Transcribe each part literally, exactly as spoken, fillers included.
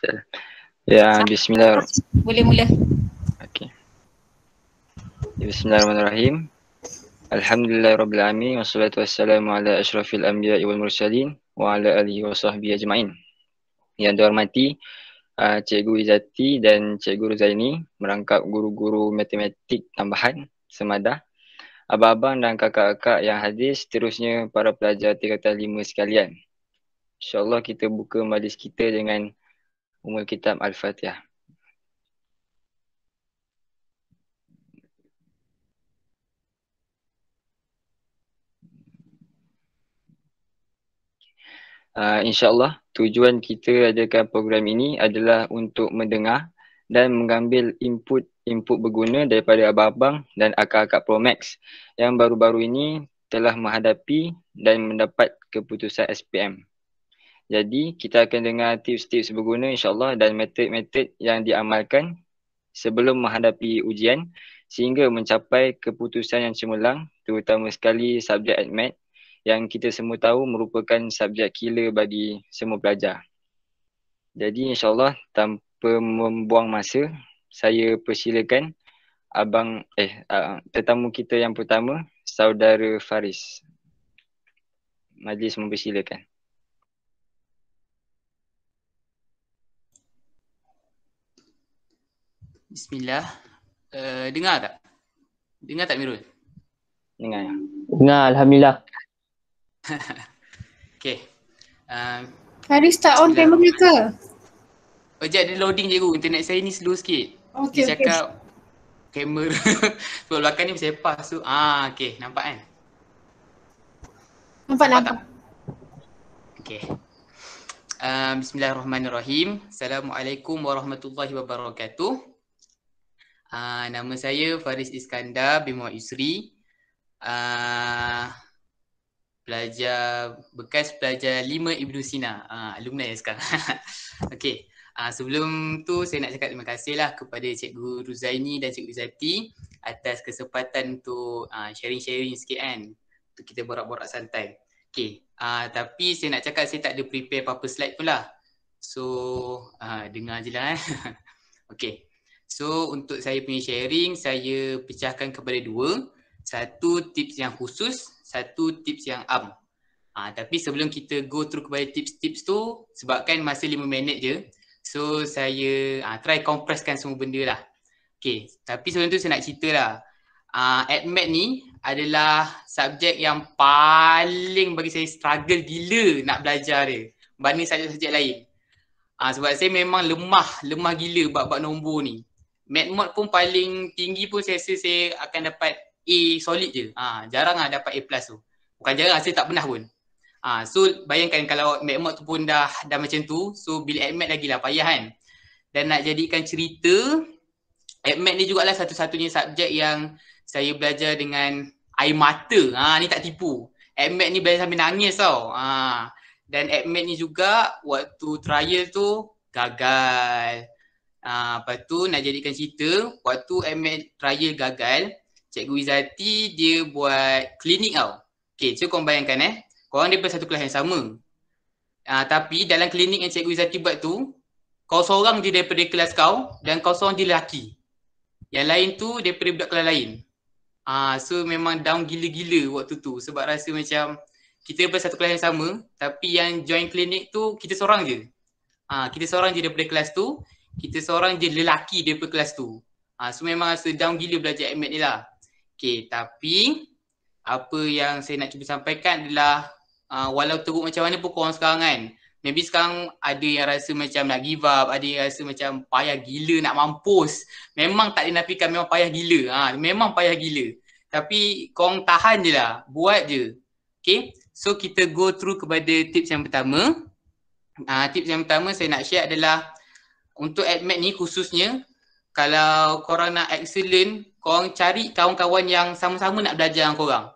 Ya, bismillah. Boleh mula. Okey. Bismillahirrahmanirrahim. Alhamdulillahirabbil alamin wassalatu wassalamu ala asyrafil anbiya'i wal mursalin wa ala alihi wa sahbihi ajma'in. Yang dihormati uh, Cikgu Izati dan Cikgu Ruzaini, merangkap guru-guru matematik tambahan semadah, abang-abang dan kakak-kakak yang hadir, seterusnya para pelajar tingkatan lima sekalian. InsyaAllah kita buka majlis kita dengan Ummul Kitab Al-Fatihah. Uh, InsyaAllah tujuan kita adakan program ini adalah untuk mendengar dan mengambil input-input berguna daripada abang-abang dan akak-akak Promax yang baru-baru ini telah menghadapi dan mendapat keputusan S P M. Jadi kita akan dengar tips-tips berguna insyaAllah dan metod-metod yang diamalkan sebelum menghadapi ujian sehingga mencapai keputusan yang cemerlang, terutama sekali subjek admat yang kita semua tahu merupakan subjek killer bagi semua pelajar. Jadi insyaAllah tanpa membuang masa, saya persilakan abang eh uh, tetamu kita yang pertama, saudara Faris. Majlis mempersilakan. Bismillah. Uh, dengar tak? Dengar tak Mirul? Dengar. Dengar, Alhamdulillah. Okay. Uh, Haris tak on kamera ke? Oh, sekejap dia loading cikgu. Internet saya ni slow sikit. Okey, Dia okey. cakap kamera sebab belakang ni bersepah. So, ah, okay. Nampak kan? Nampak, nampak. Okay. Uh, Bismillahirrahmanirrahim. Assalamualaikum warahmatullahi wabarakatuh. Uh, nama saya Faris Iskandar bin Muhammad Yusri. Uh, Pelajar, bekas pelajar lima Ibnu Sina, uh, alumni ya sekarang. Okay, uh, sebelum tu saya nak cakap terima kasih lah kepada Cikgu Ruzaini dan Cikgu Izati atas kesempatan untuk uh, sharing-sharing sikit kan, untuk kita borak-borak santai. Okay, uh, tapi saya nak cakap saya tak ada prepare apa-apa slide pun lah. So, uh, dengar je lah eh. Okay, so untuk saya punya sharing, saya pecahkan kepada dua. Satu tips yang khusus, satu tips yang am. Ha, tapi sebelum kita go through kepada tips-tips tu, sebabkan masa lima minit je, so saya ha, try compresskan semua benda lah. Okay, tapi sebelum tu saya nak cerita lah. Uh, AdMath ni adalah subjek yang paling bagi saya struggle gila nak belajar dia berbanding subjek-subjek lain. Uh, sebab saya memang lemah, lemah gila bab-bab nombor ni. Mathmod pun paling tinggi pun saya rasa saya akan dapat A solid je. Ha, jarang lah dapat A plus tu. Bukan jarang, saya tak pernah pun. Ha, so bayangkan kalau Mathmod tu pun dah dah macam tu, so bila AdMath lagi lah payah kan. Dan nak jadikan cerita, AdMath ni jugalah satu-satunya subjek yang saya belajar dengan air mata. Ha, ni tak tipu. AdMath ni belajar sambil nangis tau. Ha, dan AdMath ni juga waktu trial tu gagal. Ha, lepas tu nak jadikan cerita, waktu AdMath trial gagal, Cikgu Izati dia buat klinik tau. Okay, so korang bayangkan eh, korang daripada satu kelas yang sama. Uh, tapi dalam klinik yang Cikgu Izati buat tu, kau seorang je daripada kelas kau dan kau seorang je lelaki. Yang lain tu daripada budak kelas lain. Uh, so memang down gila-gila waktu tu sebab rasa macam kita daripada satu kelas yang sama tapi yang join klinik tu kita seorang je. Uh, kita seorang je daripada kelas tu, kita seorang je lelaki daripada kelas tu. Uh, so memang rasa down gila belajar AdMath ni lah. Okay, tapi apa yang saya nak cuba sampaikan adalah uh, walau teruk macam mana pun korang sekarang kan, maybe sekarang ada yang rasa macam nak give up, ada yang rasa macam payah gila nak mampus. Memang tak dinafikan memang payah gila, ha, memang payah gila. Tapi korang tahan je lah, buat je. Okay, so kita go through kepada tips yang pertama. uh, Tips yang pertama saya nak share adalah untuk AdMath ni khususnya, kalau korang nak excellent, korang cari kawan-kawan yang sama-sama nak belajar dengan korang.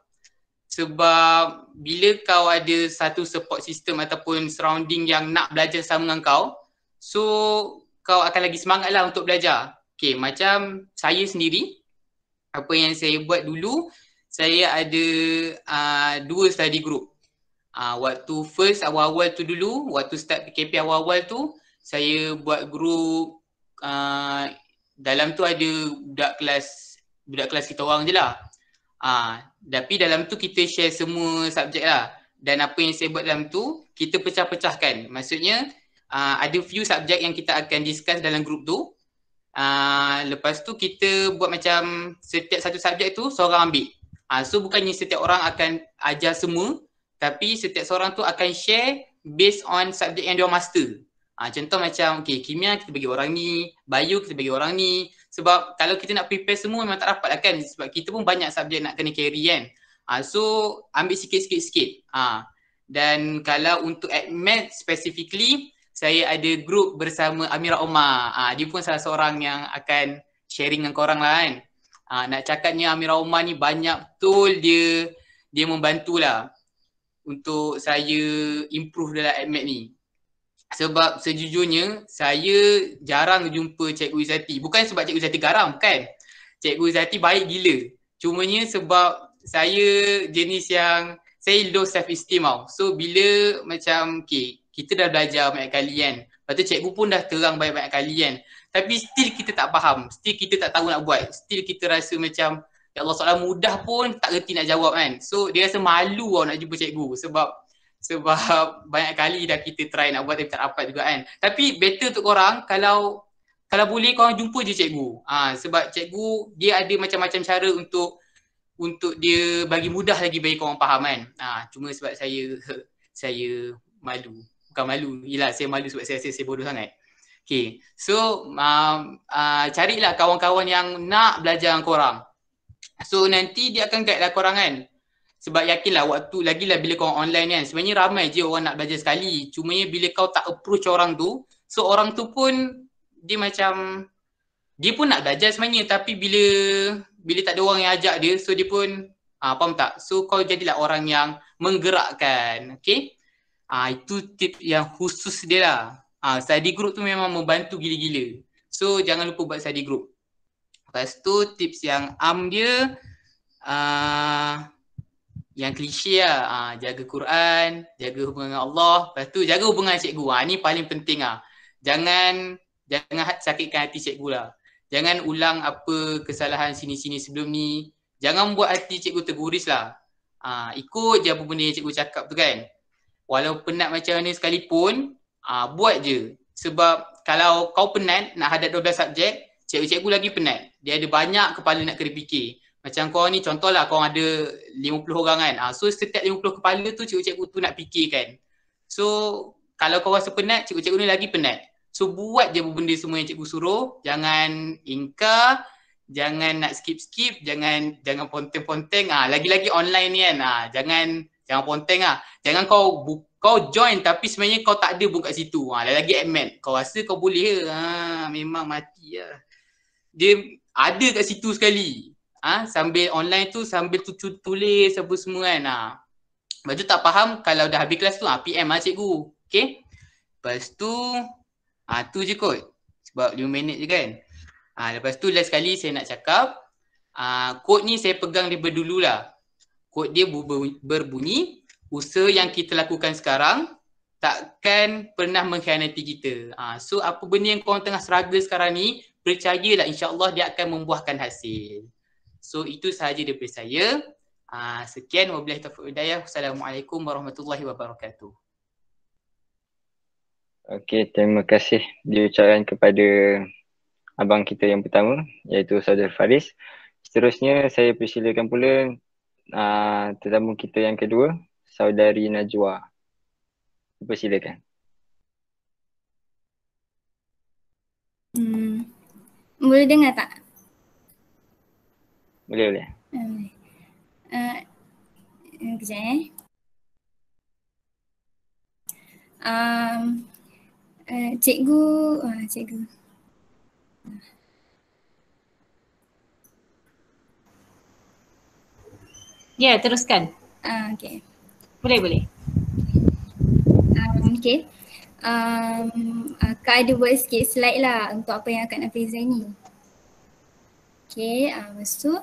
Sebab bila kau ada satu support system ataupun surrounding yang nak belajar sama dengan kau, so kau akan lagi semangat lah untuk belajar. Okay, macam saya sendiri, apa yang saya buat dulu, saya ada uh, dua study group. Uh, waktu first awal-awal tu dulu, waktu start P K P awal-awal tu, saya buat group uh, dalam tu ada budak kelas budak kelas kita orang je lah. Uh, tapi dalam tu kita share semua subjek lah. Dan apa yang saya buat dalam tu, kita pecah-pecahkan. Maksudnya uh, ada few subjek yang kita akan discuss dalam group tu. Uh, lepas tu kita buat macam setiap satu subjek tu seorang ambil. Uh, so bukannya setiap orang akan ajar semua, tapi setiap seorang tu akan share based on subjek yang dia master. Ha, contoh macam okay, kimia kita bagi orang ni, bio kita bagi orang ni. Sebab kalau kita nak prepare semua memang tak dapat lah kan. Sebab kita pun banyak subjek nak kena carry kan. Ha, so ambil sikit-sikit sikit. Ha, dan kalau untuk AdMed specifically, saya ada group bersama Amira Omar. Ha, dia pun salah seorang yang akan sharing dengan korang lah kan. Ha, nak cakapnya Amira Omar ni banyak betul dia dia membantulah untuk saya improve dalam AdMed ni. Sebab sejujurnya saya jarang jumpa Cikgu Izzati. Bukan sebab Cikgu Izzati garang, bukan. Cikgu Izzati baik gila. Cumanya sebab saya jenis yang saya low self esteem tau. So bila macam okay, kita dah belajar banyak kali kan. Lepas tu cikgu pun dah terang banyak-banyak kali kan. Tapi still kita tak faham. Still kita tak tahu nak buat. Still kita rasa macam ya Allah soalan mudah pun tak reti nak jawab kan. So dia rasa malu tau nak jumpa cikgu. Sebab Sebab banyak kali dah kita try nak buat tapi tak dapat juga kan. Tapi better untuk korang kalau kalau boleh korang jumpa je cikgu. Ha, sebab cikgu dia ada macam-macam cara untuk untuk dia bagi mudah lagi bagi korang faham kan. Ha, cuma sebab saya saya malu. Bukan malu, yelah saya malu sebab saya rasa saya bodoh sangat. Okay, so um, uh, carilah kawan-kawan yang nak belajar dengan korang. So nanti dia akan guide lah korang kan. Sebab yakinlah waktu lagilah bila kau online kan, sebenarnya ramai je orang nak belajar sekali. Cumanya bila kau tak approach orang tu, so orang tu pun dia macam dia pun nak belajar sebenarnya, tapi bila bila tak ada orang yang ajak dia, so dia pun ah, faham tak? So kau jadilah orang yang menggerakkan. Okay, ah, itu tip yang khusus dia lah. Ah, study group tu memang membantu gila-gila. So jangan lupa buat study group. Lepas tu tips yang am dia ah, yang klise lah, ha, jaga Quran, jaga hubungan dengan Allah, lepas tu jaga hubungan dengan cikgu. Ha, ni paling penting lah. Jangan jangan sakitkan hati cikgu lah. Jangan ulang apa kesalahan sini-sini sebelum ni. Jangan buat hati cikgu terguris lah. Ha, ikut je apa benda yang cikgu cakap tu kan. Walau penat macam mana sekalipun, ha, buat je. Sebab kalau kau penat nak hadap dua belas subjek, cikgu-cikgu lagi penat. Dia ada banyak kepala nak kena fikir. Macam kau ni contohlah kau ada lima puluh orang kan. Ha, so setiap lima puluh kepala tu cikgu-cikgu tu nak fikirkan. So kalau kau rasa penat, cikgu-cikgu ni lagi penat. So buat je benda semua yang cikgu suruh. Jangan ingkar, jangan nak skip-skip, jangan jangan ponteng-ponteng. Ah ha, lagi-lagi online ni kan. Ha, jangan jangan ponteng ah. Ha. Jangan kau kau join tapi sebenarnya kau tak ada pun kat situ. Ha, lagi admin. Kau rasa kau boleh ke? Ha, memang mati lah. Dia ada kat situ sekali. Ah ha, sambil online tu sambil tu tulis apa semua kan. Ha. Lepas tu tak faham kalau dah habis kelas tu ah ha, P M lah cikgu. Okay. Lepas tu ah ha, tu je kot. Sebab lima minit je kan. Ah ha, lepas tu last sekali saya nak cakap ah ha, kod ni saya pegang daripada dulu lah. Kod dia berbunyi usaha yang kita lakukan sekarang takkan pernah mengkhianati kita. Ha, so apa benda yang korang tengah struggle sekarang ni, percayalah insya-Allah dia akan membuahkan hasil. So itu sahaja daripada saya. Uh, sekian, wabillahi taufiq wal hidayah. Wassalamualaikum warahmatullahi wabarakatuh. Okey, terima kasih diucapkan kepada abang kita yang pertama, iaitu Saudara Faris. Seterusnya saya persilakan pula uh, tetamu kita yang kedua, Saudari Najwa. Persilakan. Hmm. Boleh dengar tak? Boleh, boleh. Uh, uh, kejap eh. Um, uh, cikgu, uh, cikgu. Ya, teruskan. Uh, okay. Boleh, boleh. Um, okay. Um, uh, Kak ada buat sikit slide lah untuk apa yang akan Afizah ni. Okay, uh, lepas tu.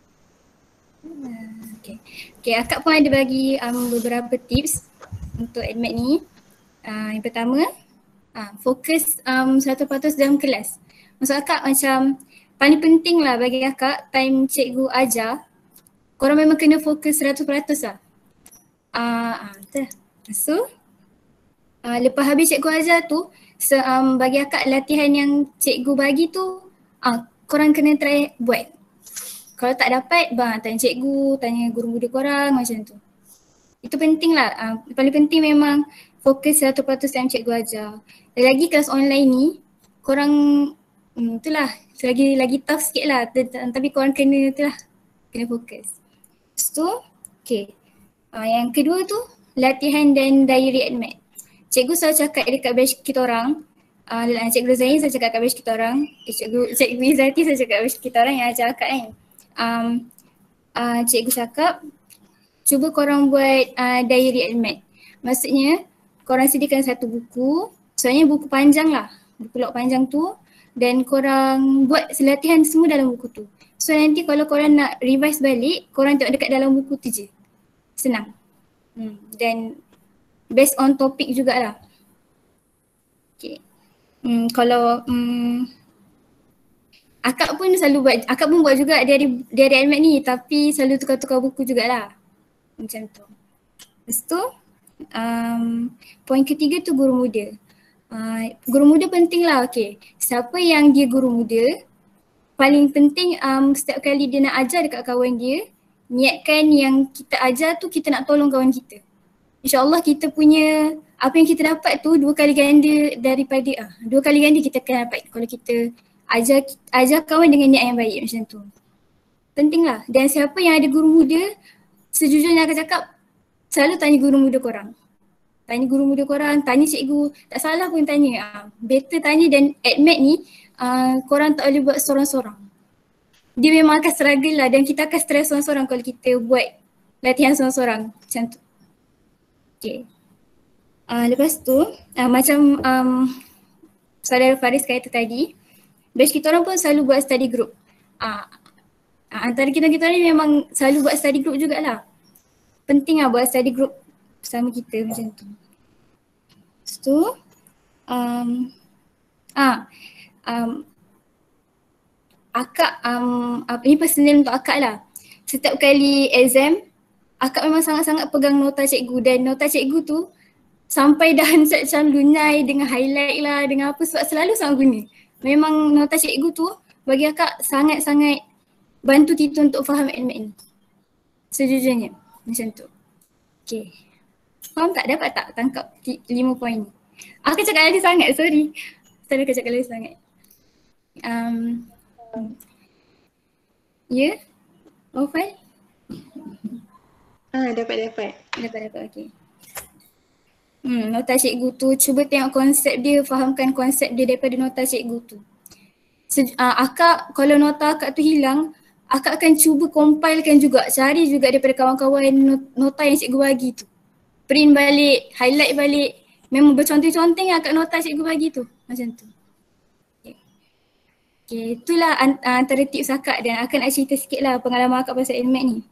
Uh, okay. Okay, akak pun ada bagi um, beberapa tips untuk admit ni. Uh, yang pertama, Ha, fokus um, seratus peratus dalam kelas. Maksud akak macam paling penting lah bagi akak time cikgu ajar, korang memang kena fokus seratus peratus lah. Ah, uh, uh, so uh, lepas habis cikgu ajar tu, se, um, bagi akak latihan yang cikgu bagi tu, uh, korang kena try buat. Kalau tak dapat, bang, tanya cikgu, tanya guru muda korang macam tu. Itu penting lah. Uh, paling penting memang fokus seratus peratus time cikgu ajar. Dan lagi kelas online ni, korang hmm, itulah lagi lagi tough sikit lah. Tapi korang kena itulah, kena fokus. Lepas tu, okay. Uh, yang kedua tu, latihan dan diary at mat. Cikgu selalu cakap dekat batch kita orang, uh, Cikgu Zain saya cakap kat batch kita orang, eh, Cikgu, Cikgu Izzati saya cakap kat batch kita orang yang ajar akak kan. Um, uh, cikgu cakap, cuba korang buat uh, diary at mat. Maksudnya, korang sediakan satu buku, soalnya buku panjang lah, buku log panjang tu, dan korang buat latihan semua dalam buku tu. So nanti kalau korang nak revise balik, korang tengok dekat dalam buku tu je. Senang. Hmm. Dan based on topik jugalah. Okay. Hmm, kalau hmm, akak pun selalu buat, akak pun buat juga diary diary at mat ni, tapi selalu tukar-tukar buku jugalah. Macam tu. Lepas tu, um, poin ketiga tu guru muda. Uh, guru muda penting lah, okay. Siapa yang dia guru muda, paling penting um, setiap kali dia nak ajar dekat kawan dia, niatkan yang kita ajar tu kita nak tolong kawan kita. InsyaAllah kita punya, apa yang kita dapat tu dua kali ganda daripada, ah, dua kali ganda kita akan dapat kalau kita ajar, ajar kawan dengan niat yang baik macam tu. Penting lah. Dan siapa yang ada guru muda, sejujurnya akan cakap, selalu tanya guru muda korang. Tanya guru muda korang, tanya cikgu, tak salah pun tanya. Uh, better tanya dan at mat ni, uh, korang tak boleh buat sorang-sorang. Dia memang akan struggle lah dan kita akan stress sorang-sorang kalau kita buat latihan sorang-sorang macam tu. Okay. Uh, lepas tu, uh, macam um, saudara Faris kata tadi, batch kita orang pun selalu buat study group. Uh, uh, antara kita-kita ni memang selalu buat study group jugalah. Penting lah buat study group bersama kita macam tu. Lepas tu, um, ah, um, akak, um, apa ni personal untuk akak lah. Setiap kali exam, akak memang sangat-sangat pegang nota cikgu dan nota cikgu tu sampai dah macam lunyai dengan highlight lah, dengan apa sebab selalu sangat guna. Memang nota cikgu tu bagi akak sangat-sangat bantu kita untuk faham at mat ni. Sejujurnya, macam tu. Okay. Faham tak? Dapat tak tangkap lima poin ni? Aku cakap lagi sangat, sorry. Saya akan cakap lagi sangat. Um, ya? Yeah? Ofal? Ah, dapat dapat. Dapat dapat, okey. Hmm, nota cikgu tu, cuba tengok konsep dia, fahamkan konsep dia daripada nota cikgu tu. Se- uh, akak, kalau nota akak tu hilang, akak akan cuba compilekan juga, cari juga daripada kawan-kawan nota yang cikgu bagi tu. Print balik, highlight balik, memang berconteng-conteng akak nota cikgu bagi tu, macam tu. Okay, okay itulah antara tips akak dan akan nak cerita sikit lah pengalaman akak pasal at mat ni.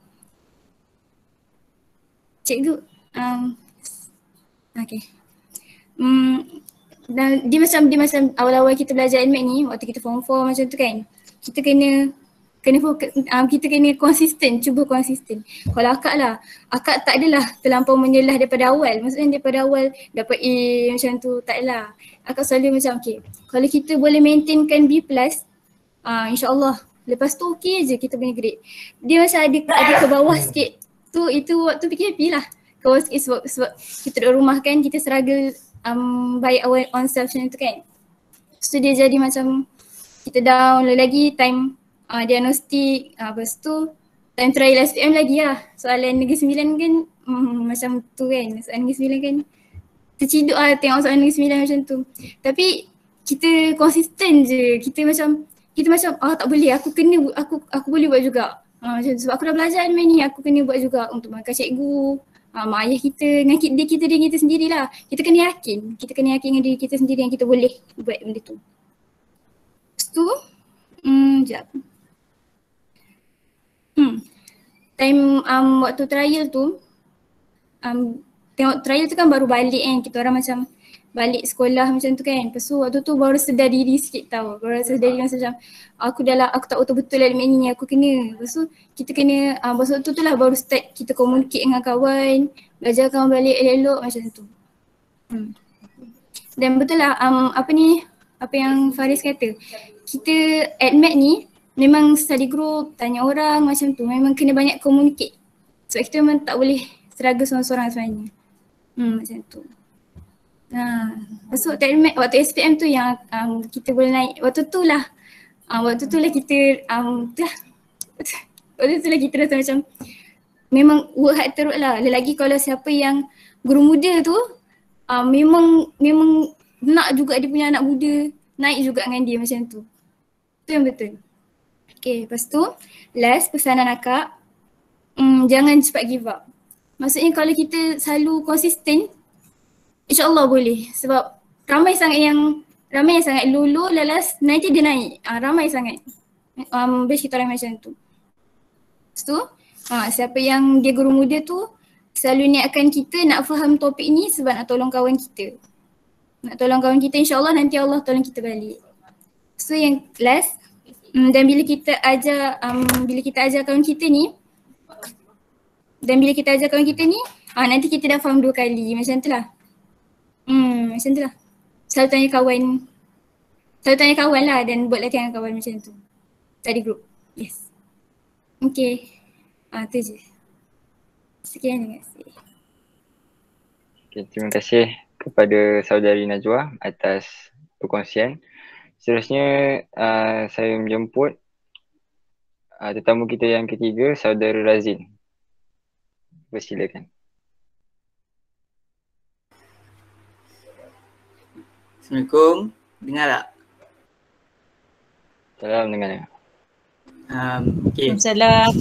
Cikgu, um, okay. Hmm, dan dia macam dia macam awal-awal kita belajar at mat ni, waktu kita form four macam tu kan, kita kena kena fokus, um, kita kena konsisten, cuba konsisten. Kalau akak lah, akak tak adalah terlampau menyelah daripada awal, maksudnya daripada awal dapat A macam tu, tak adalah. Akak selalu macam okay, kalau kita boleh maintainkan B plus, uh, insyaAllah lepas tu okay je kita punya grade. Dia macam ada, ada ke bawah sikit, tu itu waktu P K P lah. Ke bawah sikit sebab, sebab kita duduk rumah kan, kita struggle um, by our own self macam tu kan. So dia jadi macam kita down lagi time uh, diagnostik, uh, lepas tu time trial S P M lagi lah. Soalan Negeri Sembilan kan um, macam tu kan, soalan Negeri Sembilan kan terciduk lah tengok soalan Negeri Sembilan macam tu. Tapi kita konsisten je, kita macam kita macam ah tak boleh, aku kena, aku aku boleh buat juga. Uh, macam tu. Sebab aku dah belajar ni, ni aku kena buat juga untuk makan cikgu, uh, mak ayah kita, dengan kita, dia kita diri kita sendirilah. Kita kena yakin, kita kena yakin dengan diri kita sendiri yang kita boleh buat benda tu. Lepas tu, hmm, sekejap. Hmm, time um, waktu trial tu, um, tengok trial tu kan baru balik kan, kita orang macam balik sekolah macam tu kan. Lepas tu waktu tu baru sedar diri sikit tau. Baru sedar diri macam aku dah lah, aku tak betul-betul lah ni ni aku kena. Lepas tu kita kena, uh, masa waktu tu lah baru start kita communicate dengan kawan, belajar kawan balik elok-elok macam tu. Hmm. Dan betul lah um, apa ni, apa yang Faris kata, kita admit ni memang study group, tanya orang macam tu, memang kena banyak communicate. Sebab kita memang tak boleh struggle seorang-seorang sebenarnya. Hmm, macam tu. Nah, lepas tu waktu, waktu S P M tu yang um, kita boleh naik, waktu tu lah, uh, waktu tu lah kita, um, tu lah, waktu tu lah kita rasa macam memang work hard teruk lah. Lagi kalau siapa yang guru muda tu, uh, memang memang nak juga dia punya anak muda naik juga dengan dia macam tu. Tu yang betul. Okay, lepas tu last pesanan akak, um, jangan cepat give up. Maksudnya kalau kita selalu konsisten, InsyaAllah boleh, sebab ramai sangat yang, ramai yang sangat low-low lalas nanti dia naik, uh, ramai sangat um, best kita orang macam tu. Lepas tu, uh, siapa yang dia guru muda tu selalu niatkan kita nak faham topik ni sebab nak tolong kawan kita. Nak tolong kawan kita, insyaAllah nanti Allah tolong kita balik. So yang last, um, dan bila kita ajar, um, bila kita ajar kawan kita ni, dan bila kita ajar kawan kita ni, uh, nanti kita dah faham dua kali, macam tu lah. Hmm, macam tu lah. Selalu tanya kawan, selalu tanya kawan lah dan buat latihan dengan kawan macam tu. Study group, yes. Okay, ah tu je. Sekian, terima kasih. Okay, terima kasih kepada saudari Najwa atas perkongsian. Seterusnya uh, saya menjemput uh, tetamu kita yang ketiga, saudara Razin. Persilakan. Assalamualaikum, dengar tak? Salam, dengar. Um, okay. Salam.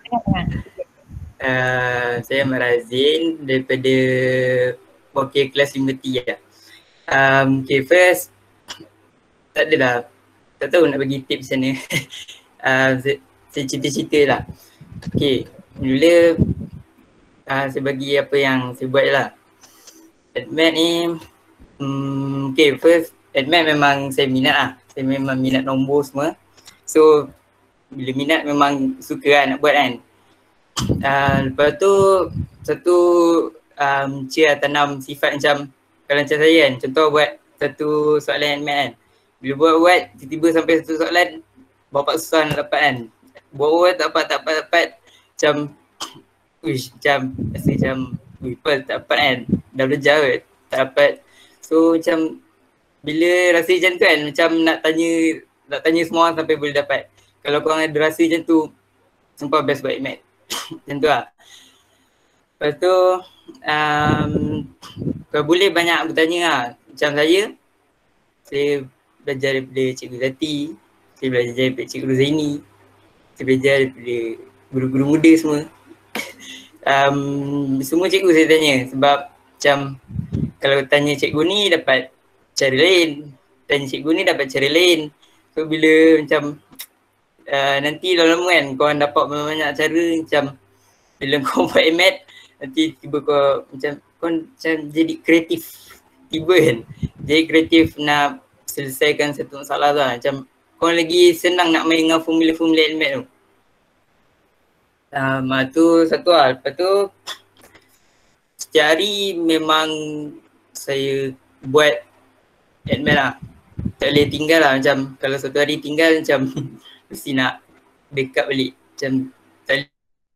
Uh, saya Marazin daripada wakil kelas lima T lah. Um, okay, first, tak adalah, tak tahu nak bagi tips macam mana. uh, saya, saya cerita-cerita lah. Okay, mula uh, saya bagi apa yang saya buat lah. Admit ni, Hmm, okay, first admit memang saya minat lah. Saya memang minat nombor semua. So, bila minat memang suka kan nak buat kan. Uh, lepas tu, satu um, cia tanam sifat macam, kalau macam saya kan, contoh buat satu soalan admit kan. Bila buat-buat, tiba-tiba sampai satu soalan, bapak susah nak dapat kan. Buat-buat tak dapat, tak dapat, tak dapat. Macam, uish, macam, rasa macam, ui, apa tak dapat kan. Dah belajar kot, tak dapat. So macam bila rasa macam tu kan, macam nak tanya nak tanya semua orang sampai boleh dapat. Kalau korang ada rasa macam tu, sumpah best buat admit. Macam tu lah. Lepas tu, um, kalau boleh banyak bertanya lah. Macam saya, saya belajar daripada Cikgu Zati, saya belajar daripada Cikgu Ruzaini, saya belajar daripada guru-guru muda semua. um, semua cikgu saya tanya sebab macam kalau tanya cikgu ni dapat cara lain, tanya cikgu ni dapat cara lain. So bila macam uh, nanti lama-lama kan korang dapat banyak cara, macam bila kau buat M A T nanti tiba kau macam kau macam jadi kreatif tiba kan. Jadi kreatif nak selesaikan satu masalah tu lah. Macam kau lagi senang nak main dengan formula-formula M A T tu. Um, tu satu hal. Lepas tu setiap hari memang saya buat admin lah. Tak boleh tinggal lah, macam kalau satu hari tinggal macam mesti nak backup balik. Macam tak boleh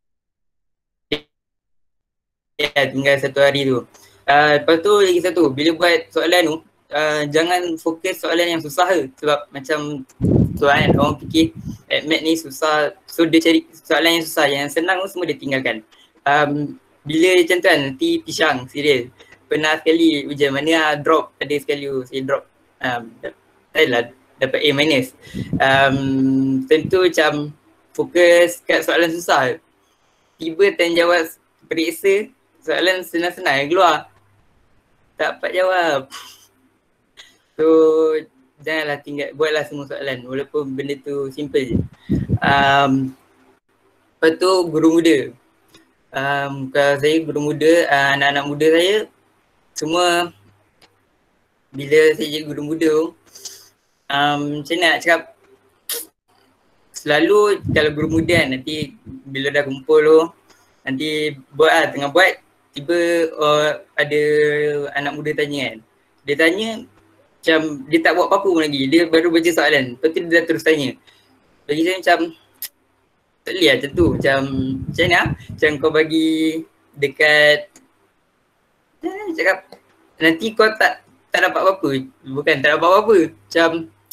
ya, tinggal satu hari tu. Uh, lepas tu lagi satu, bila buat soalan tu uh, jangan fokus soalan yang susah ke. Sebab macam soalan orang fikir admin ni susah, so dia cari soalan yang susah, yang senang tu semua dia tinggalkan. Um, bila macam tu kan nanti pisang, serius. Pernah sekali ujian mana lah, drop, ada sekali saya drop. Um, lah, dapat A minus. Um, tentu macam fokus kat soalan susah. Tiba tanya jawab periksa, soalan senang-senang yang keluar. Tak dapat jawab. So janganlah tinggal, buatlah semua soalan walaupun benda tu simple je. Um, lepas tu guru muda. Um, kalau saya guru muda, uh, anak-anak muda saya semua bila saya jadi guru muda tu, um, macam nak cakap, selalu kalau guru muda kan nanti bila dah kumpul tu, nanti buat lah, tengah buat, tiba uh, ada anak muda tanya kan. Dia tanya macam dia tak buat apa-apa pun lagi, dia baru baca soalan, lepas tu dia dah terus tanya. Bagi saya macam tak boleh lah macam tu, macam macam mana macam kau bagi dekat eh, cakap nanti kau tak tak dapat apa-apa, bukan tak dapat apa-apa, macam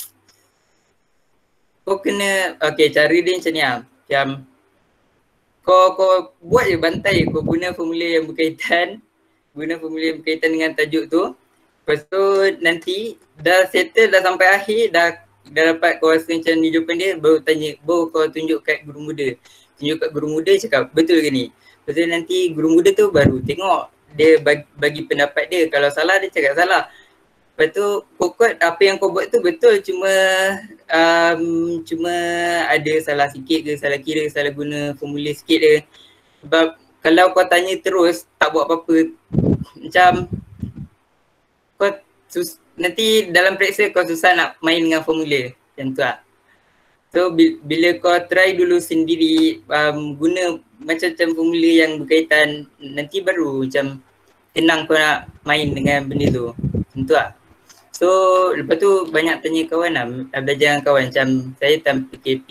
kau kena, okay cara dia macam ni lah, macam kau kau buat je bantai, kau guna formula yang berkaitan, guna formula yang berkaitan dengan tajuk tu, lepas tu nanti dah settle, dah sampai akhir, dah dah dapat kau rasa macam ni jawapan dia, baru tanya, baru kau tunjuk kat guru muda. Tunjuk kat guru muda cakap, betul ke ni? Lepas tu nanti guru muda tu baru tengok, dia bagi, bagi pendapat dia, kalau salah dia cakap salah. Lepas tu kokot apa yang kau buat tu betul, cuma um, cuma ada salah sikit ke, salah kira, salah guna formula sikit dia. Sebab kalau kau tanya terus, tak buat apa-apa, macam kau sus, nanti dalam periksa kau susah nak main dengan formula macam tu lah. So bila kau try dulu sendiri, um, guna macam-macam formula yang berkaitan, nanti baru macam tenang kau nak main dengan benda tu, macam tu lah. So lepas tu banyak tanya kawan lah, belajar dengan kawan, macam saya time P K P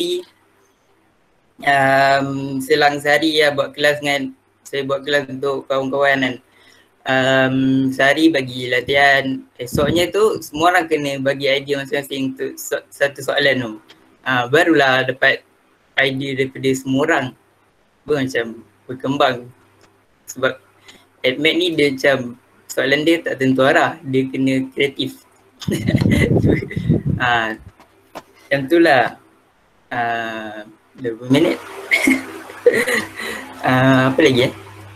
um, selang sehari lah buat kelas dengan, saya buat kelas untuk kawan-kawan kan. Um, sehari bagi latihan, esoknya tu semua orang kena bagi idea masing-masing untuk so, satu soalan tu. Uh, barulah dapat idea daripada semua orang. Ber, macam berkembang. Sebab admit ni dia macam soalan dia tak tentu arah, dia kena kreatif. uh, macam tu lah. Uh, dua minit. uh, apa lagi eh?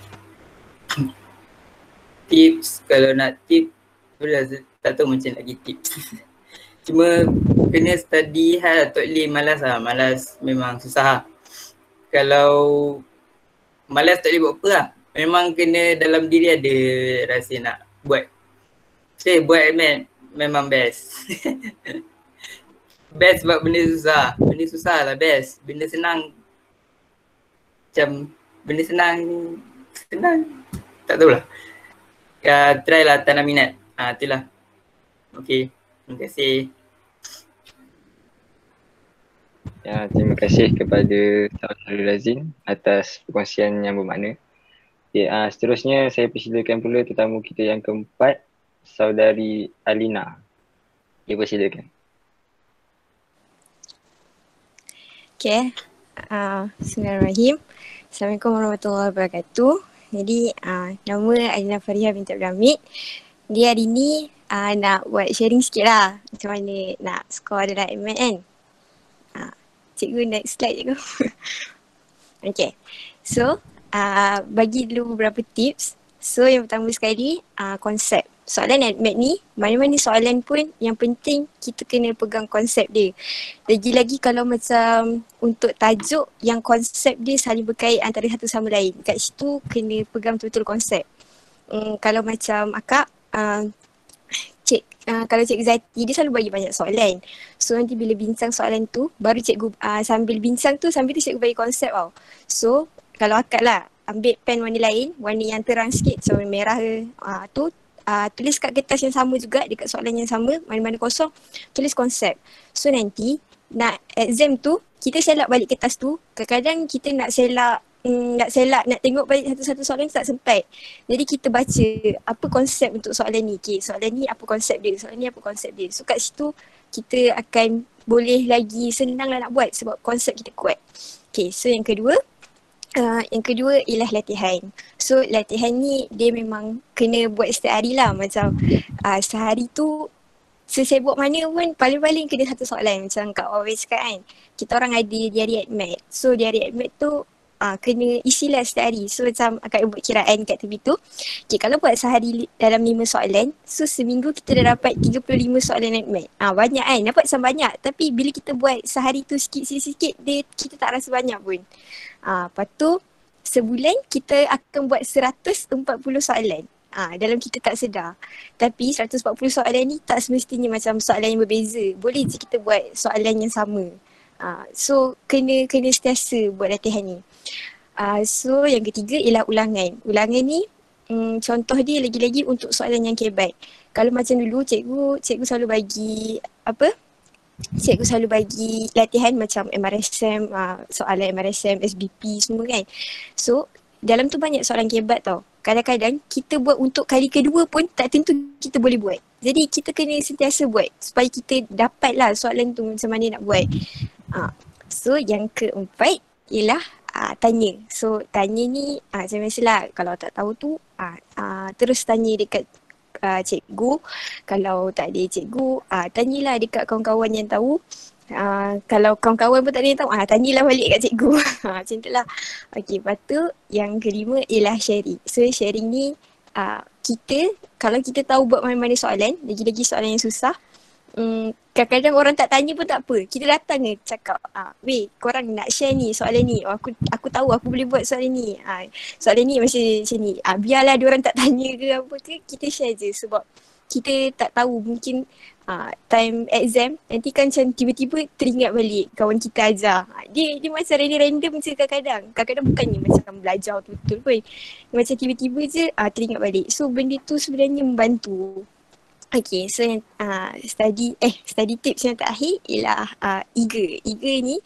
Tips, kalau nak tip, tak tahu macam nak bagi tips. Cuma kena study hal, tak boleh malas lah, malas memang susah lah. Kalau malas tak boleh buat apa lah, memang kena dalam diri ada rasa nak buat. Saya buat admit, memang best. Best sebab benda susah, benda susah lah best, benda senang macam, benda senang, senang, tak tahulah. Uh, try lah tanam minat. Ah, uh, itulah. Okay. Terima kasih. Ya, terima kasih kepada Saudara Razin atas perkongsian yang bermakna. Okay, uh, seterusnya saya persilakan pula tetamu kita yang keempat, Saudari Alina. Okay, persilakan. Okay. Uh, Bismillahirrahmanirrahim. Assalamualaikum warahmatullahi wabarakatuh. Jadi uh, nama Alina Fariha binti Abdul Hamid. Dia hari ni uh, nak buat sharing sikit lah macam mana nak skor dalam M A T kan. Uh, cikgu next slide cikgu. Okay. So uh, bagi dulu beberapa tips. So yang pertama sekali uh, konsep. Soalan M A T ni, mana-mana soalan pun yang penting kita kena pegang konsep dia. Lagi-lagi kalau macam untuk tajuk yang konsep dia saling berkait antara satu sama lain. Kat situ kena pegang betul-betul konsep. Um, kalau macam akak, uh, cik, uh, kalau Cikgu Zati dia selalu bagi banyak soalan. So nanti bila bincang soalan tu, baru cikgu uh, sambil bincang tu, sambil tu cikgu bagi konsep tau. So kalau akak lah, ambil pen warna lain, warna yang terang sikit, so merah ke, uh, tu Uh, tulis kat kertas yang sama juga, dekat soalan yang sama, mana-mana kosong, tulis konsep. So nanti nak exam tu, kita selak balik kertas tu, kadang-kadang kita nak selak, mm, nak selak, nak tengok balik satu-satu soalan tak sempat. Jadi kita baca apa konsep untuk soalan ni, okay, soalan ni apa konsep dia, soalan ni apa konsep dia. So kat situ kita akan boleh lagi senang lah nak buat sebab konsep kita kuat. Okay, so yang kedua, Uh, yang kedua ialah latihan. So latihan ni dia memang kena buat setiap hari lah. Macam uh, sehari tu sesibuk mana pun paling-paling kena satu soalan. Macam Kak Wawi cakap kan, kita orang ada diari admit. So diari admit tu uh, kena isilah setiap hari. So macam akak buat kiraan kat tepi tu. Okay, kalau buat sehari dalam lima soalan, so seminggu kita dah dapat tiga puluh lima soalan admit. Ah, banyak kan, dapat macam banyak. Tapi bila kita buat sehari tu sikit-sikit, dia kita tak rasa banyak pun. Ah, lepas tu sebulan kita akan buat seratus empat puluh soalan. Ah, dalam kita tak sedar. Tapi seratus empat puluh soalan ni tak semestinya macam soalan yang berbeza. Boleh je kita buat soalan yang sama. Ah, so kena kena sentiasa buat latihan ni. Ah, so yang ketiga ialah ulangan. Ulangan ni Hmm, contoh dia lagi-lagi untuk soalan yang kebat. Kalau macam dulu cikgu, cikgu selalu bagi apa? Cikgu selalu bagi latihan macam M R S M, uh, soalan M R S M, S B P semua kan. So dalam tu banyak soalan kebat tau. Kadang-kadang kita buat untuk kali kedua pun tak tentu kita boleh buat. Jadi kita kena sentiasa buat supaya kita dapatlah soalan tu macam mana nak buat. Uh, so yang keempat ialah Uh, tanya. So tanya ni uh, macam biasalah kalau tak tahu tu uh, uh, terus tanya dekat uh, cikgu. Kalau tak ada cikgu, uh, tanyalah dekat kawan-kawan yang tahu. Uh, kalau kawan-kawan pun tak ada yang tahu, uh, tanyalah balik kat cikgu. Macam tu lah. Okay, lepas tu yang kelima ialah sharing. So sharing ni uh, kita, kalau kita tahu buat mana-mana soalan, lagi-lagi soalan yang susah, um, kadang-kadang orang tak tanya pun tak apa. Kita datang je cakap, ah, weh korang nak share ni soalan ni. Oh, aku aku tahu aku boleh buat soalan ni. Ah, soalan ni macam, macam ni. Ah, biarlah diorang tak tanya ke apa ke, kita share je sebab kita tak tahu mungkin ah, time exam nanti kan macam tiba-tiba teringat balik kawan kita ajar. Ah, dia dia macam random-random je kadang-kadang. Kadang-kadang bukannya macam belajar betul-betul pun. Macam tiba-tiba je ah, teringat balik. So benda tu sebenarnya membantu. Okay, so yang uh, study eh study tips yang terakhir ialah uh, eager. Eager ni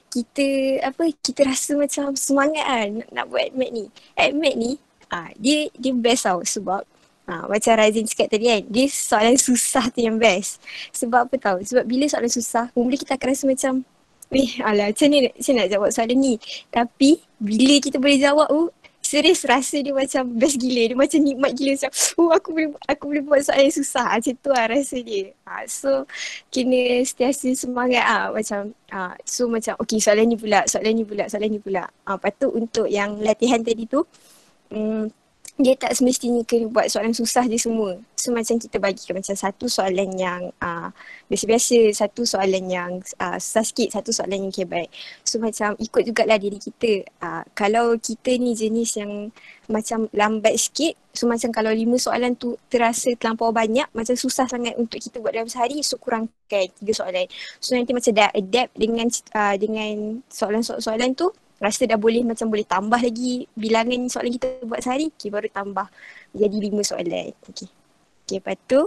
kita apa kita rasa macam semangat kan nak, nak buat admit ni. Admit ni uh, dia dia best tau sebab uh, macam Razin cakap tadi kan, dia soalan susah tu yang best. Sebab apa tahu? Sebab bila soalan susah, mula kita akan rasa macam weh alah macam ni macam nak jawab soalan ni. Tapi bila kita boleh jawab tu, serius rasa dia macam best gila. Dia macam nikmat gila macam oh aku boleh aku boleh buat soalan yang susah. Macam tu lah rasa dia. Ha, so kena sentiasa semangat ah macam ah so macam okey soalan ni pula, soalan ni pula, soalan ni pula. Ah lepas tu untuk yang latihan tadi tu hmm, dia tak semestinya kena buat soalan susah je semua. So macam kita bagikan macam satu soalan yang uh, biasa-biasa, satu soalan yang uh, susah sikit, satu soalan yang kebat. So macam ikut jugalah diri kita. Uh, kalau kita ni jenis yang macam lambat sikit, so macam kalau lima soalan tu terasa terlampau banyak, macam susah sangat untuk kita buat dalam sehari, so kurangkan tiga soalan. So nanti macam dah adapt dengan uh, dengan soalan-soalan tu, rasa dah boleh macam boleh tambah lagi bilangan soalan kita buat sehari, okay, baru tambah jadi lima soalan. Okay, okay lepas tu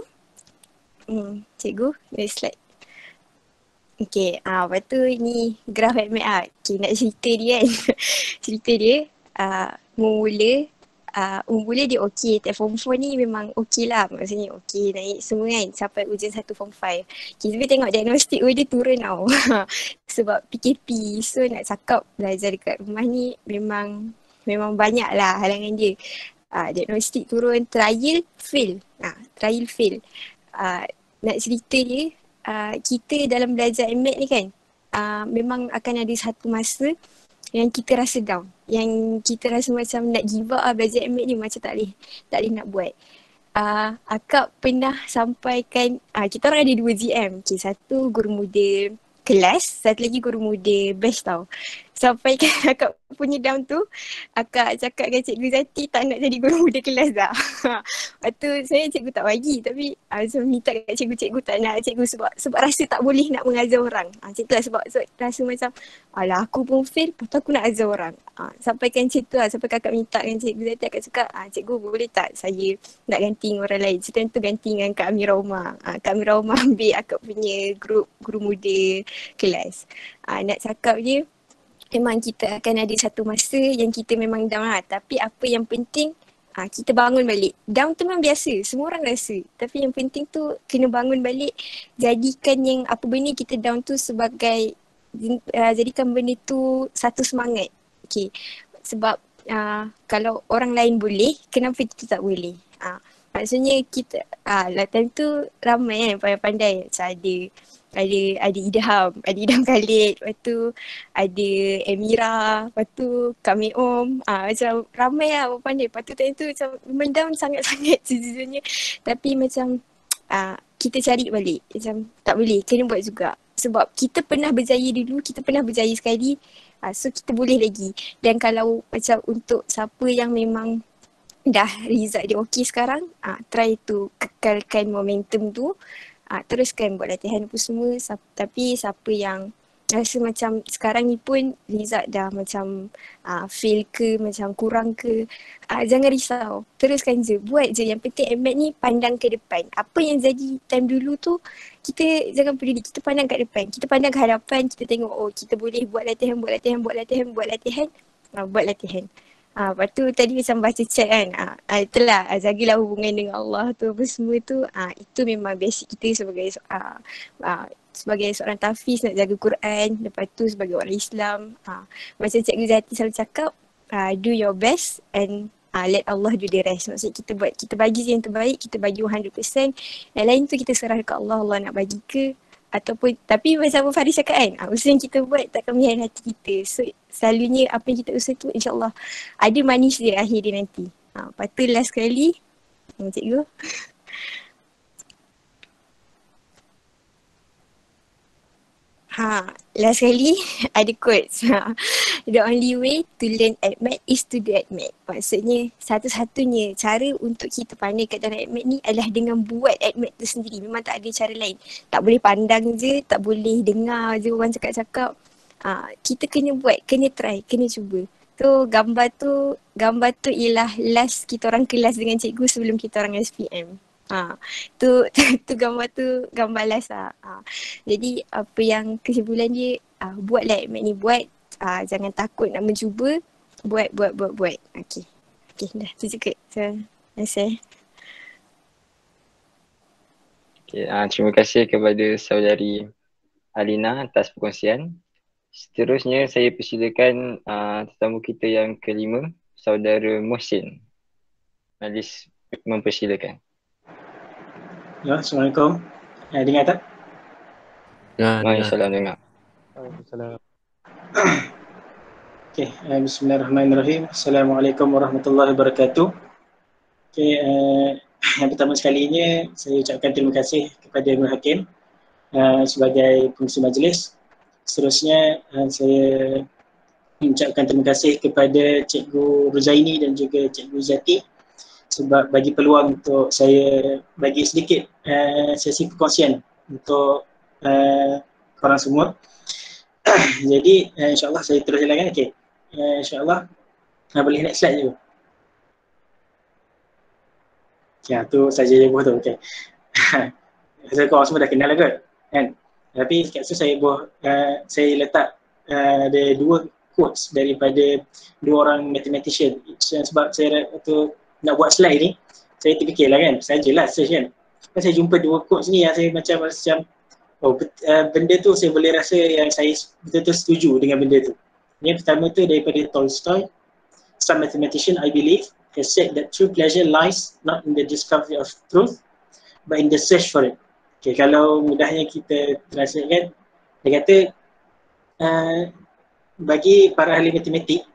hmm, cikgu next slide. Okay, ah, lepas tu ni graf admit ah. Okay, nak cerita dia kan. Cerita dia uh, mula Uh, mula dia okey, tak form four ni memang okey lah. Maksudnya okey naik semua kan sampai ujian satu form five. Okay, tapi tengok diagnostik oh, dia turun tau. Sebab P K P. So nak cakap belajar dekat rumah ni memang memang banyak lah halangan dia. Uh, diagnostik turun, trial fail. Uh, trial fail. Uh, nak cerita dia, uh, kita dalam belajar M M A T ni kan uh, memang akan ada satu masa yang kita rasa down, yang kita rasa macam nak give up lah belajar M M A T ni, macam tak boleh, tak boleh nak buat. Uh, akak pernah sampaikan, uh, kita orang ada dua G M, okay, satu guru muda kelas, satu lagi guru muda batch tau. Sampaikan akak punya down tu, akak cakap dengan Cikgu Zati tak nak jadi guru muda kelas dah. Lepas tu saya cikgu tak bagi, tapi uh, macam minta kat cikgu, cikgu tak nak cikgu sebab sebab rasa tak boleh nak mengajar orang. Uh, macam tu lah sebab, sebab rasa macam alah aku pun fail, lepas tu aku nak ajar orang. Uh, sampaikan macam tu lah, sampai kakak minta dengan Cikgu Zati, akak cakap uh, cikgu boleh tak saya nak ganti dengan orang lain. So time tu ganti dengan Kak Amira Umar. Uh, Kak Amira Umar ambil akak punya grup guru muda kelas. Uh, nak cakap je, memang kita akan ada satu masa yang kita memang down lah. Tapi apa yang penting, ha, kita bangun balik. Down tu memang biasa, semua orang rasa. Tapi yang penting tu kena bangun balik. Jadikan yang apa benda kita down tu sebagai, uh, jadikan benda tu satu semangat. Okay. Sebab uh, kalau orang lain boleh, kenapa kita tak boleh? Uh, maksudnya kita, uh, lah time tu ramai kan pandai-pandai. Macam ada Ada ada Idham, ada Idham Khalid, lepas tu ada Emira, lepas tu kami Om, ah macam ramai lah orang pandai. Lepas tu time tu macam memang sangat-sangat sejujurnya. Tapi macam ah kita cari balik, macam tak boleh, kena buat juga. sebab kita pernah berjaya dulu, kita pernah berjaya sekali. Uh, so kita boleh lagi. Dan kalau macam untuk siapa yang memang dah result dia okey sekarang, uh, try to kekalkan momentum tu, uh, teruskan buat latihan apa semua. Sa- tapi siapa yang rasa macam sekarang ni pun result dah macam uh, fail ke, macam kurang ke, uh, jangan risau, teruskan je, buat je. Yang penting M M A T ni pandang ke depan. Apa yang jadi time dulu tu kita jangan peduli, kita pandang kat depan, kita pandang ke hadapan, kita tengok oh kita boleh buat latihan, buat latihan, buat latihan, buat latihan, uh, buat latihan. Ah, uh, lepas tu tadi macam baca chat kan, ah, uh, itulah uh, jagalah hubungan dengan Allah tu apa semua tu, ah, uh, itu memang basic kita sebagai uh, uh, sebagai seorang tahfiz, nak jaga Quran, lepas tu sebagai orang Islam. Uh, macam Cikgu Zati selalu cakap, uh, do your best and uh, let Allah do the rest. Maksudnya kita buat, kita bagi yang terbaik, kita bagi one hundred percent, yang lain tu kita serah dekat Allah, Allah nak bagi ke ataupun, tapi macam apa Faris cakap kan, uh, usaha yang kita buat takkan melihat hati kita. So selalunya apa yang kita usaha tu insyaAllah ada manis dia akhir dia nanti. Uh, lepas tu last sekali, uh, Cikgu. Ha, last sekali ada quotes. Ha. The only way to learn A D M A T is to do A D M A T. Maksudnya satu-satunya cara untuk kita pandai kat dalam A D M A T ni adalah dengan buat A D M A T tu sendiri. Memang tak ada cara lain. Tak boleh pandang je, tak boleh dengar je orang cakap-cakap. Ha, kita kena buat, kena try, kena cuba. Tu gambar tu, gambar tu ialah last kita orang kelas dengan cikgu sebelum kita orang S P M. Ha, tu, tu, tu gambar tu, gambar last lah. Ha, jadi apa yang kesimpulan dia, uh, buatlah A D M A T ni, buat. Uh, jangan takut nak mencuba, buat, buat, buat, buat. Okay. Okay, dah tu cukup. Terima kasih. Okay, uh, terima kasih kepada saudari Alina atas perkongsian. Seterusnya saya persilakan uh, tetamu kita yang kelima, saudara Muhsin. Majlis mempersilakan. Ya, Assalamualaikum. Eh, dengar tak? Ya, Waalaikumsalam, dengar. Waalaikumsalam. Okay, uh, bismillahirrahmanirrahim. Assalamualaikum warahmatullahi wabarakatuh. Okay, uh, yang pertama sekalinya saya ucapkan terima kasih kepada Nur Hakim uh, sebagai pengisi majlis. Seterusnya uh, saya mengucapkan terima kasih kepada Cikgu Ruzaini dan juga Cikgu Zati sebab bagi peluang untuk saya bagi sedikit uh, sesi perkongsian untuk uh, korang semua. Jadi uh, insyaAllah saya terus jalankan. Okay. Uh, InsyaAllah uh, boleh next slide je. Ya, tu saja je buah tu. Okay. Saya korang semua dah kenal lah kot. Kan? Tapi kat situ saya buah, uh, saya letak uh, ada dua quotes daripada dua orang mathematician. Sebab saya tu nak buat slide ni, saya terfikirlah kan, sajalah search kan. Kan saya jumpa dua quotes ni yang saya macam macam oh uh, benda tu saya boleh rasa yang saya betul-betul setuju dengan benda tu. Yang pertama tu daripada Tolstoy. Some mathematician I believe has said that true pleasure lies not in the discovery of truth but in the search for it. Okay, kalau mudahnya kita translate kan, dia kata uh, bagi para ahli matematik,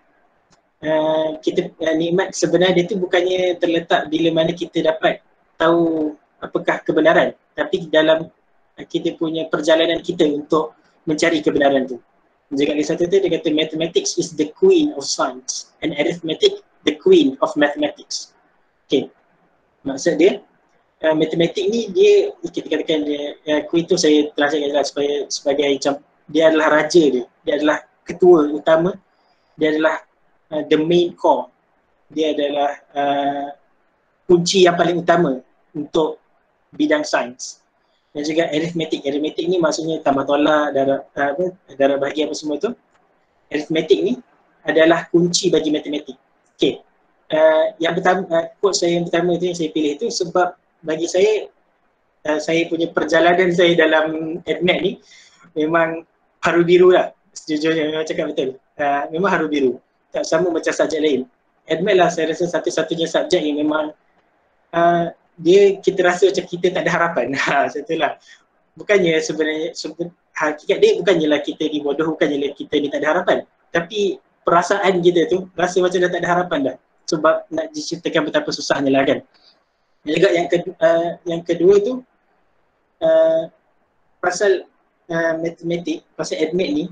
Uh, kita uh, nikmat sebenarnya itu bukannya terletak bila mana kita dapat tahu apakah kebenaran, tapi dalam uh, kita punya perjalanan kita untuk mencari kebenaran tu. Juga di satu tu dia kata mathematics is the queen of science and arithmetic the queen of mathematics. Okay, maksud dia uh, matematik ni dia, kita katakan dia, uh, queen tu saya terangkan sebagai, sebagai macam dia adalah raja dia, dia adalah ketua utama, dia adalah Uh, the main core, dia adalah uh, kunci yang paling utama untuk bidang sains. Dan juga arithmetic, arithmetic ni maksudnya tambah tolak, darab, uh, apa, darab bahagi apa semua tu. Arithmetic ni adalah kunci bagi matematik. Okay, uh, yang pertama, uh, quote saya yang pertama tu yang saya pilih tu sebab bagi saya, uh, saya punya perjalanan saya dalam A D M A T ni memang haru biru lah, sejujurnya memang cakap betul. Uh, memang haru biru. Tak sama macam subjek lain. A D M A T lah saya rasa satu-satunya subjek yang memang uh, dia kita rasa macam kita tak ada harapan. Ha, itulah. Bukannya sebenarnya seben, hakikat dia bukannya lah kita ni bodoh, bukannya lah kita ni tak ada harapan. Tapi perasaan kita tu rasa macam dah tak ada harapan dah. Sebab nak diceritakan betapa susahnya lah kan. Dan juga yang kedua, uh, yang kedua tu uh, pasal uh, matematik, pasal admit ni,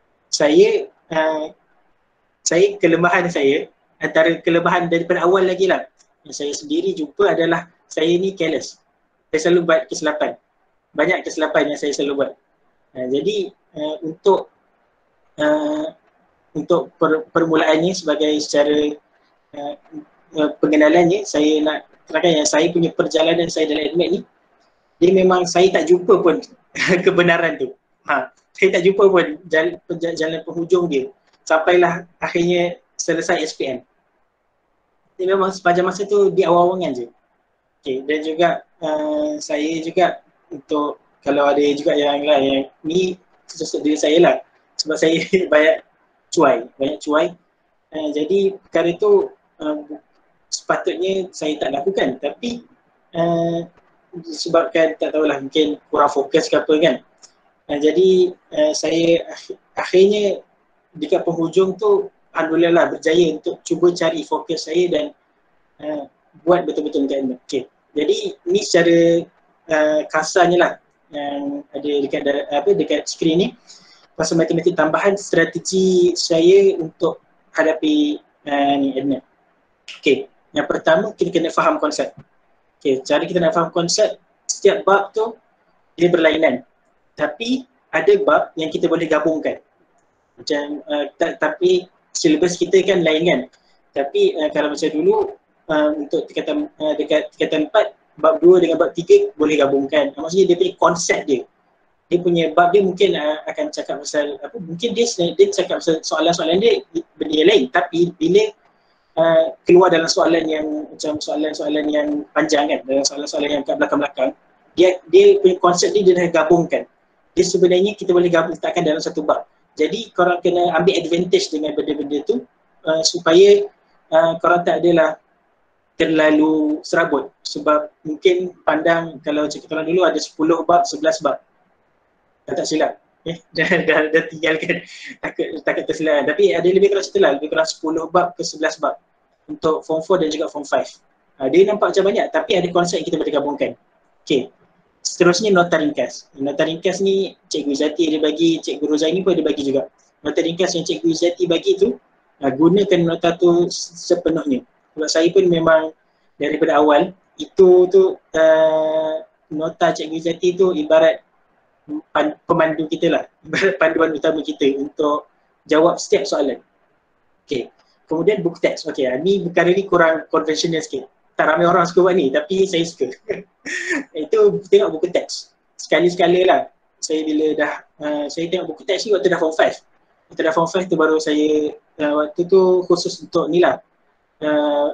saya uh, saya kelemahan saya, antara kelemahan daripada awal lagi lah, yang saya sendiri jumpa adalah saya ni careless. Saya selalu buat kesilapan. Banyak kesilapan yang saya selalu buat. Uh, jadi uh, untuk uh, untuk per, permulaannya sebagai secara uh, uh, pengenalannya, saya nak terangkan yang saya punya perjalanan saya dalam admit ni, dia memang saya tak jumpa pun kebenaran tu. Ha, saya tak jumpa pun jalan, jalan penghujung dia. Sampailah akhirnya selesai S P M. Dia memang sepanjang masa tu di awang-awangan je. Okay, dan juga uh, saya juga untuk kalau ada juga yang lain yang ni sesuatu diri saya lah. Sebab saya banyak cuai, banyak cuai. Uh, jadi perkara tu uh, sepatutnya saya tak lakukan, tapi uh, disebabkan tak tahulah mungkin kurang fokus ke apa kan. Uh, jadi uh, saya akhirnya dekat penghujung tu alhamdulillah lah berjaya untuk cuba cari fokus saya dan uh, buat betul-betul dekat admit. Okay. Jadi ni secara uh, kasarnya lah yang ada dekat apa dekat skrin ni pasal matematik tambahan strategi saya untuk hadapi uh, ni admit. Okay. Yang pertama kita kena faham konsep. Okay, cara kita nak faham konsep, setiap bab tu dia berlainan. Tapi ada bab yang kita boleh gabungkan. Macam uh, tapi syllabus kita kan lain kan. Tapi uh, kalau macam dulu uh, untuk tingkatan uh, dekat tingkatan empat, bab dua dengan bab tiga boleh gabungkan. Uh, maksudnya dia punya konsep dia. Dia punya bab dia mungkin uh, akan cakap pasal apa, mungkin dia dia cakap pasal soalan-soalan dia benda yang lain, tapi bila Uh, keluar dalam soalan yang macam soalan-soalan yang panjang kan, dalam soalan-soalan yang kat belakang-belakang, dia dia punya konsep ni dia dah gabungkan. Dia sebenarnya kita boleh gabung letakkan dalam satu bab. Jadi korang kena ambil advantage dengan benda-benda tu uh, supaya uh, korang tak adalah terlalu serabut. Sebab mungkin pandang kalau macam kita orang dulu ada sepuluh bab, sebelas bab. Dah tak silap. Eh, dah, dah, dah tinggalkan takut, takut tersilap. Tapi ada lebih kurang cerita lah, lebih kurang sepuluh bab ke sebelas bab untuk form four dan juga form five. Ha, dia nampak macam banyak tapi ada konsep yang kita boleh gabungkan. Okay. Seterusnya nota ringkas. Nota ringkas ni Cikgu Izzati ada bagi, Cikgu Rozaini pun ada bagi juga. Nota ringkas yang Cikgu Izzati bagi tu, ha, gunakan nota tu sepenuhnya. Sebab saya pun memang daripada awal, itu tu uh, nota Cikgu Izzati tu ibarat pemandu kita lah, ibarat panduan utama kita untuk jawab setiap soalan. Okay. Kemudian buku teks. Okay, ni perkara ni kurang konvensional sikit. Tak ramai orang suka buat ni, tapi saya suka. Itu tengok buku teks. Sekali-sekala lah. Saya bila dah, uh, saya tengok buku teks ni waktu dah form five. Waktu dah form five tu baru saya, uh, waktu tu khusus untuk ni lah. Uh,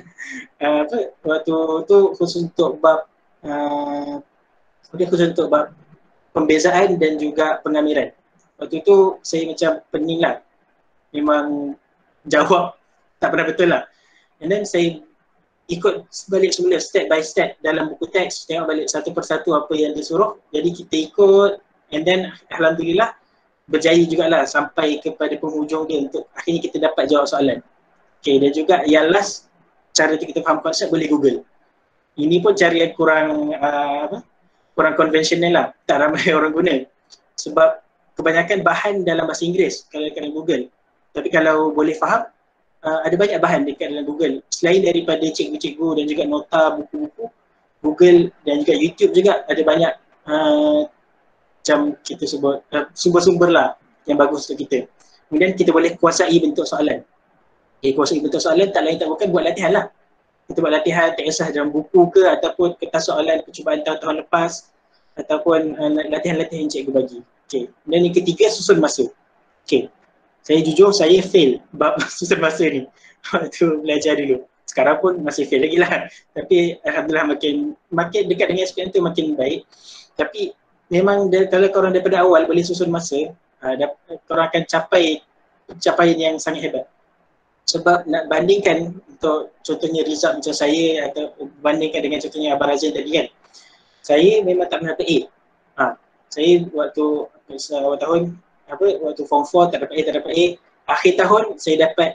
uh, apa, waktu tu khusus untuk bab, uh, khusus untuk bab pembezaan dan juga pengamiran. Waktu tu saya macam pening lah. Memang jawab tak pernah betul lah. And then saya ikut balik semula step by step dalam buku teks, tengok balik satu persatu apa yang dia suruh. Jadi kita ikut and then alhamdulillah berjaya jugalah sampai kepada penghujung dia untuk akhirnya kita dapat jawab soalan. Okay, dan juga yang last, cara kita faham konsep boleh Google. Ini pun cara yang kurang uh, apa? kurang konvensional lah, tak ramai orang guna. Sebab kebanyakan bahan dalam bahasa Inggeris kalau kena Google. Tapi kalau boleh faham, uh, ada banyak bahan dekat dalam Google. Selain daripada cikgu-cikgu dan juga nota, buku-buku, Google dan juga YouTube juga ada banyak uh, macam kita sebut uh, sumber-sumber lah yang bagus untuk kita. Kemudian kita boleh kuasai bentuk soalan. Okay, kuasai bentuk soalan tak lain tak bukan buat latihan lah. Kita buat latihan tak kisah dalam buku ke ataupun kertas soalan percubaan tahun-tahun lepas ataupun uh, latihan-latihan yang cikgu bagi. Okay. Dan yang ketiga, susun masa. Okay. Saya jujur, saya fail bab susun masa ni waktu belajar dulu. Sekarang pun masih fail lagi lah. Tapi alhamdulillah makin makin dekat dengan S P M tu makin baik. Tapi memang kalau korang daripada awal boleh susun masa, uh, korang akan capai capaian yang sangat hebat. Sebab nak bandingkan untuk contohnya result macam saya atau bandingkan dengan contohnya Abang Razin tadi kan, saya memang tak pernah dapat A. Ha, saya waktu awal tahun apa waktu form four tak dapat A, tak dapat A. Akhir tahun saya dapat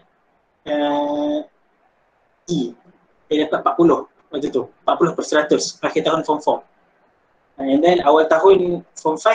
uh, E. Saya dapat empat puluh waktu tu, empat puluh per seratus akhir tahun form four. And then awal tahun form five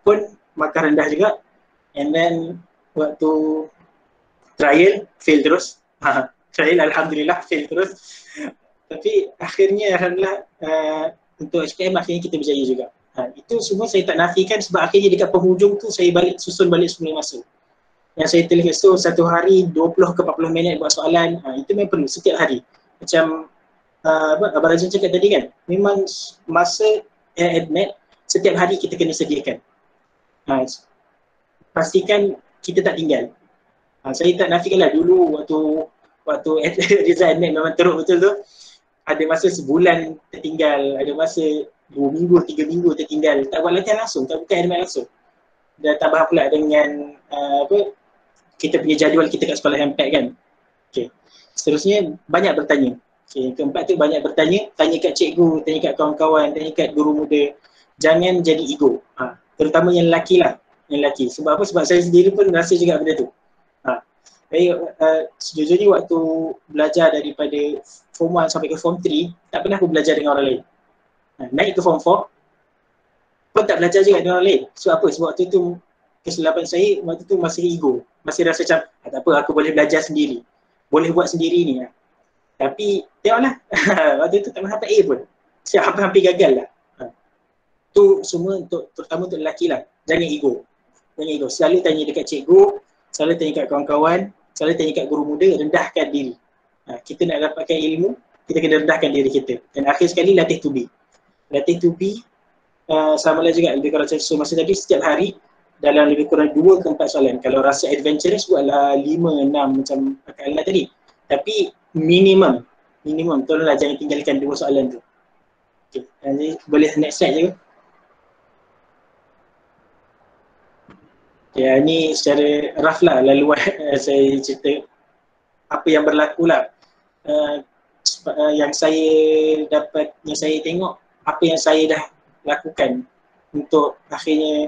pun markah rendah juga. And then waktu trial fail terus. Ha, trial alhamdulillah fail terus. Tapi akhirnya alhamdulillah uh, untuk S P M akhirnya kita berjaya juga. Ha, itu semua saya tak nafikan sebab akhirnya dekat penghujung tu saya balik susun balik semua masa. Yang saya tulis tu satu hari dua puluh ke empat puluh minit buat soalan, ha, itu memang perlu setiap hari. Macam uh, apa Abang Razin cakap tadi kan, memang masa uh, admit setiap hari kita kena sediakan. Ha, pastikan kita tak tinggal. Ha, saya tak nafikan lah dulu waktu waktu result admit memang teruk betul tu. Ada masa sebulan tertinggal, ada masa dua minggu, tiga minggu tertinggal. Tak buat latihan langsung, tak buka admit langsung. Dan tambah pula dengan uh, apa, kita punya jadual kita kat sekolah Hampat kan. Okay. Seterusnya banyak bertanya. Okay. Keempat tu banyak bertanya, tanya kat cikgu, tanya kat kawan-kawan, tanya kat guru muda. Jangan jadi ego. Ha. Terutama yang lelaki lah. Yang lelaki. Sebab apa? Sebab saya sendiri pun rasa juga benda tu. Ha. Jadi uh, sejujurnya waktu belajar daripada form one sampai ke form three, tak pernah aku belajar dengan orang lain. Ha. Naik ke form four, pun tak belajar juga dengan orang lain. Sebab apa? Sebab waktu tu kesilapan saya waktu tu masih ego. Masih rasa macam, ah, tak apa aku boleh belajar sendiri. Boleh buat sendiri ni. Ha. Tapi tengoklah, waktu tu tak dapat A pun. Saya hampir-hampir gagal lah. Ha. Tu semua untuk, terutama untuk lelaki lah. Jangan ego. Jangan ego. Selalu tanya dekat cikgu, selalu tanya kat kawan-kawan, selalu tanya kat guru muda, rendahkan diri. Ha. Kita nak dapatkan ilmu, kita kena rendahkan diri kita. Dan akhir sekali latih to be. Latih to be, uh, sama lah juga lebih kurang so, masa tadi setiap hari dalam lebih kurang dua ke empat soalan. Kalau rasa adventurous buatlah lima, enam macam Kak Alna tadi. Tapi minimum, minimum tolonglah jangan tinggalkan dua soalan tu. Okay, jadi boleh next slide je ke? Ya, ni secara rough lah laluan saya cerita apa yang berlaku lah. Uh, uh, yang saya dapat, yang saya tengok apa yang saya dah lakukan untuk akhirnya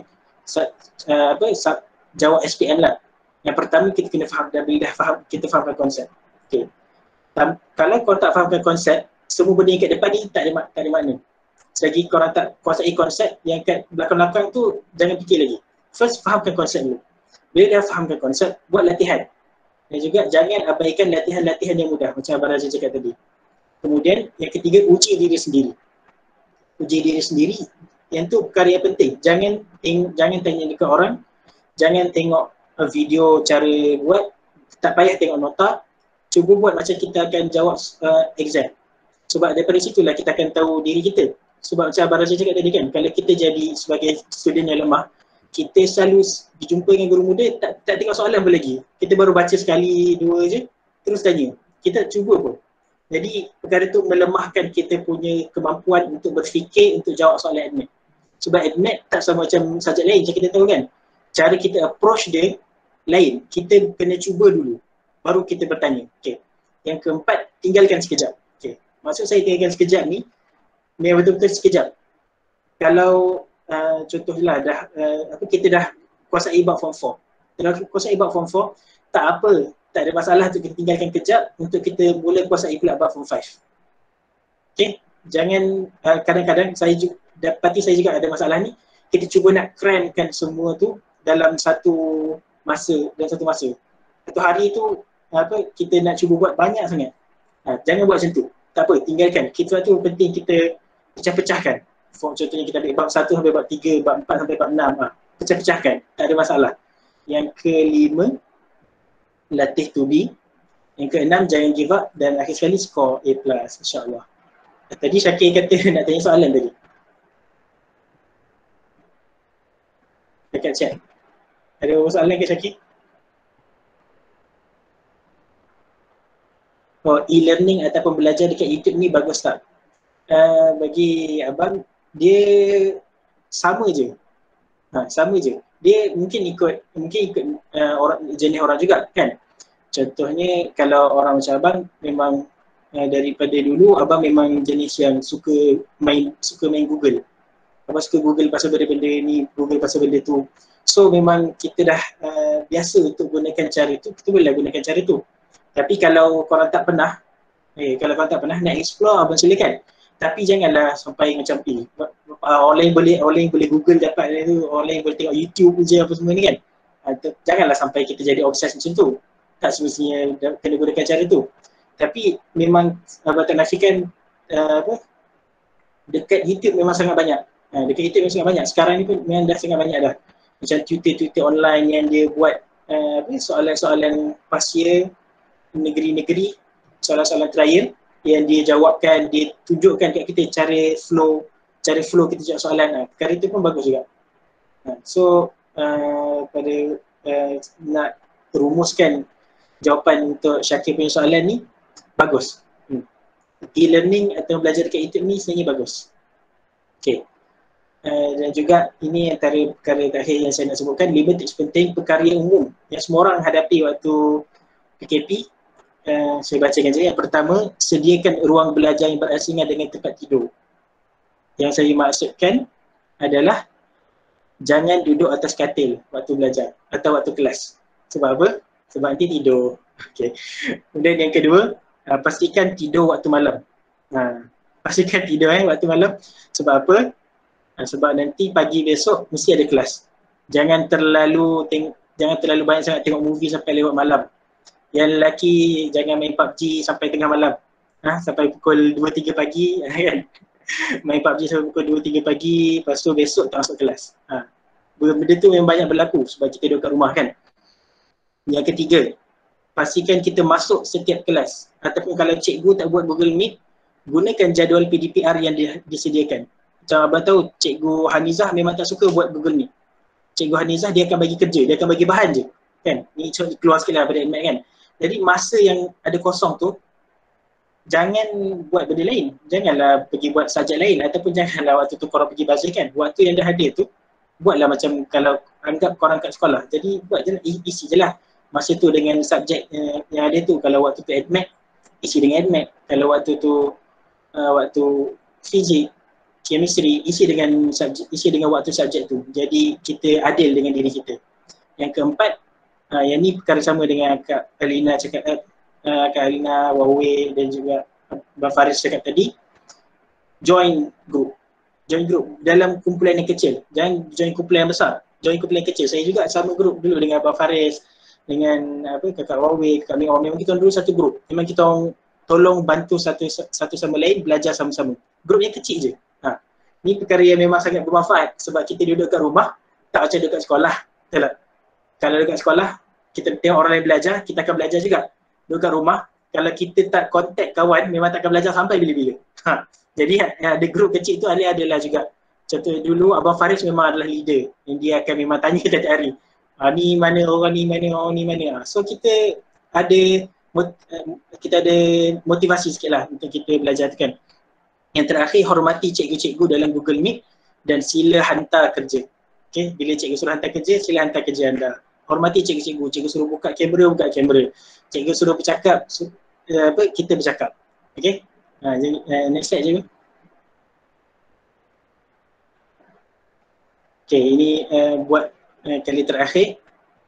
uh, apa jawab S P M lah. Yang pertama kita kena faham, dan bila dah faham, kita fahamkan konsep. Okay. Um, kalau kau tak fahamkan konsep, semua benda yang kat depan ni tak ada, tak ada makna. Selagi korang tak kuasai konsep, yang kat belakang-belakang tu jangan fikir lagi. First fahamkan konsep dulu. Bila dah fahamkan konsep, buat latihan. Dan juga jangan abaikan latihan-latihan yang mudah macam Abang Razin cakap tadi. Kemudian yang ketiga, uji diri sendiri. Uji diri sendiri, yang tu perkara yang penting. Jangan teng- jangan tanya dekat orang, jangan tengok uh, video cara buat, tak payah tengok nota, cuba buat macam kita akan jawab uh, exam. Sebab daripada situlah kita akan tahu diri kita. Sebab macam Abang Razin cakap tadi kan, kalau kita jadi sebagai student yang lemah, kita selalu dijumpa dengan guru muda, tak, tak tengok soalan pun lagi. Kita baru baca sekali, dua je, terus tanya. Kita cuba pun. Jadi perkara tu melemahkan kita punya kemampuan untuk berfikir, untuk jawab soalan admit. Sebab admit tak sama macam subjek lain, macam kita tahu kan. Cara kita approach dia lain. Kita kena cuba dulu, baru kita bertanya. Okay. Yang keempat, tinggalkan sekejap. Okay. Maksud saya tinggalkan sekejap ni, ni betul-betul sekejap. Kalau uh, contohlah dah, uh, apa, kita dah kuasai bab form four. Kalau kuasai bab form four, tak apa. Tak ada masalah tu kita tinggalkan kejap untuk kita boleh kuasai pula bab form five. Okay, jangan uh, kadang-kadang saya juga, dapati saya juga ada masalah ni, kita cuba nak cramkan semua tu dalam satu masa, dalam satu masa. Satu hari tu apa, kita nak cuba buat banyak sangat. Ha, jangan buat macam tu. Tak apa, tinggalkan. Kita tu penting kita pecah-pecahkan. Contohnya kita ambil bab satu sampai bab tiga, bab empat sampai bab enam. Ha, pecah-pecahkan. Tak ada masalah. Yang kelima, latih to be. Yang keenam, jangan give up, dan akhir sekali score A plus, insyaAllah. Tadi Syakir kata nak tanya soalan tadi. Dekat chat. Ada soalan ke Syakir? Oh, e-learning ataupun belajar dekat YouTube ni bagus tak? Uh, bagi abang, dia sama je. Ha, sama je. Dia mungkin ikut mungkin ikut uh, orang, jenis orang juga kan. Contohnya kalau orang macam abang memang uh, daripada dulu abang memang jenis yang suka main suka main Google. Abang suka Google pasal benda-benda ni, Google pasal benda tu. So memang kita dah uh, biasa untuk gunakan cara tu, kita boleh gunakan cara tu. Tapi kalau korang tak pernah, eh kalau korang tak pernah nak explore, abang silakan. Tapi janganlah sampai macam eh, orang lain boleh orang lain boleh Google dapat tu, orang lain boleh tengok YouTube je apa semua ni kan. Uh, janganlah sampai kita jadi obses macam tu. Tak semestinya kena gunakan cara tu. Tapi memang Abang tak nafikan uh, apa dekat YouTube memang sangat banyak. Uh, dekat YouTube memang sangat banyak. Sekarang ni pun memang dah sangat banyak dah. Macam Twitter-Twitter online yang dia buat uh, apa, soalan-soalan pasia negeri-negeri, soalan-soalan trial yang dia jawabkan, dia tunjukkan kat kita cara flow, cara flow kita jawab soalan. Uh, perkara itu pun bagus juga. Uh, so uh, pada uh, nak rumuskan jawapan untuk Syakir punya soalan ni, bagus. Hmm. E-learning atau belajar dekat YouTube ni sebenarnya bagus. Okay. Uh, dan juga ini antara perkara terakhir yang saya nak sebutkan, lima tips penting perkarya umum yang semua orang hadapi waktu P K P. Uh, saya bacakan je. Yang pertama, sediakan ruang belajar yang berasingan dengan tempat tidur. Yang saya maksudkan adalah jangan duduk atas katil waktu belajar atau waktu kelas. Sebab apa? Sebab nanti tidur. Okay. Kemudian yang kedua, uh, pastikan tidur waktu malam. Uh, pastikan tidur eh, waktu malam. Sebab apa? Uh, sebab nanti pagi besok mesti ada kelas. Jangan terlalu teng- jangan terlalu banyak sangat tengok movie sampai lewat malam. Yang lelaki jangan main P U B G sampai tengah malam. Ha, sampai pukul dua tiga pagi kan. Main P U B G sampai pukul dua tiga pagi, lepas tu besok tak masuk kelas. Ha. Benda tu memang banyak berlaku sebab kita duduk kat rumah kan. Yang ketiga, pastikan kita masuk setiap kelas. Ataupun kalau cikgu tak buat Google Meet, gunakan jadual P D P R yang disediakan. Macam abang tahu, Cikgu Hanizah memang tak suka buat Google Meet. Cikgu Hanizah dia akan bagi kerja, dia akan bagi bahan je. Kan? Ni keluar sikit lah pada N M A T kan. Jadi masa yang ada kosong tu, jangan buat benda lain. Janganlah pergi buat subjek lain ataupun janganlah waktu tu korang pergi bazir kan. Waktu yang dah ada tu, buatlah macam kalau anggap korang kat sekolah. Jadi buat je lah, isi je lah. Masa tu dengan subjek uh, yang ada tu. Kalau waktu tu N M A T, isi dengan N M A T. Kalau waktu tu uh, waktu fizik, chemistry, isi dengan subjek, isi dengan waktu subjek tu. Jadi kita adil dengan diri kita. Yang keempat, uh, yang ni perkara sama dengan Kak Alina cakap, uh, Kak Alina, Wawe dan juga Abang Faris cakap tadi. Join group. Join group dalam kumpulan yang kecil. Jangan join kumpulan yang besar. Join kumpulan yang kecil. Saya juga sama group dulu dengan Abang Faris, dengan apa Kakak Wawe, Kakak Ming. Memang kita dulu satu group. Memang kita orang tolong bantu satu satu sama lain, belajar sama-sama. Grup yang kecil je. Ha. Ni perkara yang memang sangat bermanfaat sebab kita duduk kat rumah, tak macam duduk kat sekolah. Betul tak? Kalau dekat sekolah, kita tengok orang lain belajar, kita akan belajar juga. Duduk kat rumah, kalau kita tak kontak kawan, memang tak akan belajar sampai bila-bila. Ha. Jadi ada grup kecil tu ada adalah juga. Contoh dulu Abang Faris memang adalah leader. Yang dia akan memang tanya setiap hari. Ha, ni mana orang ni, mana orang ni, mana. So kita ada kita ada motivasi sikit lah untuk kita belajar tu kan. Yang terakhir, hormati cikgu-cikgu dalam Google Meet dan sila hantar kerja. Okay, bila cikgu suruh hantar kerja, sila hantar kerja anda. Hormati cikgu-cikgu, cikgu suruh buka kamera, buka kamera. Cikgu suruh bercakap, su- uh, apa, kita bercakap. Okay, uh, jadi, uh, next slide cikgu. Okay, ini uh, buat uh, kali terakhir.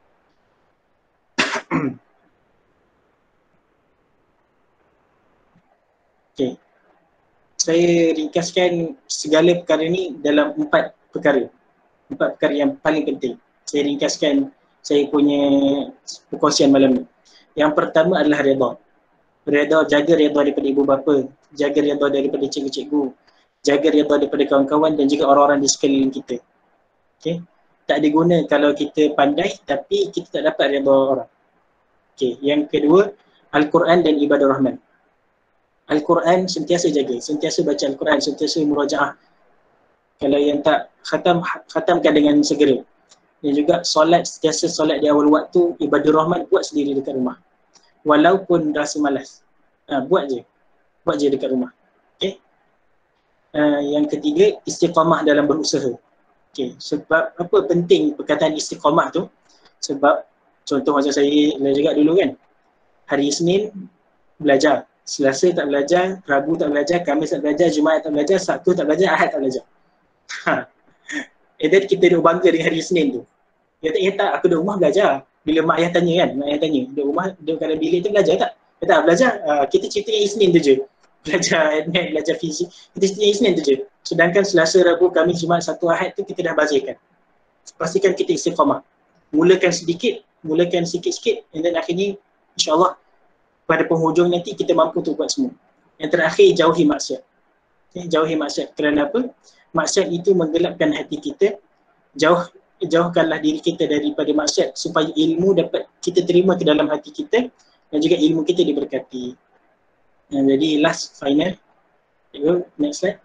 Okay. Saya ringkaskan segala perkara ni dalam empat perkara. Empat perkara yang paling penting. Saya ringkaskan saya punya perkongsian malam ni. Yang pertama adalah redha. Redha, jaga redha daripada ibu bapa, jaga redha daripada cikgu-cikgu, jaga redha daripada kawan-kawan dan juga orang-orang di sekeliling kita. Okay. Tak ada guna kalau kita pandai tapi kita tak dapat redha orang. Okay. Yang kedua, Al-Quran dan ibadah rahman. Al-Quran sentiasa jaga, sentiasa baca Al-Quran, sentiasa murajaah. Kalau yang tak khatam, khatamkan dengan segera. Dan juga solat, sentiasa solat di awal waktu, ibadah rahman buat sendiri dekat rumah. Walaupun rasa malas, ha, buat je. Buat je dekat rumah. Okay. Uh, yang ketiga, istiqamah dalam berusaha. Okay. Sebab apa penting perkataan istiqamah tu? Sebab contoh macam saya juga dulu kan. Hari Isnin belajar. Selasa tak belajar, Rabu tak belajar, Khamis tak belajar, Jumaat tak belajar, Sabtu tak belajar, Ahad tak belajar. Ha. And then kita duduk bangga dengan hari Isnin tu. Dia tak, ya tak, aku duduk rumah belajar. Bila mak ayah tanya kan, mak ayah tanya, duduk rumah, duduk dalam bilik tu belajar tak? Dia tak belajar, uh, kita cerita yang Isnin tu je. belajar admin, belajar fizik. Kita setiap Isnin tu je. Sedangkan Selasa, Rabu, Khamis, Jumaat, Sabtu, Ahad tu kita dah bazirkan. Pastikan kita istiqamah. Mulakan sedikit, mulakan sikit-sikit, and then akhirnya insyaAllah pada penghujung nanti kita mampu untuk buat semua. Yang terakhir, jauhi maksiat. Okay, jauhi maksiat. Kerana apa? Maksiat itu menggelapkan hati kita. Jauh jauhkanlah diri kita daripada maksiat supaya ilmu dapat kita terima ke dalam hati kita dan juga ilmu kita diberkati. Nah, jadi last final. Go, next slide.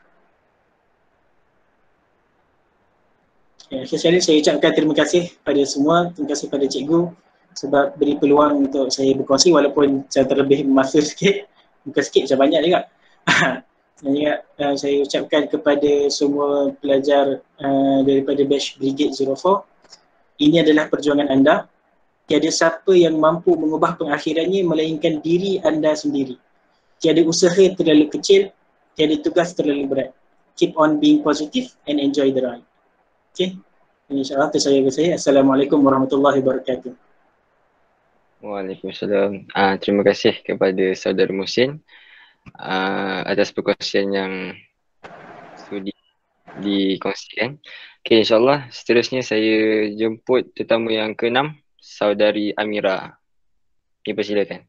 Okay, sekali saya ucapkan terima kasih pada semua. Terima kasih pada cikgu sebab beri peluang untuk saya berkongsi walaupun saya terlebih masa sikit. Bukan sikit, macam banyak juga. Dan juga uh, saya ucapkan kepada semua pelajar uh, daripada batch Brigade zero four, ini adalah perjuangan anda. Tiada siapa yang mampu mengubah pengakhirannya melainkan diri anda sendiri. Tiada usaha terlalu kecil, tiada tugas terlalu berat. Keep on being positive and enjoy the ride. Okay, insyaAllah itu saya saya. Assalamualaikum warahmatullahi wabarakatuh. Waalaikumsalam. Uh, terima kasih kepada Saudara Muhsin uh, atas perkongsian yang sudi dikongsikan. Okay, insyaAllah seterusnya saya jemput tetamu yang keenam, Saudari Amira. Dipersilakan.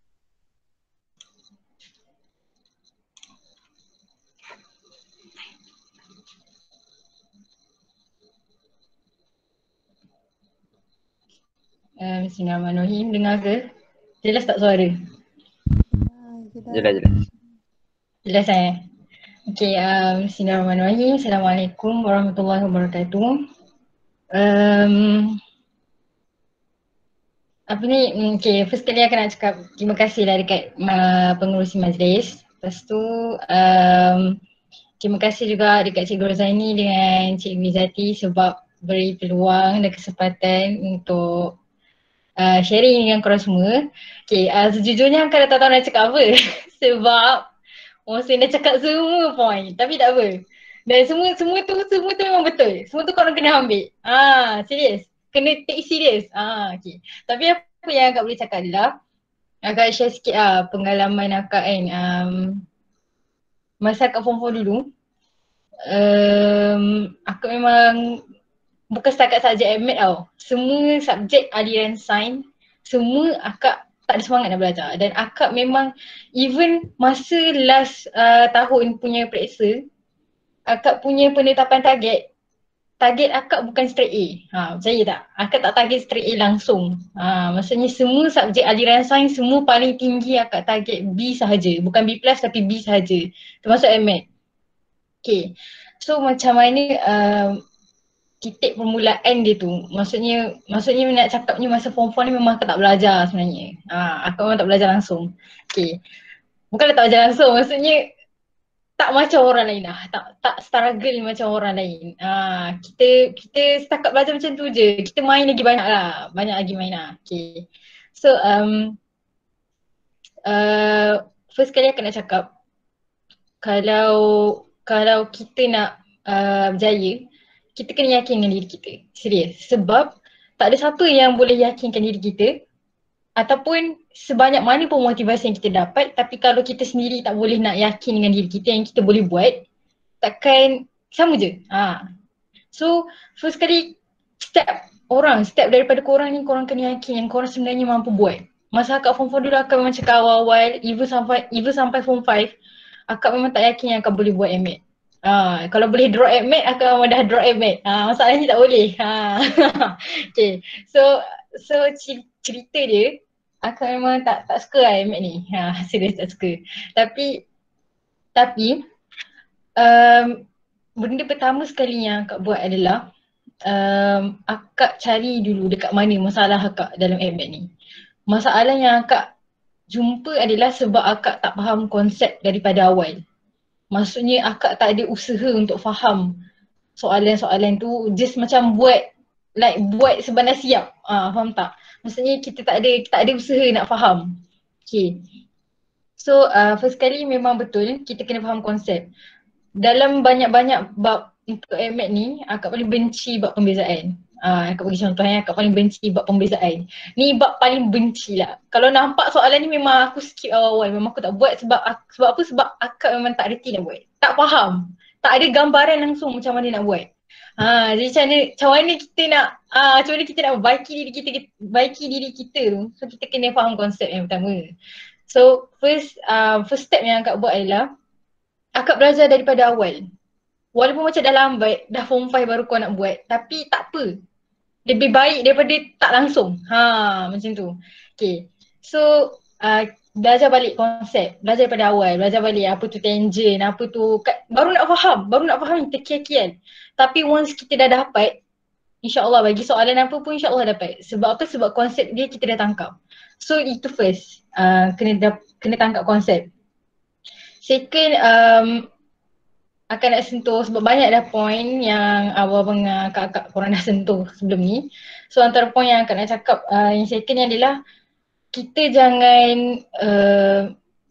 Uh, Bismillahirrahmanirrahim. Dengar ke? Jelas tak suara? Jelas, jelas. Jelas eh? Okay, um, Bismillahirrahmanirrahim. Assalamualaikum warahmatullahi wabarakatuh. Um, apa ni, okay, first kali aku nak cakap terima kasih lah dekat uh, pengerusi majlis. Lepas tu, um, terima kasih juga dekat Cikgu Rozaini dengan Cikgu Izzati sebab beri peluang dan kesempatan untuk Uh, sharing dengan korang semua. Okay, uh, sejujurnya aku dah tak tahu nak cakap apa sebab Mohsin dah cakap semua point, tapi tak apa. Dan semua semua tu semua tu memang betul. Semua tu korang kena ambil. Ah, serius. Kena take serious. Ah, okay. Tapi apa yang akak boleh cakap adalah akak share sikit lah pengalaman akak kan. Um, masa akak form four dulu, um, akak memang bukan setakat subjek admit tau. Semua subjek aliran sains, semua akak tak ada semangat nak belajar. Dan akak memang even masa last uh, tahun punya periksa, akak punya penetapan target, target akak bukan straight A. Ha, percaya tak? Akak tak target straight A langsung. Ha, maksudnya semua subjek aliran sains semua paling tinggi akak target B sahaja. Bukan B plus tapi B sahaja. Termasuk admit. Okay. So macam mana uh, titik permulaan dia tu, maksudnya maksudnya nak cakapnya masa form four ni memang aku tak belajar sebenarnya. Ha, aku memang tak belajar langsung. Okay. Bukanlah tak belajar langsung, maksudnya tak macam orang lain lah. Tak tak struggle macam orang lain. Ha, kita kita setakat belajar macam tu je. Kita main lagi banyak lah. Banyak lagi main lah. Okay. So um, uh, first kali aku nak cakap, kalau kalau kita nak uh, berjaya, kita kena yakin dengan diri kita. Serius. Sebab tak ada siapa yang boleh yakinkan diri kita ataupun sebanyak mana pun motivasi yang kita dapat, tapi kalau kita sendiri tak boleh nak yakin dengan diri kita yang kita boleh buat, takkan sama je. Ha. So first kali step orang, step daripada korang ni, korang kena yakin yang korang sebenarnya mampu buat. Masa akak form four dulu akak memang cakap awal-awal, even sampai even sampai form five, akak memang tak yakin yang akak boleh buat M A D. Ha, kalau boleh draw admit, aku memang dah draw admit. Ha, masalahnya tak boleh. Ha. Okay, so so cerita dia, aku memang tak tak suka lah admit ni. Ha, serius tak suka. Tapi tapi um, benda pertama sekali yang akak buat adalah um, akak cari dulu dekat mana masalah akak dalam admit ni. Masalah yang akak jumpa adalah sebab akak tak faham konsep daripada awal. Maksudnya akak tak ada usaha untuk faham soalan-soalan tu, just macam buat like buat sebenar siap. Ah, faham tak? Maksudnya kita tak ada tak ada usaha nak faham. Okay. So uh, first kali memang betul kita kena faham konsep. Dalam banyak-banyak bab untuk admit ni, akak paling benci bab pembezaan. Ah, akak bagi contoh yang akak paling benci bab pembezaan. Ni bab paling benci lah. Kalau nampak soalan ni memang aku skip awal-awal. Memang aku tak buat sebab aku, sebab apa? Sebab akak memang tak reti nak buat. Tak faham. Tak ada gambaran langsung macam mana nak buat. Ha, jadi macam mana, macam mana kita nak, ah, macam mana kita nak baiki diri kita, baiki diri kita tu. So kita kena faham konsep yang pertama. So first, uh, first step yang akak buat adalah akak belajar daripada awal. Walaupun macam dah lambat, dah form five baru kau nak buat, tapi tak apa. Lebih baik daripada tak langsung. Ha, macam tu. Okay. So, uh, belajar balik konsep. Belajar daripada awal. Belajar balik apa tu tangent, apa tu. Kat, baru nak faham. Baru nak faham terkial-kial. Tapi once kita dah dapat, insyaAllah bagi soalan apa pun insyaAllah dapat. Sebab apa? Sebab konsep dia kita dah tangkap. So, itu first. Uh, kena, kena tangkap konsep. Second, um, akan nak sentuh sebab banyak dah point yang abang-abang kakak korang dah sentuh sebelum ni. So antara point yang akan nak cakap uh, yang second ni adalah kita jangan uh,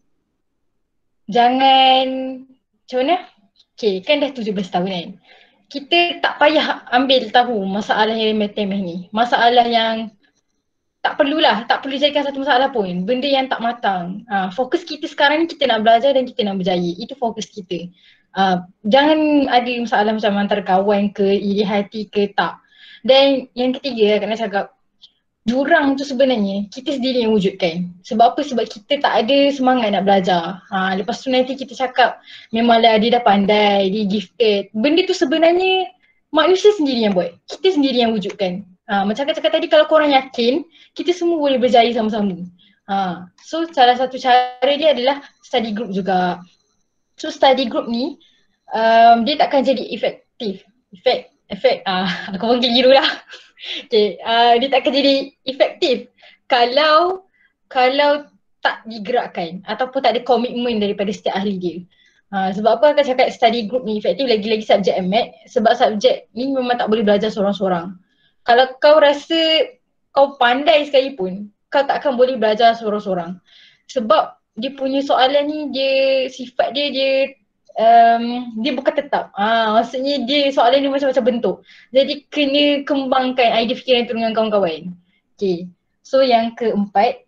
jangan macam mana? Okay, kan dah tujuh belas tahun kan. Kita tak payah ambil tahu masalah yang remeh-temeh ni. Masalah yang tak perlulah, tak perlu jadikan satu masalah pun. Benda yang tak matang. Uh, fokus kita sekarang ni kita nak belajar dan kita nak berjaya. Itu fokus kita. Uh, jangan ada masalah macam antara kawan ke, iri hati ke, tak. Dan yang ketiga, nak cakap, jurang tu sebenarnya kita sendiri yang wujudkan. Sebab apa? Sebab kita tak ada semangat nak belajar. Ha, lepas tu nanti kita cakap, memanglah dia dah pandai, dia gifted. Benda tu sebenarnya manusia sendiri yang buat. Kita sendiri yang wujudkan. Ha, macam cakap tadi, kalau korang yakin, kita semua boleh berjaya sama-sama. Ha, so salah satu cara dia adalah study group juga. So study group ni um, dia takkan jadi efektif. Efek, efek, ah, aku panggil giru lah. Okay, uh, dia takkan jadi efektif kalau kalau tak digerakkan ataupun tak ada komitmen daripada setiap ahli dia. Uh, sebab apa akan cakap study group ni efektif lagi-lagi subjek M A T? Sebab subjek ni memang tak boleh belajar seorang-seorang. Kalau kau rasa kau pandai sekalipun, kau tak akan boleh belajar seorang-seorang. Sebab dia punya soalan ni, dia sifat dia, dia um, dia bukan tetap. Ah, maksudnya dia soalan ni macam-macam bentuk. Jadi kena kembangkan idea fikiran tu dengan kawan-kawan. Okay. So yang keempat,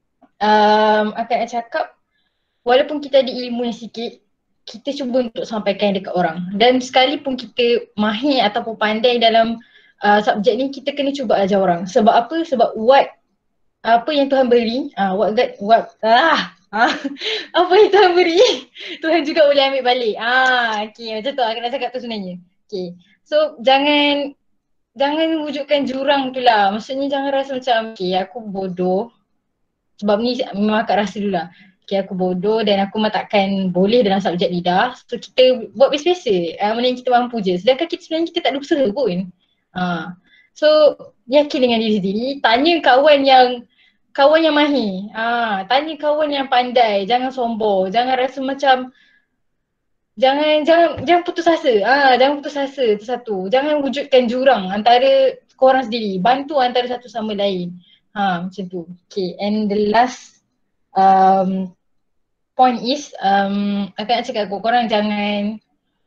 um, akan nak cakap, walaupun kita ada ilmu yang sikit, kita cuba untuk sampaikan dekat orang. Dan sekalipun kita mahir ataupun pandai dalam uh, subjek ni, kita kena cuba ajar orang. Sebab apa? Sebab what apa yang Tuhan beri, uh, what God, what, ah, ah, apa yang Tuhan beri, Tuhan juga boleh ambil balik. Ah, okay, macam tu aku nak cakap tu sebenarnya. Okay, so jangan jangan wujudkan jurang tu lah. Maksudnya jangan rasa macam, okay aku bodoh. Sebab ni memang akak rasa dulu lah. Okay, aku bodoh dan aku memang takkan boleh dalam subjek lidah. So kita buat biasa-biasa, uh, mana yang kita mampu je. Sedangkan kita sebenarnya kita tak ada usaha pun. Uh, so yakin dengan diri sendiri, tanya kawan yang kawan yang mahir, ah, tanya kawan yang pandai, jangan sombong, jangan rasa macam jangan jangan jangan putus asa. Ah, jangan putus asa itu satu. Jangan wujudkan jurang antara korang sendiri, bantu antara satu sama lain. Ha, macam tu. Okay, and the last um, point is um, akan nak cakap korang jangan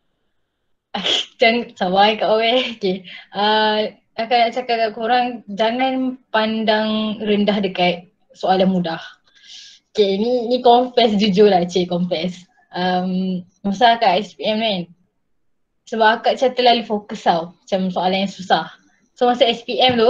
jangan sabar kat awal. Okay. Uh, akan nak cakap kat korang, jangan pandang rendah dekat soalan mudah. Okay, ni ni confess jujur lah cik, confess. Um, masa kat S P M kan, sebab akak macam terlalu fokus tau, macam soalan yang susah. So masa S P M tu,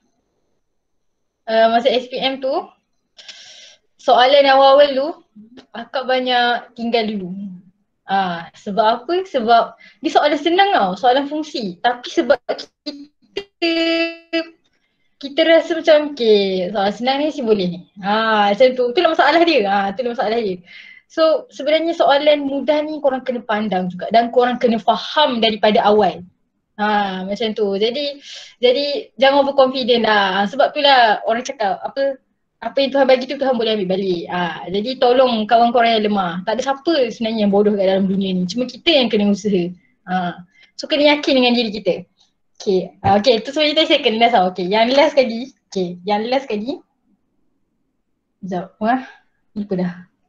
uh, masa S P M tu, soalan awal-awal tu, akak banyak tinggal dulu. Ah, sebab apa? Sebab dia soalan senang tau, soalan fungsi. Tapi sebab kita kita rasa macam okay, soalan senang ni si boleh ni. Ah, macam tu. Itulah masalah dia. Ah, itulah masalah dia. So sebenarnya soalan mudah ni korang kena pandang juga dan korang kena faham daripada awal. Ah, macam tu. Jadi jadi jangan overconfident lah. Sebab tu lah orang cakap apa apa yang Tuhan bagi tu Tuhan boleh ambil balik. Ha, jadi tolong kawan korang yang lemah. Tak ada siapa sebenarnya yang bodoh kat dalam dunia ni. Cuma kita yang kena usaha. Ha. So kena yakin dengan diri kita. Okay, uh, okay tu sebenarnya tadi saya kena tau. Okay, yang last kali. Okay, yang last kali. Sekejap, wah, lupa dah.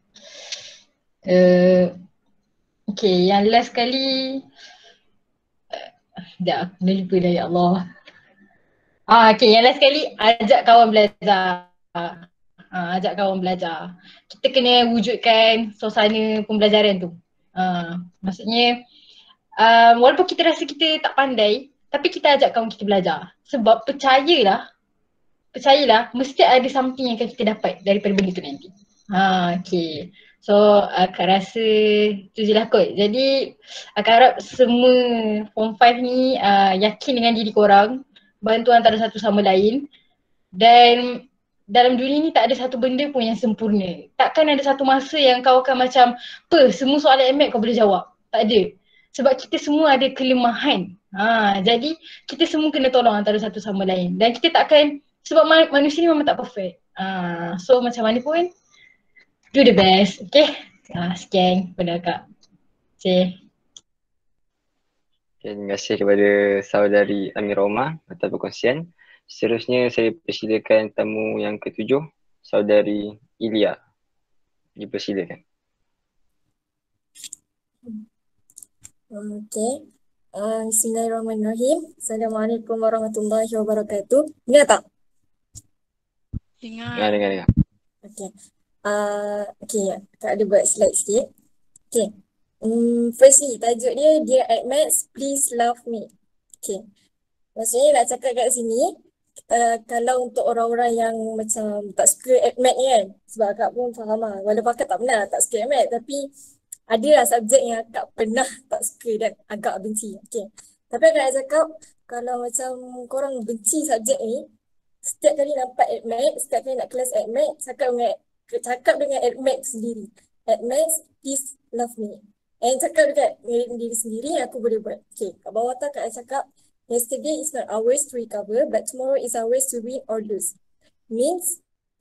Uh, okay, yang last kali. Uh, dah, aku dah lupa dah, ya Allah. Ah, okay, yang last sekali ajak kawan belajar. Ah, ajak kawan belajar. Kita kena wujudkan suasana pembelajaran tu. Ah, maksudnya um, walaupun kita rasa kita tak pandai, tapi kita ajak kawan kita belajar. Sebab percayalah, percayalah mesti ada something yang akan kita dapat daripada benda tu nanti. Ha, okay. So akak rasa tu je lah kot. Jadi akak harap semua form five ni uh, yakin dengan diri korang, bantu antara satu sama lain, dan dalam dunia ni tak ada satu benda pun yang sempurna. Takkan ada satu masa yang kau akan macam, apa semua soalan M A T kau boleh jawab. Tak ada. Sebab kita semua ada kelemahan. Ha, jadi kita semua kena tolong antara satu sama lain. Dan kita takkan, sebab ma- manusia ni memang tak perfect. Ha, so macam mana pun, do the best. Okay. Ha, sekian pada Kak. Okay. Okay, terima kasih kepada saudari Amira Omar atas perkongsian. Seterusnya saya persilakan tamu yang ketujuh, saudari Ilya. Dipersilakan. Okey. Uh, Bismillahirrahmanirrahim. Assalamualaikum warahmatullahi wabarakatuh. Dengar tak? Dengar. Dengar, dengar, dengar. Okey. Uh, okay, Kak ada buat slide sikit. Okay. Um, firstly, tajuk dia, Dear AdMaths, Please Love Me. Okay. Maksudnya nak cakap kat sini, uh, kalau untuk orang-orang yang macam tak suka AdMaths ni kan, sebab Kak pun faham lah, walaupun Kak tak pernah tak suka AdMaths, tapi ada lah subjek yang Kak pernah tak suka dan agak benci. Okay. Tapi Kak nak cakap, kalau macam korang benci subjek ni, setiap kali nampak AdMaths, setiap kali nak kelas AdMaths, cakap dengan cakap dengan AdMaths sendiri. AdMaths, please love me. And cakap dekat diri sendiri, aku boleh buat. Okay, kat bawah tu Kak cakap, yesterday is not ours to recover, but tomorrow is ours to win or lose. Means,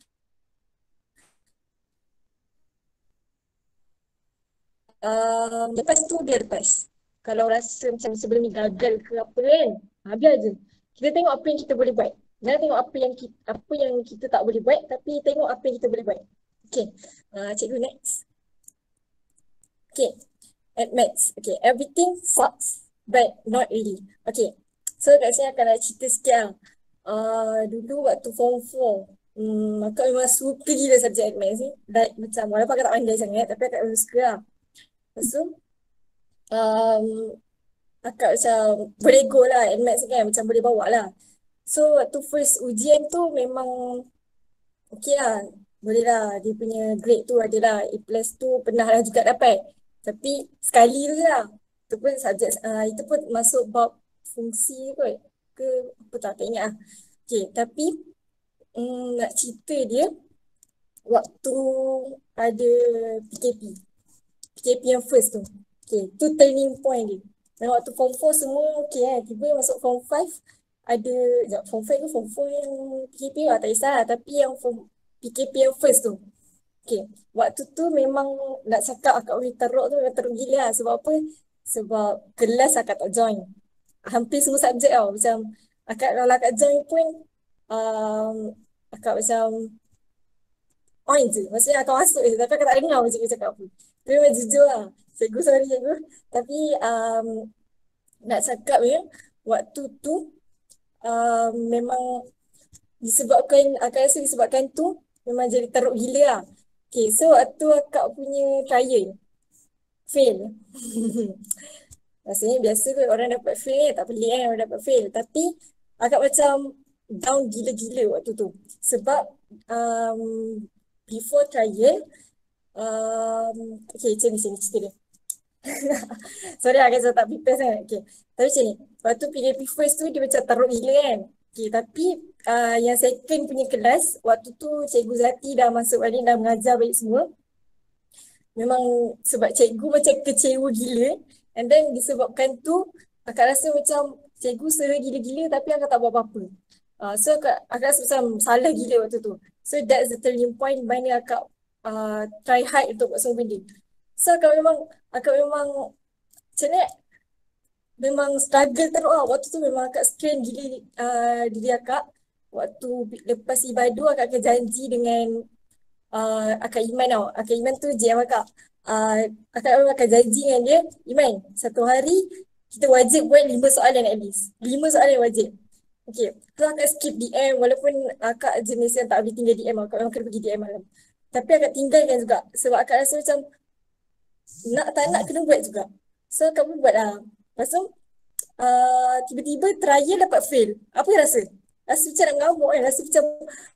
um, lepas tu dia lepas. Kalau rasa macam sebelum ni gagal ke apa kan, habis je. Kita tengok apa yang kita boleh buat. Jangan tengok apa yang kita, apa yang kita tak boleh buat, tapi tengok apa yang kita boleh buat. Okay, uh, cikgu next. Okay, AdMaths. Okay, everything sucks, but not really. Okay, so kat sini akan nak cerita sikit lah. Uh, dulu waktu form four, hmm, akak memang suka gila subjek AdMaths ni. Like, macam, walaupun akak tak pandai sangat, tapi akak memang suka lah. Lepas tu, um, akak macam boleh go lah AdMaths kan, macam boleh bawa lah. So waktu first ujian tu memang okay lah, boleh lah, dia punya grade tu adalah A plus tu pernah lah juga dapat. Tapi sekali tu je lah, itu pun subjek, uh, itu pun masuk bab fungsi kot ke apa tak, tak ingat lah. Okay, tapi um, nak cerita dia, waktu ada P K P, P K P yang first tu, okay, tu turning point dia. Dan waktu form four semua okay kan, tiba masuk form five, ada, sekejap, form five ke form four yang P K P lah, tak kisah lah. Tapi yang form P K P yang first tu, okay, waktu tu memang nak cakap akak boleh teruk tu memang teruk gila lah. Sebab apa? Sebab kelas akak tak join. Hampir semua subjek tau. Macam akak kalau akak join pun um, akak macam on je. Maksudnya akak masuk je, tapi akak tak dengar pun cikgu cakap apa. Tapi memang jujur lah. Cikgu, sorry cikgu. Tapi um, nak cakap ya, waktu tu um, memang disebabkan, akak rasa disebabkan tu memang jadi teruk gila lah. Okay, so waktu akak punya trial, fail. Rasanya biasa kot orang dapat fail, tak pelik kan orang dapat fail. Tapi akak macam down gila-gila waktu tu. Sebab um, before trial, um, okay macam ni sini cerita dia. Sorry lah guys, saya tak prepare sangat. Okay, tapi macam ni, waktu P K P first tu dia macam teruk gila kan. Okay, tapi uh, yang second punya kelas, waktu tu Cikgu Zati dah masuk balik, dah mengajar balik semua. Memang sebab cikgu macam kecewa gila. And then disebabkan tu, akak rasa macam cikgu serah gila-gila tapi akak tak buat apa-apa. Uh, so akak, akak rasa macam salah gila waktu tu. So that's the turning point mana akak uh, try hard untuk buat semua benda. So akak memang, akak memang macam ni, memang struggle teruk lah. Waktu tu memang akak strain gila uh, diri akak. Waktu lepas ibadu akak akan janji dengan uh, akak Iman tau. Akak Iman tu J M akak. Uh, akak memang akan janji dengan dia, Iman, satu hari kita wajib buat lima soalan at least. Lima soalan wajib. Okay, so akak skip D M walaupun akak jenis yang tak boleh tinggal D M, akak memang kena pergi D M malam. Tapi akak tinggalkan juga sebab akak rasa macam nak tak nak kena buat juga. So akak pun buat lah. Lepas tu uh, tiba-tiba trial dapat fail. Apa yang rasa? Rasa macam nak mengamuk kan, rasa macam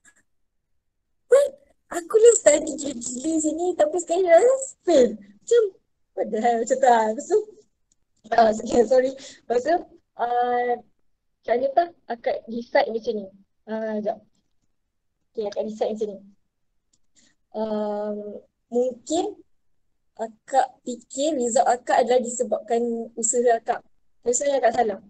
what? Aku dah study gila-gila sini tapi sekarang dah fail. Macam what the hell macam tu lah. Lepas tu uh, yeah, sorry. Lepas tu uh, Macam mana tak akak decide macam ni. Uh, sekejap. Okay, akak decide macam ni. Um, mungkin akak fikir result akak adalah disebabkan usaha akak. Tapi sebenarnya akak salah.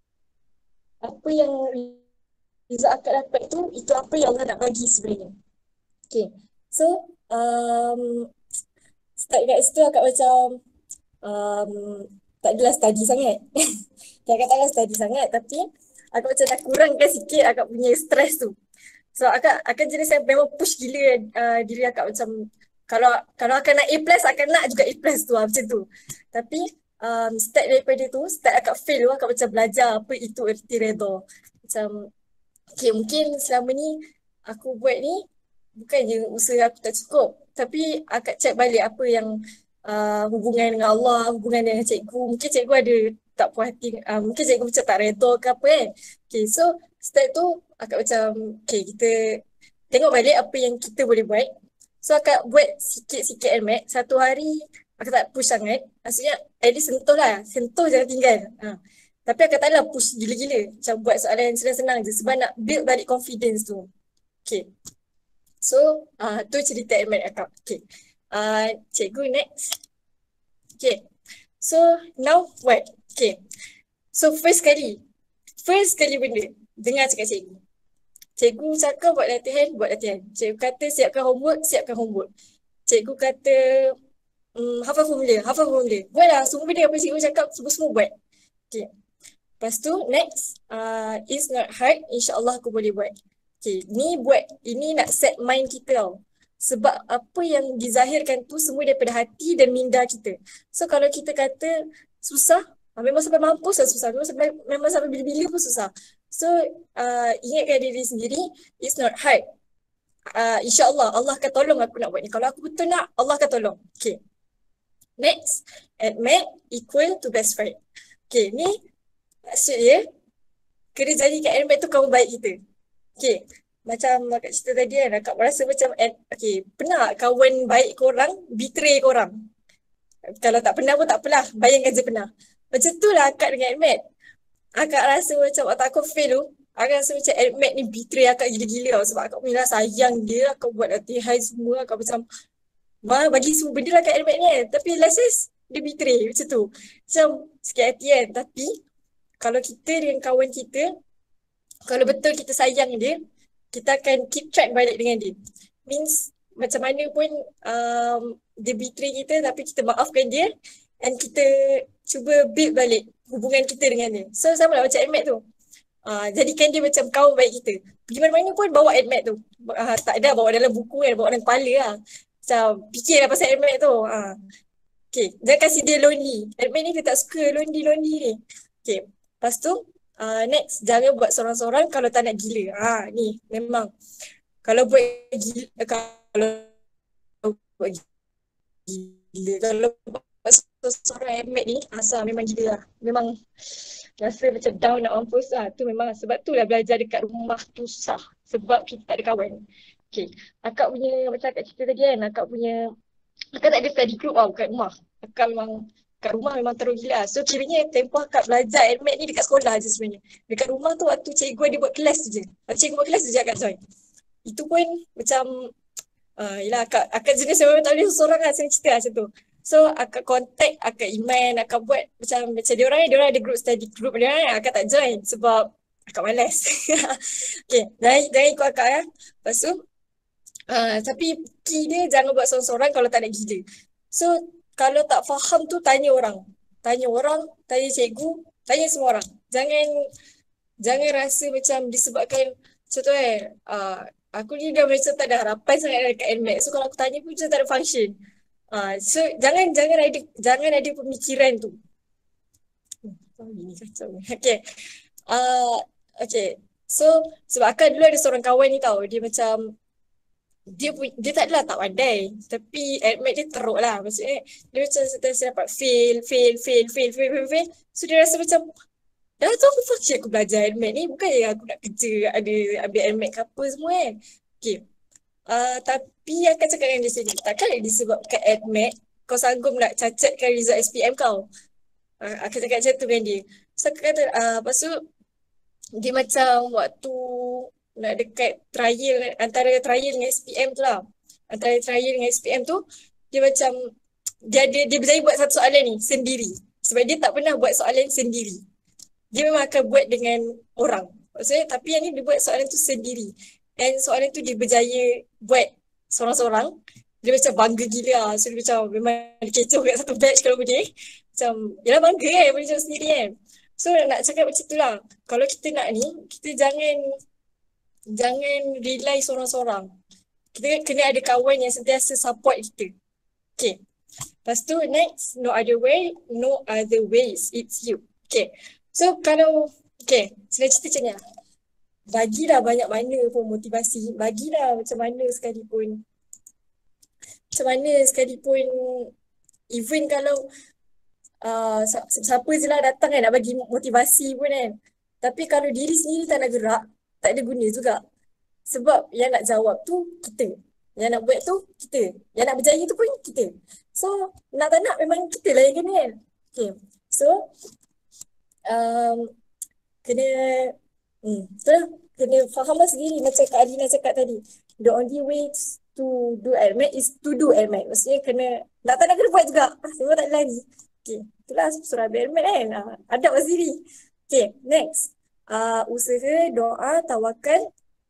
Apa yang result akak dapat tu, itu apa yang Allah nak bagi sebenarnya. Okay. So, um, start kat situ akak macam um, tak adalah study sangat. Akak tak adalah study sangat tapi akak macam dah kurangkan sikit akak punya stres tu. So akak akan jenis yang memang push gila uh, diri akak macam kalau kalau akan nak A plus, akan nak juga A plus tu lah, macam tu. Tapi um, start daripada tu, start akak fail tu, akak macam belajar apa itu erti redha. Macam okay, mungkin selama ni aku buat ni bukan je usaha aku tak cukup, tapi akak check balik apa yang uh, hubungan dengan Allah, hubungan dengan cikgu. Mungkin cikgu ada tak puas hati, uh, mungkin cikgu macam tak redha ke apa kan. Okay, so start tu akak macam okay, kita tengok balik apa yang kita boleh buat. So akak buat sikit-sikit N M A T. Satu hari akak tak push sangat. Maksudnya at least sentuh lah, sentuh jangan tinggal. Ha. Tapi akak taklah push gila-gila. Macam buat soalan yang senang-senang je sebab nak build balik confidence tu. Okay. So uh, tu cerita N M A T akak. Okay. Uh, cikgu next. Okay. So now what? Okay. So first kali. First kali benda. Dengar cakap cikgu. Cikgu cakap buat latihan, buat latihan. Cikgu kata siapkan homework, siapkan homework. Cikgu kata um, hafal formula, hafal formula. Buatlah semua benda apa cikgu cakap, semua-semua buat. Okay. Lepas tu next, uh, it's not hard, insyaAllah aku boleh buat. Okay, ni buat, ini nak set mind kita tau. Sebab apa yang dizahirkan tu semua daripada hati dan minda kita. So kalau kita kata susah, memang sampai mampus lah susah. Memang sampai, memang sampai bila-bila pun susah. So uh, ingatkan diri sendiri, it's not hard. Uh, InsyaAllah Allah akan tolong aku nak buat ni. Kalau aku betul nak, Allah akan tolong. Okay. Next, at math equal to best friend. Okay, ni maksud dia, kena jadikan at math tu kawan baik kita. Okay, macam akak cerita tadi kan, akak rasa macam, okay, pernah kawan baik korang betray korang? Kalau tak pernah pun tak apalah, bayangkan je pernah. Macam tu lah akak dengan at math. Akak rasa macam waktu aku fail tu, akak rasa macam at math ni betray akak gila-gila tau. Sebab akak punya sayang dia, akak buat latihan semua, akak macam bah, bagi semua benda lah kat at math ni kan. Tapi last last dia betray macam tu. Macam sikit hati kan. Tapi kalau kita dengan kawan kita, kalau betul kita sayang dia, kita akan keep track balik dengan dia. Means macam mana pun um, dia betray kita tapi kita maafkan dia and kita cuba build balik hubungan kita dengan dia. So sama lah macam at math tu. Uh, jadikan dia macam kawan baik kita. Pergi mana-mana pun bawa at math tu. Uh, tak ada bawa dalam buku kan, bawa dalam kepala lah. Macam fikirlah pasal at math tu. Uh. Okay, jangan kasih dia lonely. At math ni dia tak suka lonely-lonely ni. Okay, lepas tu uh, next, jangan buat sorang-sorang kalau tak nak gila. Ha, ni memang. Kalau buat gila, kalau buat gila, kalau seorang M A T ni asal memang gila lah. Memang rasa macam down nak mampus lah. Tu memang sebab tu lah belajar dekat rumah tu susah. Sebab kita tak ada kawan. Okay. Akak punya, macam akak cerita tadi kan, akak punya, akak tak ada study group tau kat rumah. Akak memang, kat rumah memang teruk gila. So kiranya tempoh akak belajar M A T ni dekat sekolah je sebenarnya. Dekat rumah tu waktu cikgu ada buat kelas tu je. Waktu cikgu buat kelas tu je akak join. Itu pun macam, uh, yelah akak, akak jenis memang tak boleh seorang lah saya cerita macam tu. So akak contact, akak Iman, akak buat macam macam dia orang ni, dia orang ada group study group dia orang, akak tak join sebab akak malas. Okay, jangan, jangan ikut akak ya. Lepas tu, uh, tapi key dia jangan buat seorang-seorang kalau tak nak gila. So kalau tak faham tu tanya orang. Tanya orang, tanya cikgu, tanya semua orang. Jangan jangan rasa macam disebabkan contoh eh, uh, aku ni dah macam tak ada harapan sangat dekat N M A T. So kalau aku tanya pun macam tak ada function. Uh, so jangan jangan ada jangan ada pemikiran tu. Hmm, ini kacau. Okay. Uh, okay. So sebab akak dulu ada seorang kawan ni tau, dia macam dia pu- dia tak adalah tak pandai, tapi admit dia teruk lah. Maksudnya dia macam sentiasa dapat fail, fail, fail, fail, fail, fail, fail. So dia rasa macam dah tu apa function aku belajar admit ni, bukan yang aku nak kerja ada ambil admit ke apa semua kan. Okay. Uh, tapi akan cakap dengan dia sendiri, takkan disebabkan admit kau sanggup nak cacatkan result S P M kau. Uh, akan cakap macam tu dengan dia. So aku kata, uh, lepas tu dia macam waktu nak dekat trial, antara trial dengan S P M tu lah. Antara trial dengan S P M tu, dia macam, dia ada, dia berjaya buat satu soalan ni sendiri. Sebab dia tak pernah buat soalan sendiri. Dia memang akan buat dengan orang. Maksudnya, tapi yang ni dia buat soalan tu sendiri. Dan soalan tu dia berjaya buat seorang-seorang. Dia macam bangga gila lah. So dia macam memang kecoh kat satu batch kalau boleh. Macam, yalah bangga kan boleh jawab sendiri kan. So nak cakap macam tu lah. Kalau kita nak ni, kita jangan Jangan rely seorang-seorang. Kita kena ada kawan yang sentiasa support kita. Okay. Lepas tu next, no other way, no other ways, it's you. Okay. So kalau, okay, senang cerita macam ni lah. Bagilah banyak mana pun motivasi, bagilah macam mana sekalipun. Macam mana sekalipun, even kalau uh, siapa je lah datang kan nak bagi motivasi pun kan. Tapi kalau diri sendiri tak nak gerak, tak ada guna juga. Sebab yang nak jawab tu kita. Yang nak buat tu kita. Yang nak berjaya tu pun kita. So nak tak nak memang kita lah yang kena kan. Okay. So um, kena hmm, betul, kena faham lah sendiri macam Kak Alina cakap tadi. The only way to do admit is to do admit. Maksudnya kena nak tak nak kena buat juga. Sebab tak ada lari. Okay. Itulah surah admit kan. Adab lah sendiri. Okay. Next. Uh, usaha, doa, tawakal.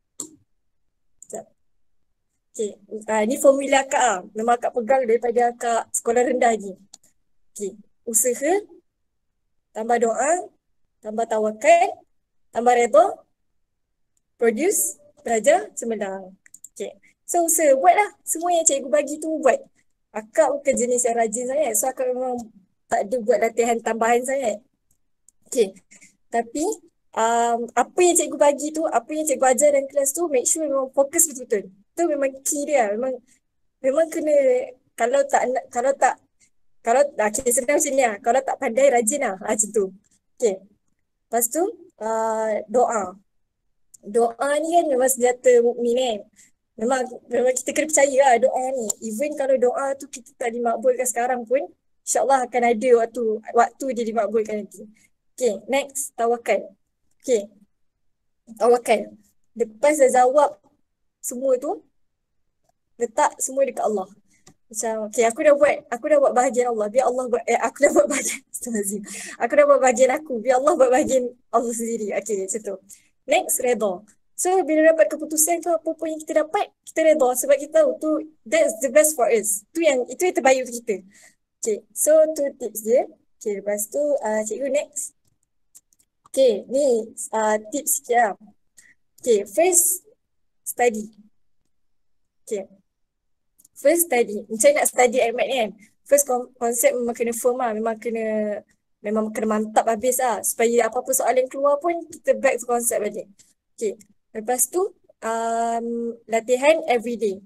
Okay, uh, ni formula akak lah. Memang akak pegang daripada akak sekolah rendah ni. Okay, usaha, tambah doa, tambah tawakal, tambah redha, produce, belajar, cemerlang. Okay, so usaha, buatlah. Semua yang cikgu bagi tu buat. Akak bukan jenis yang rajin sangat. So akak memang tak ada buat latihan tambahan sangat. Okay, tapi Um, apa yang cikgu bagi tu, apa yang cikgu ajar dalam kelas tu, make sure memang fokus betul-betul. Tu memang key dia. Memang memang kena, kalau tak kalau tak kalau okay, senang macam ni lah. Kalau tak pandai, rajin lah. Ha, macam tu. Okay. Lepas tu, uh, doa. Doa ni kan memang senjata mukmin kan. Memang, memang kita kena percaya lah doa ni. Even kalau doa tu kita tak dimakbulkan sekarang pun, insyaAllah akan ada waktu waktu dia dimakbulkan nanti. Okay, next, tawakal. Okay, tawakal. Lepas dah jawab semua tu, letak semua dekat Allah. Macam, okay, aku dah buat, aku dah buat bahagian Allah. Biar Allah buat, eh, aku dah buat bahagian, astagfirullahaladzim. Aku dah buat bahagian aku. Biar Allah buat bahagian Allah sendiri. Okay, macam tu. Next, redha. So, bila dapat keputusan tu, apa pun yang kita dapat, kita redha. Sebab kita tahu tu, that's the best for us. Tu yang, itu yang terbaik untuk kita. Okay, so tu tips dia. Okay, lepas tu, uh, cikgu next. Okay, ni uh, tips sikit lah. Okay, first study. Okay, first study. Macam nak study admit ni kan. First konsep memang kena firm lah. Memang kena memang kena mantap habis lah. Supaya apa-apa soalan keluar pun kita back to konsep balik. Okay, lepas tu um, latihan everyday.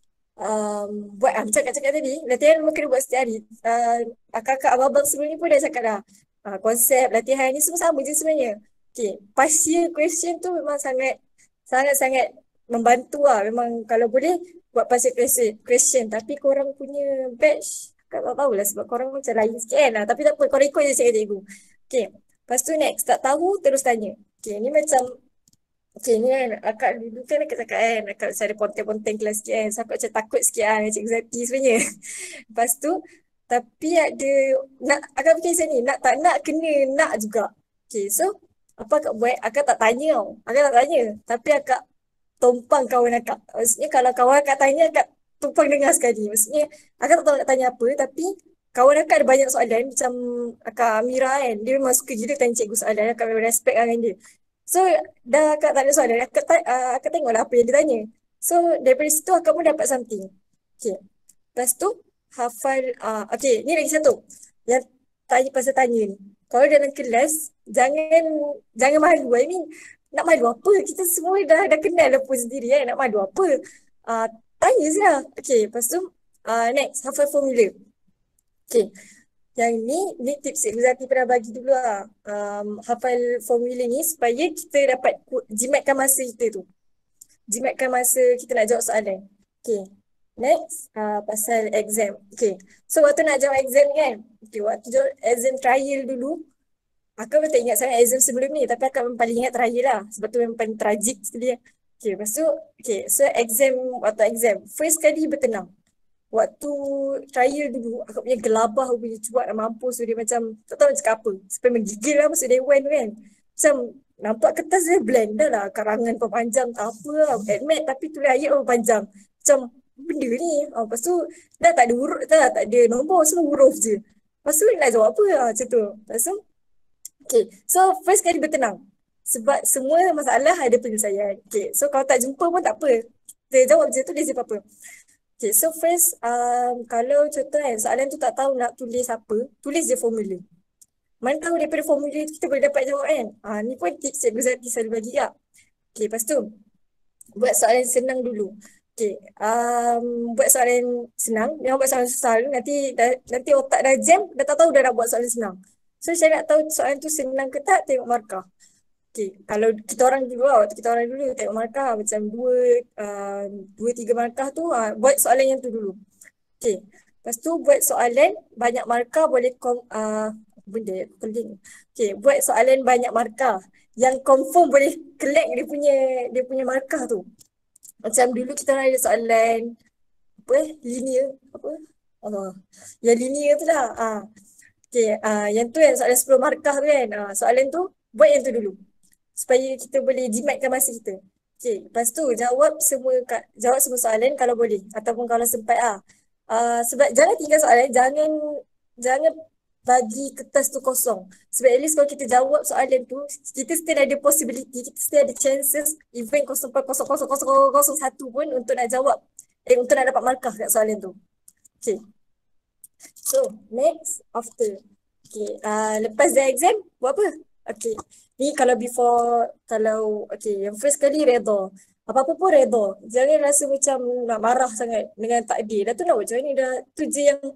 Um, buat ah, macam cakap tadi, latihan memang kena buat setiap hari. Uh, kakak abang-abang sebelum ni pun dah cakap dah. Uh, konsep latihan ni semua sama je sebenarnya. Okay, past year question tu memang sangat sangat-sangat membantu lah. Memang kalau boleh buat past year question, question. Tapi korang punya batch, tak tahu lah sebab korang macam lain sikit kan lah. Tapi tak apa, korang ikut je cakap cikgu. Okay, lepas tu next, tak tahu terus tanya. Okay, ni macam, okay ni kan, akak dulu kan akak cakap kan, akak macam ada ponteng-ponteng kelas sikit kan. So akak macam takut sikit lah dengan Cikgu Zati sebenarnya. Lepas tu, tapi ada, nak, akak fikir macam ni, nak tak nak kena nak juga. Okay, so apa akak buat? Akak tak tanya tau. Akak tak tanya. Tapi akak tumpang kawan akak. Maksudnya kalau kawan akak tanya, akak tumpang dengar sekali. Maksudnya akak tak tahu nak tanya apa, tapi kawan akak ada banyak soalan. Macam akak Amira kan, dia memang suka gila tanya cikgu soalan. Akak memang respect dengan dia. So dah akak tak ada soalan, akak, uh, akak tengoklah apa yang dia tanya. So daripada situ akak pun dapat something. Okay. Lepas tu, hafal, uh, okay, ni lagi satu yang tanya pasal tanya ni. Kalau dalam kelas, jangan jangan malu. I mean, nak malu apa? Kita semua dah dah kenal apa sendiri kan. Nak malu apa? Uh, tanya je lah. Okay, lepas tu uh, next, hafal formula. Okay, yang ni, ni tips Cikgu Zati pernah bagi dulu lah. Um, hafal formula ni supaya kita dapat jimatkan masa kita tu. Jimatkan masa kita nak jawab soalan. Okay, next, uh, pasal exam. Okay, so waktu nak jawab exam kan, okay, waktu jawab exam trial dulu, aku memang tak ingat sangat exam sebelum ni, tapi aku memang paling ingat trial lah. Sebab tu memang paling tragik sekali lah. Okay, lepas tu, okay, so exam, waktu exam, first kali bertenang. Waktu trial dulu, aku punya gelabah, aku punya cuak nak mampus, so dia macam, tak tahu nak cakap apa. Sampai menggigil lah masuk dewan tu kan. Macam, nampak kertas dia blank dah lah, karangan pun panjang, tak apa lah, admit, tapi tulis ayat pun panjang. Macam, benda ni. Oh, lepas tu, dah tak ada huruf, dah tak ada nombor, semua huruf je. Lepas tu, nak jawab apa lah, macam tu. Lepas tu, okay, so first kali bertenang. Sebab semua masalah ada penyelesaian. Okay, so kalau tak jumpa pun tak apa. Kita jawab je, tulis je apa-apa. Okay, so first, um, kalau contoh kan, soalan tu tak tahu nak tulis apa, tulis je formula. Mana tahu daripada formula tu kita boleh dapat jawab kan. Ha, ni pun tips Cikgu Zati selalu bagi tak. Okay, lepas tu, buat soalan senang dulu. Okay, um, buat soalan senang, jangan buat soalan susah dulu. Nanti, dah, nanti otak dah jam, dah tak tahu dah nak buat soalan senang. So, saya nak tahu soalan tu senang ke tak, tengok markah. Okay, kalau kita orang dulu lah, waktu kita orang dulu tengok markah macam dua, uh, dua tiga markah tu, uh, buat soalan yang tu dulu. Okay, lepas tu buat soalan banyak markah boleh, kom, uh, benda keling. Okay, buat soalan banyak markah yang confirm boleh collect dia punya, dia punya markah tu. Macam dulu kita orang ada soalan, apa eh, linear, apa? Oh, yang linear tu lah. Uh. Okay, uh, yang tu yang soalan sepuluh markah tu kan. Uh, soalan tu, buat yang tu dulu. Supaya kita boleh jimatkan masa kita. Okay, lepas tu jawab semua jawab semua soalan kalau boleh. Ataupun kalau sempat lah. Uh, sebab jangan tinggal soalan, jangan jangan bagi kertas tu kosong. Sebab at least kalau kita jawab soalan tu, kita still ada possibility, kita still ada chances even kosong kosong kosong kosong kosong satu pun untuk nak jawab. Eh, untuk nak dapat markah kat soalan tu. Okay. So, next, after. Okay, uh, lepas dah exam, buat apa? Okay, ni kalau before, kalau, okay, yang first kali redha. Apa-apa pun redha. Jangan rasa macam nak marah sangat dengan takdir. Dah tu nak buat macam ni, dah tu je yang,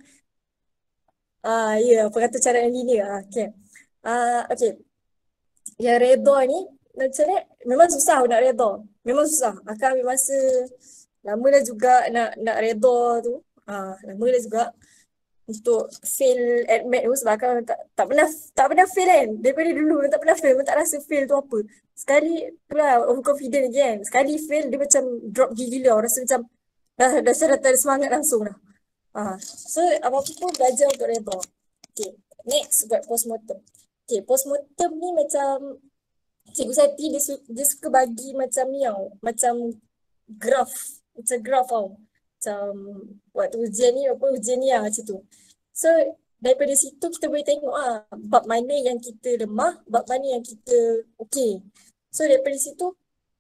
ah, ya, yeah, pengacara linear. Ah, okay. Ah, okay. Yang redha ni, macam ni, memang susah nak redha. Memang susah. Akan ambil masa, lama dah juga nak nak redha tu. Ah, lama dah juga. Untuk fail admit tu sebab kan tak, tak pernah tak pernah fail kan. Daripada dulu tak pernah fail, tak rasa fail tu apa. Sekali itulah overconfident lagi kan. Sekali fail dia macam drop gila, rasa macam dah dah dah tak ada semangat langsung dah. Ha. So apa-apa pun belajar untuk redha. Okay, next buat postmortem. Okay, postmortem ni macam Cikgu Zati dia, su- dia suka bagi macam ni tau. Macam graph, macam graph tau. Macam waktu ujian ni apa ujian ni lah macam tu. So daripada situ kita boleh tengok ah bab mana yang kita lemah, bab mana yang kita okey. So daripada situ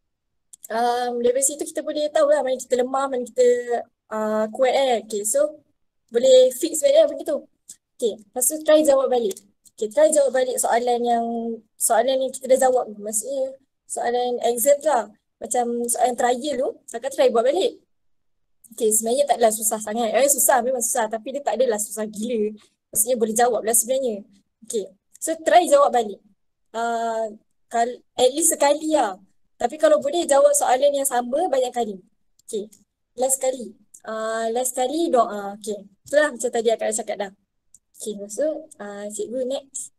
um, daripada situ kita boleh tahu lah mana kita lemah, mana kita uh, kuat eh. Okay, so boleh fix balik lah benda tu. Okay, lepas tu try jawab balik. Okay, try jawab balik soalan yang soalan yang kita dah jawab. Maksudnya soalan exam lah. Macam soalan trial tu, kakak try buat balik. Okay, sebenarnya taklah susah sangat. Eh, susah memang susah tapi dia tak adalah susah gila. Maksudnya boleh jawab lah sebenarnya. Okay, so try jawab balik. Uh, kal- at least sekali lah. Tapi kalau boleh jawab soalan yang sama banyak kali. Okay, last kali. Uh, last kali doa. Okay, itulah macam tadi akak cakap dah. Okay, lepas tu uh, cikgu next.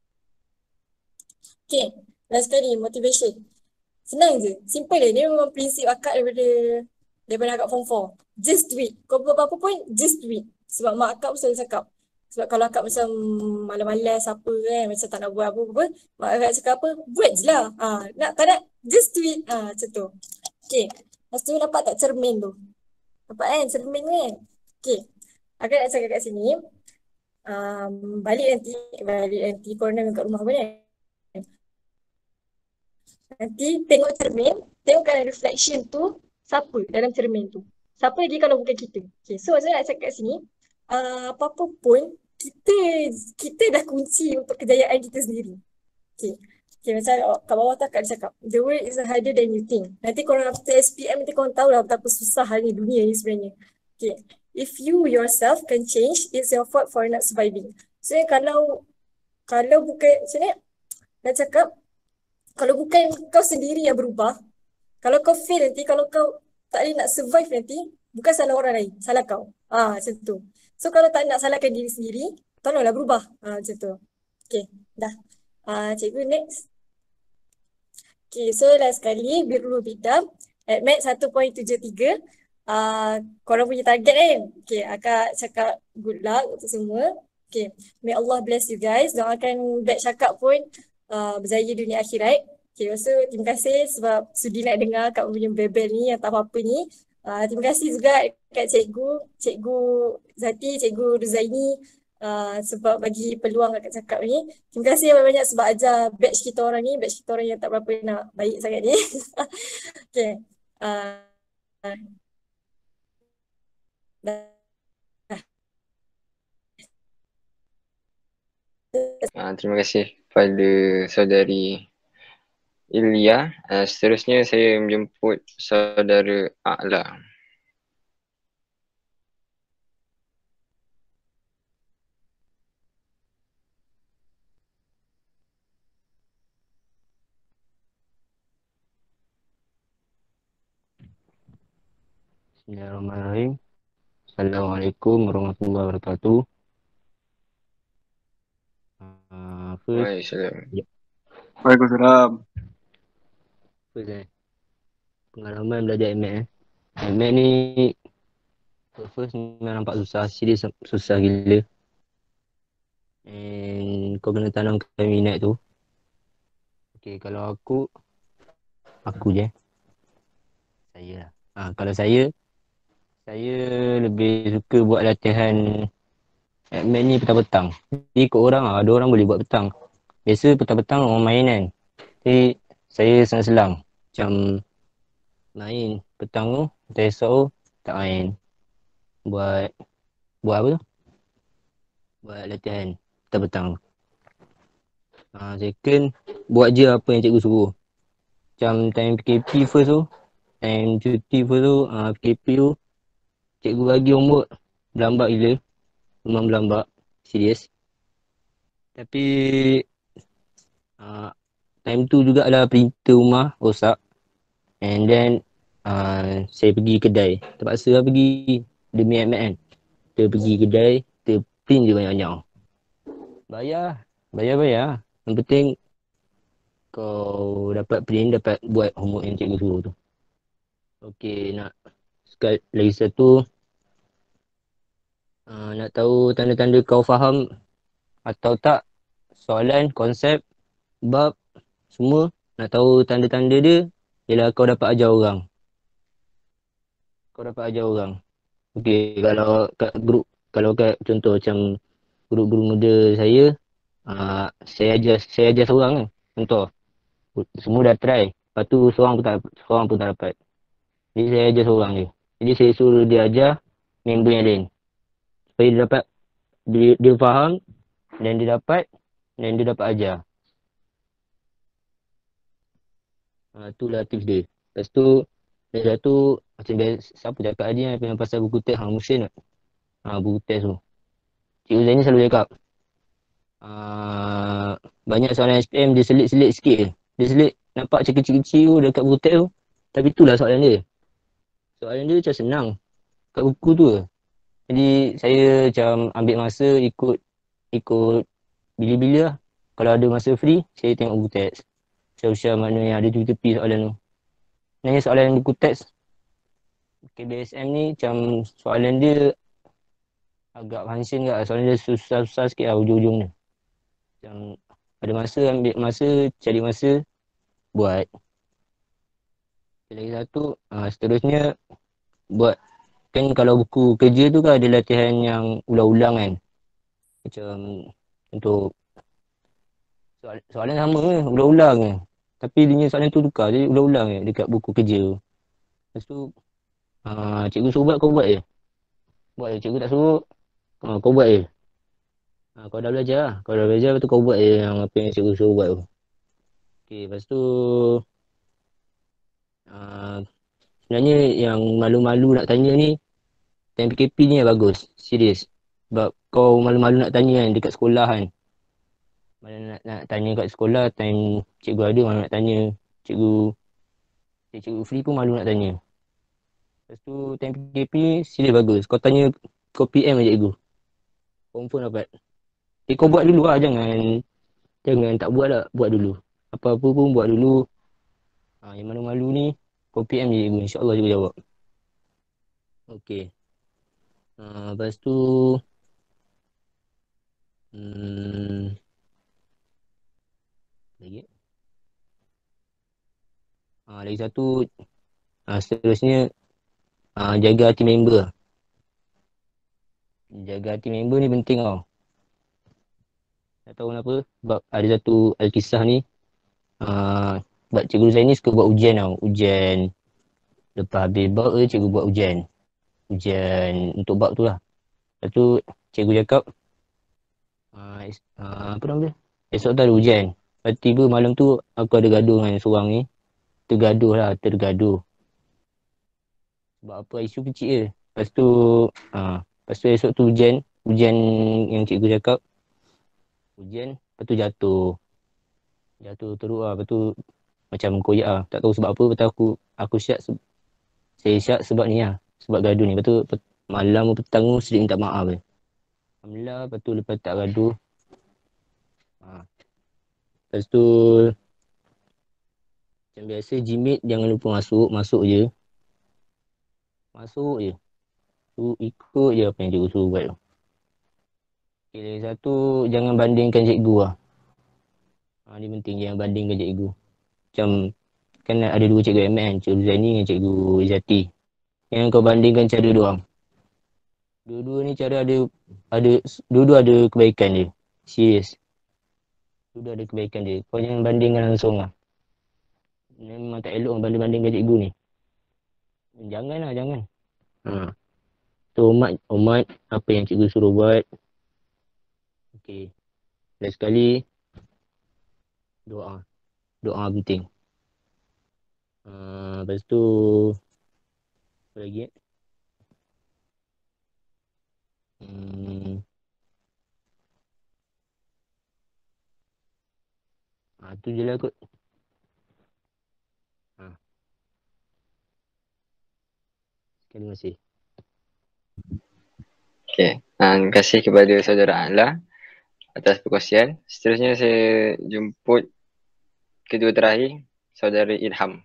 Okay, last kali motivation. Senang je, simple je. Ni memang prinsip akak daripada daripada akak form four. Just do it. Kau buat apa-apa pun, just do it. Sebab mak akak pun selalu cakap. Sebab kalau akak macam malas-malas apa kan, macam tak nak buat apa-apa, mak akak cakap apa, buat je lah. Ha, nak tak nak, just do it. Ha, macam tu. Okay. Lepas tu nampak tak cermin tu? Nampak kan cermin kan? Okay. Akak nak cakap kat sini. Um, balik nanti, balik nanti corner kat rumah pun kan. Nanti tengok cermin, tengokkan reflection tu, siapa dalam cermin tu. Siapa lagi kalau bukan kita. Okay, so saya nak cakap kat sini, uh, apa-apa pun, kita kita dah kunci untuk kejayaan kita sendiri. Okay. Okay, macam kat bawah tu akak cakap, the world is harder than you think. Nanti korang after S P M nanti korang tahu lah betapa susah hari dunia ni sebenarnya. Okay, if you yourself can change, it's your fault for not surviving. So kalau kalau bukan, macam ni nak cakap, kalau bukan kau sendiri yang berubah, kalau kau fail nanti, kalau kau tak boleh nak survive nanti, bukan salah orang lain, salah kau. Ah, macam tu. So kalau tak nak salahkan diri sendiri, tolonglah berubah. Ah, macam tu. Okay, dah. Ah, cikgu next. Okay, so last sekali, Birrul Bidam at Math satu perpuluhan tujuh tiga. Uh, korang punya target kan? Okay, akak cakap good luck untuk semua. Okay, may Allah bless you guys. Doakan batch akak pun uh, berjaya dunia akhirat. Okay, so terima kasih sebab sudi nak dengar kat punya bebel ni yang tak apa-apa ni. Uh, terima kasih juga kat cikgu, cikgu Zati, cikgu Ruzaini. Uh, sebab bagi peluang kakak cakap ni. Terima kasih banyak-banyak sebab ajar batch kita orang ni, batch kita orang yang tak berapa nak baik sangat ni. Okay. Uh, dah. Uh, terima kasih kepada saudari Ilya. Uh, seterusnya saya menjemput saudara A'la. Bismillahirrahmanirrahim. Assalamualaikum warahmatullahi wabarakatuh. Uh, first, Waalaikumsalam. ya, Waalaikumsalam. first eh, pengalaman belajar M A T eh. M A T ni first memang nampak susah, serius susah gila. And kau kena tanamkan minat tu. Okay, kalau aku, aku je. Saya lah. Ha, kalau saya, saya lebih suka buat latihan M A T ni petang-petang. Jadi ikut orang lah, ada orang boleh buat petang. Biasa petang-petang orang main kan. Jadi saya selang-selang. Macam main petang tu, tak esok tu tak main. Buat, buat apa tu? Buat latihan petang-petang. Ha, second, buat je apa yang cikgu suruh. Macam time P K P first tu, time cuti first tu, uh, P K P tu, cikgu bagi homework berlambak gila. Memang berlambak, serius. Tapi uh, time tu jugalah printer rumah rosak. And then uh, saya pergi kedai. Terpaksa lah pergi demi M A T kan. Kita pergi kedai, kita print je banyak-banyak. Bayar, bayar-bayar. Yang penting kau dapat print, dapat buat homework yang cikgu suruh tu. Okay, nak sekali lagi satu. Uh, nak tahu tanda-tanda kau faham atau tak soalan, konsep, bab, semua. Nak tahu tanda-tanda dia, ialah kau dapat ajar orang. Kau dapat ajar orang. Okay, kalau kat grup, kalau kat contoh macam grup-grup muda saya, uh, saya ajar saya ajar seorang kan. Contoh, semua dah try. Lepas tu seorang pun tak, seorang pun tak dapat. Jadi saya ajar seorang je. Jadi saya suruh dia ajar member yang lain. Supaya dia dapat, dia, dia faham dan dia dapat dan dia dapat ajar. Ha, itulah tips dia. Lepas tu, ada satu, macam biasa, siapa cakap tadi yang pasal buku teks Hang Musin tak? Ha, buku teks tu. Cikgu Zaini selalu cakap, uh, banyak soalan S P M dia selit-selit sikit je. Dia selit, nampak macam kecil-kecil tu dekat buku teks tu. Tapi itulah soalan dia. Soalan dia macam senang. Kat buku tu je. Jadi saya macam ambil masa ikut ikut bila-bila lah. Kalau ada masa free, saya tengok buku teks. Share-share mana yang ada tepi-tepi soalan tu. Sebenarnya soalan buku teks K B S M ni macam soalan dia agak function ke. Soalan dia susah-susah sikit lah ujung-ujung dia. Macam ada masa, ambil masa, cari masa, buat. Lagi satu, uh, seterusnya buat. Kan kalau buku kerja tu kan ada latihan yang ulang-ulang kan. Macam untuk soalan, soalan sama ke, ulang-ulang ke. Tapi dia soalan tu tukar, jadi ulang-ulang je dekat buku kerja. Lepas tu, uh, cikgu suruh buat, kau buat je. Buat je, cikgu tak suruh, uh, kau buat je. Uh, kau dah belajar lah, kau dah belajar, lepas tu kau buat je yang apa yang cikgu suruh buat tu. Okay, lepas tu uh, sebenarnya yang malu-malu nak tanya ni, time P K P ni yang bagus, serius. Sebab kau malu-malu nak tanya kan dekat sekolah kan. Malu nak, nak tanya kat sekolah, time cikgu ada malu nak tanya. Cikgu, cikgu free pun malu nak tanya. Lepas tu time P K P ni serius bagus. Kau tanya, kau P M je cikgu. Confirm dapat. Eh kau buat dulu lah, jangan jangan tak buat lah, buat dulu. Apa-apa pun buat dulu. Ha, yang malu-malu ni, kau P M je cikgu, insyaAllah cikgu jawab. Okay. Ha, lepas tu, hmm, lagi ha, lagi satu, ha, seterusnya, ha, jaga hati member. Jaga hati member ni penting tau. Tak tahu kenapa, sebab ada satu Alkisah ni, uh, sebab Cikgu Zaini suka buat ujian tau. Ujian lepas habis bab tu, cikgu buat ujian. Ujian untuk bab tu lah. Lepas tu cikgu cakap, uh, uh, apa nama dia? Esok tu ada ujian. Lepas tiba malam tu aku ada gaduh dengan seorang ni. Tergaduh lah, tergaduh. Sebab apa, isu kecil je. Lepas tu, uh, lepas tu esok tu ujian. Ujian yang cikgu cakap. Ujian, lepas tu jatuh. Jatuh teruk lah, lepas tu macam koyak lah. Tak tahu sebab apa, lepas tu aku, aku syak, se- saya syak sebab ni lah. Sebab gaduh ni, lepas tu pet- malam petang tu sedih minta maaf je. Alhamdulillah, lepas tu lepas tak gaduh. Ha. Lepas tu, macam biasa Jimit jangan lupa masuk, masuk je. Masuk je. Tu ikut je apa yang cikgu suruh buat tu. Okay, lagi satu, jangan bandingkan cikgu lah. Ha, ni penting, jangan bandingkan cikgu. Macam, kan ada dua cikgu M N, Cikgu Zaini dengan Cikgu Izzati. Yang kau bandingkan cara diorang. Dua-dua ni cara ada, ada dua-dua ada kebaikan dia. Serius. Dua-dua ada kebaikan dia. Kau jangan bandingkan langsung lah. Memang tak elok banding-bandingkan cikgu ni. Jangan lah, jangan. Ha. So, hormat, hormat apa yang cikgu suruh buat. Okay. Last sekali, doa. Doa penting. Uh, lepas tu, apa lagi eh? Hmm. Ha, tu je lah kot. Ha. Terima kasih. Okay. Uh, terima kasih kepada saudara Ala atas perkongsian. Seterusnya saya jemput kedua terakhir, saudara Ilham.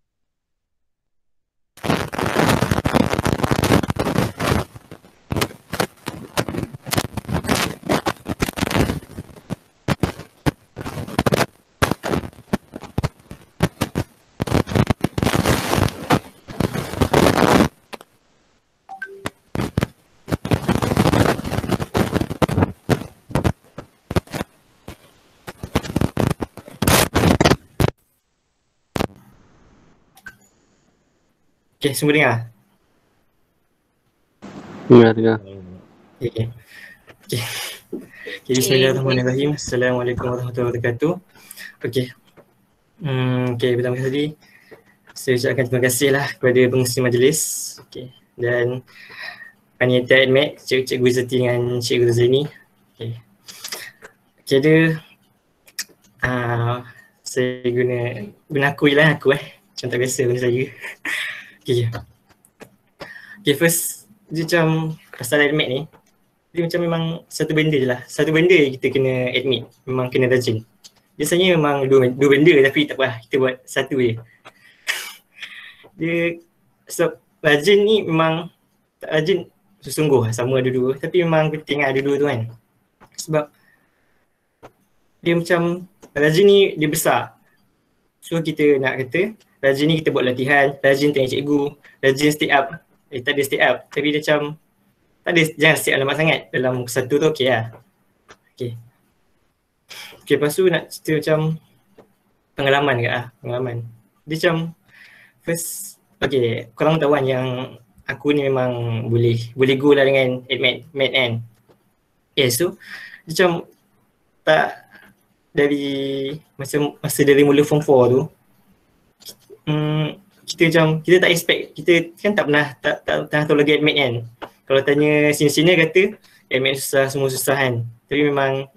Okay, semua dengar? Dengar, dengar. Okay, okay. Okay, okay bismillahirrahmanirrahim. Assalamualaikum warahmatullahi wabarakatuh. Okay. Hmm, okay, pertama kali saya ucapkan terima kasih lah kepada pengurusi majlis. Okay. Dan panitia Admet, Cikgu Izzati dengan Cikgu Zaini. Okay. Okay, ada uh, saya guna guna aku je lah aku eh. Macam tak biasa bagi saya. Okay. Okay, first dia macam pasal admit ni, dia macam memang satu benda je lah. Satu benda kita kena admit, memang kena rajin. Biasanya memang dua, dua benda tapi tak apa, kita buat satu je. Dia sebab rajin ni memang tak rajin sesungguh sama ada dua, tapi memang penting ada dua tu kan. Sebab dia macam rajin ni dia besar. So kita nak kata rajin ni kita buat latihan, rajin tanya cikgu, rajin stay up. Eh tak ada stay up, tapi dia macam tak ada, jangan stay up lama sangat. Dalam satu tu okey lah. Okay. Okay, lepas tu nak cerita macam pengalaman ke ah, pengalaman. Dia macam first, okay, korang tahu kan yang aku ni memang boleh boleh go lah dengan admit, admit kan. Yeah, so dia macam tak dari masa masa dari mula form four tu, um, kita macam kita tak expect, kita kan tak pernah tak tak, tak tahu lagi admit kan. Kalau tanya senior-senior kata admit susah, semua susah kan. Tapi memang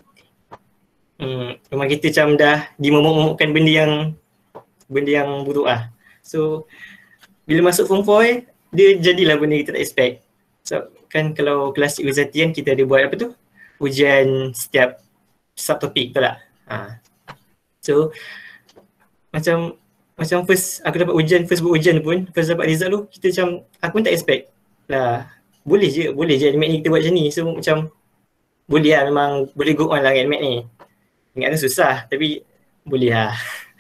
um, memang kita macam dah dimomok-momokkan benda yang benda yang buruk lah. So bila masuk form four eh, dia jadilah benda kita tak expect. So kan kalau kelas Cikgu Zati kan kita ada buat apa tu, ujian setiap subtopik, betul tak? Ha. So macam macam first aku dapat ujian, first buat ujian pun, first dapat result tu, kita macam aku pun tak expect lah, boleh je, boleh je admit ni kita buat macam ni. So macam boleh lah, memang boleh go on lah admit ni. Ingat tu susah tapi boleh lah.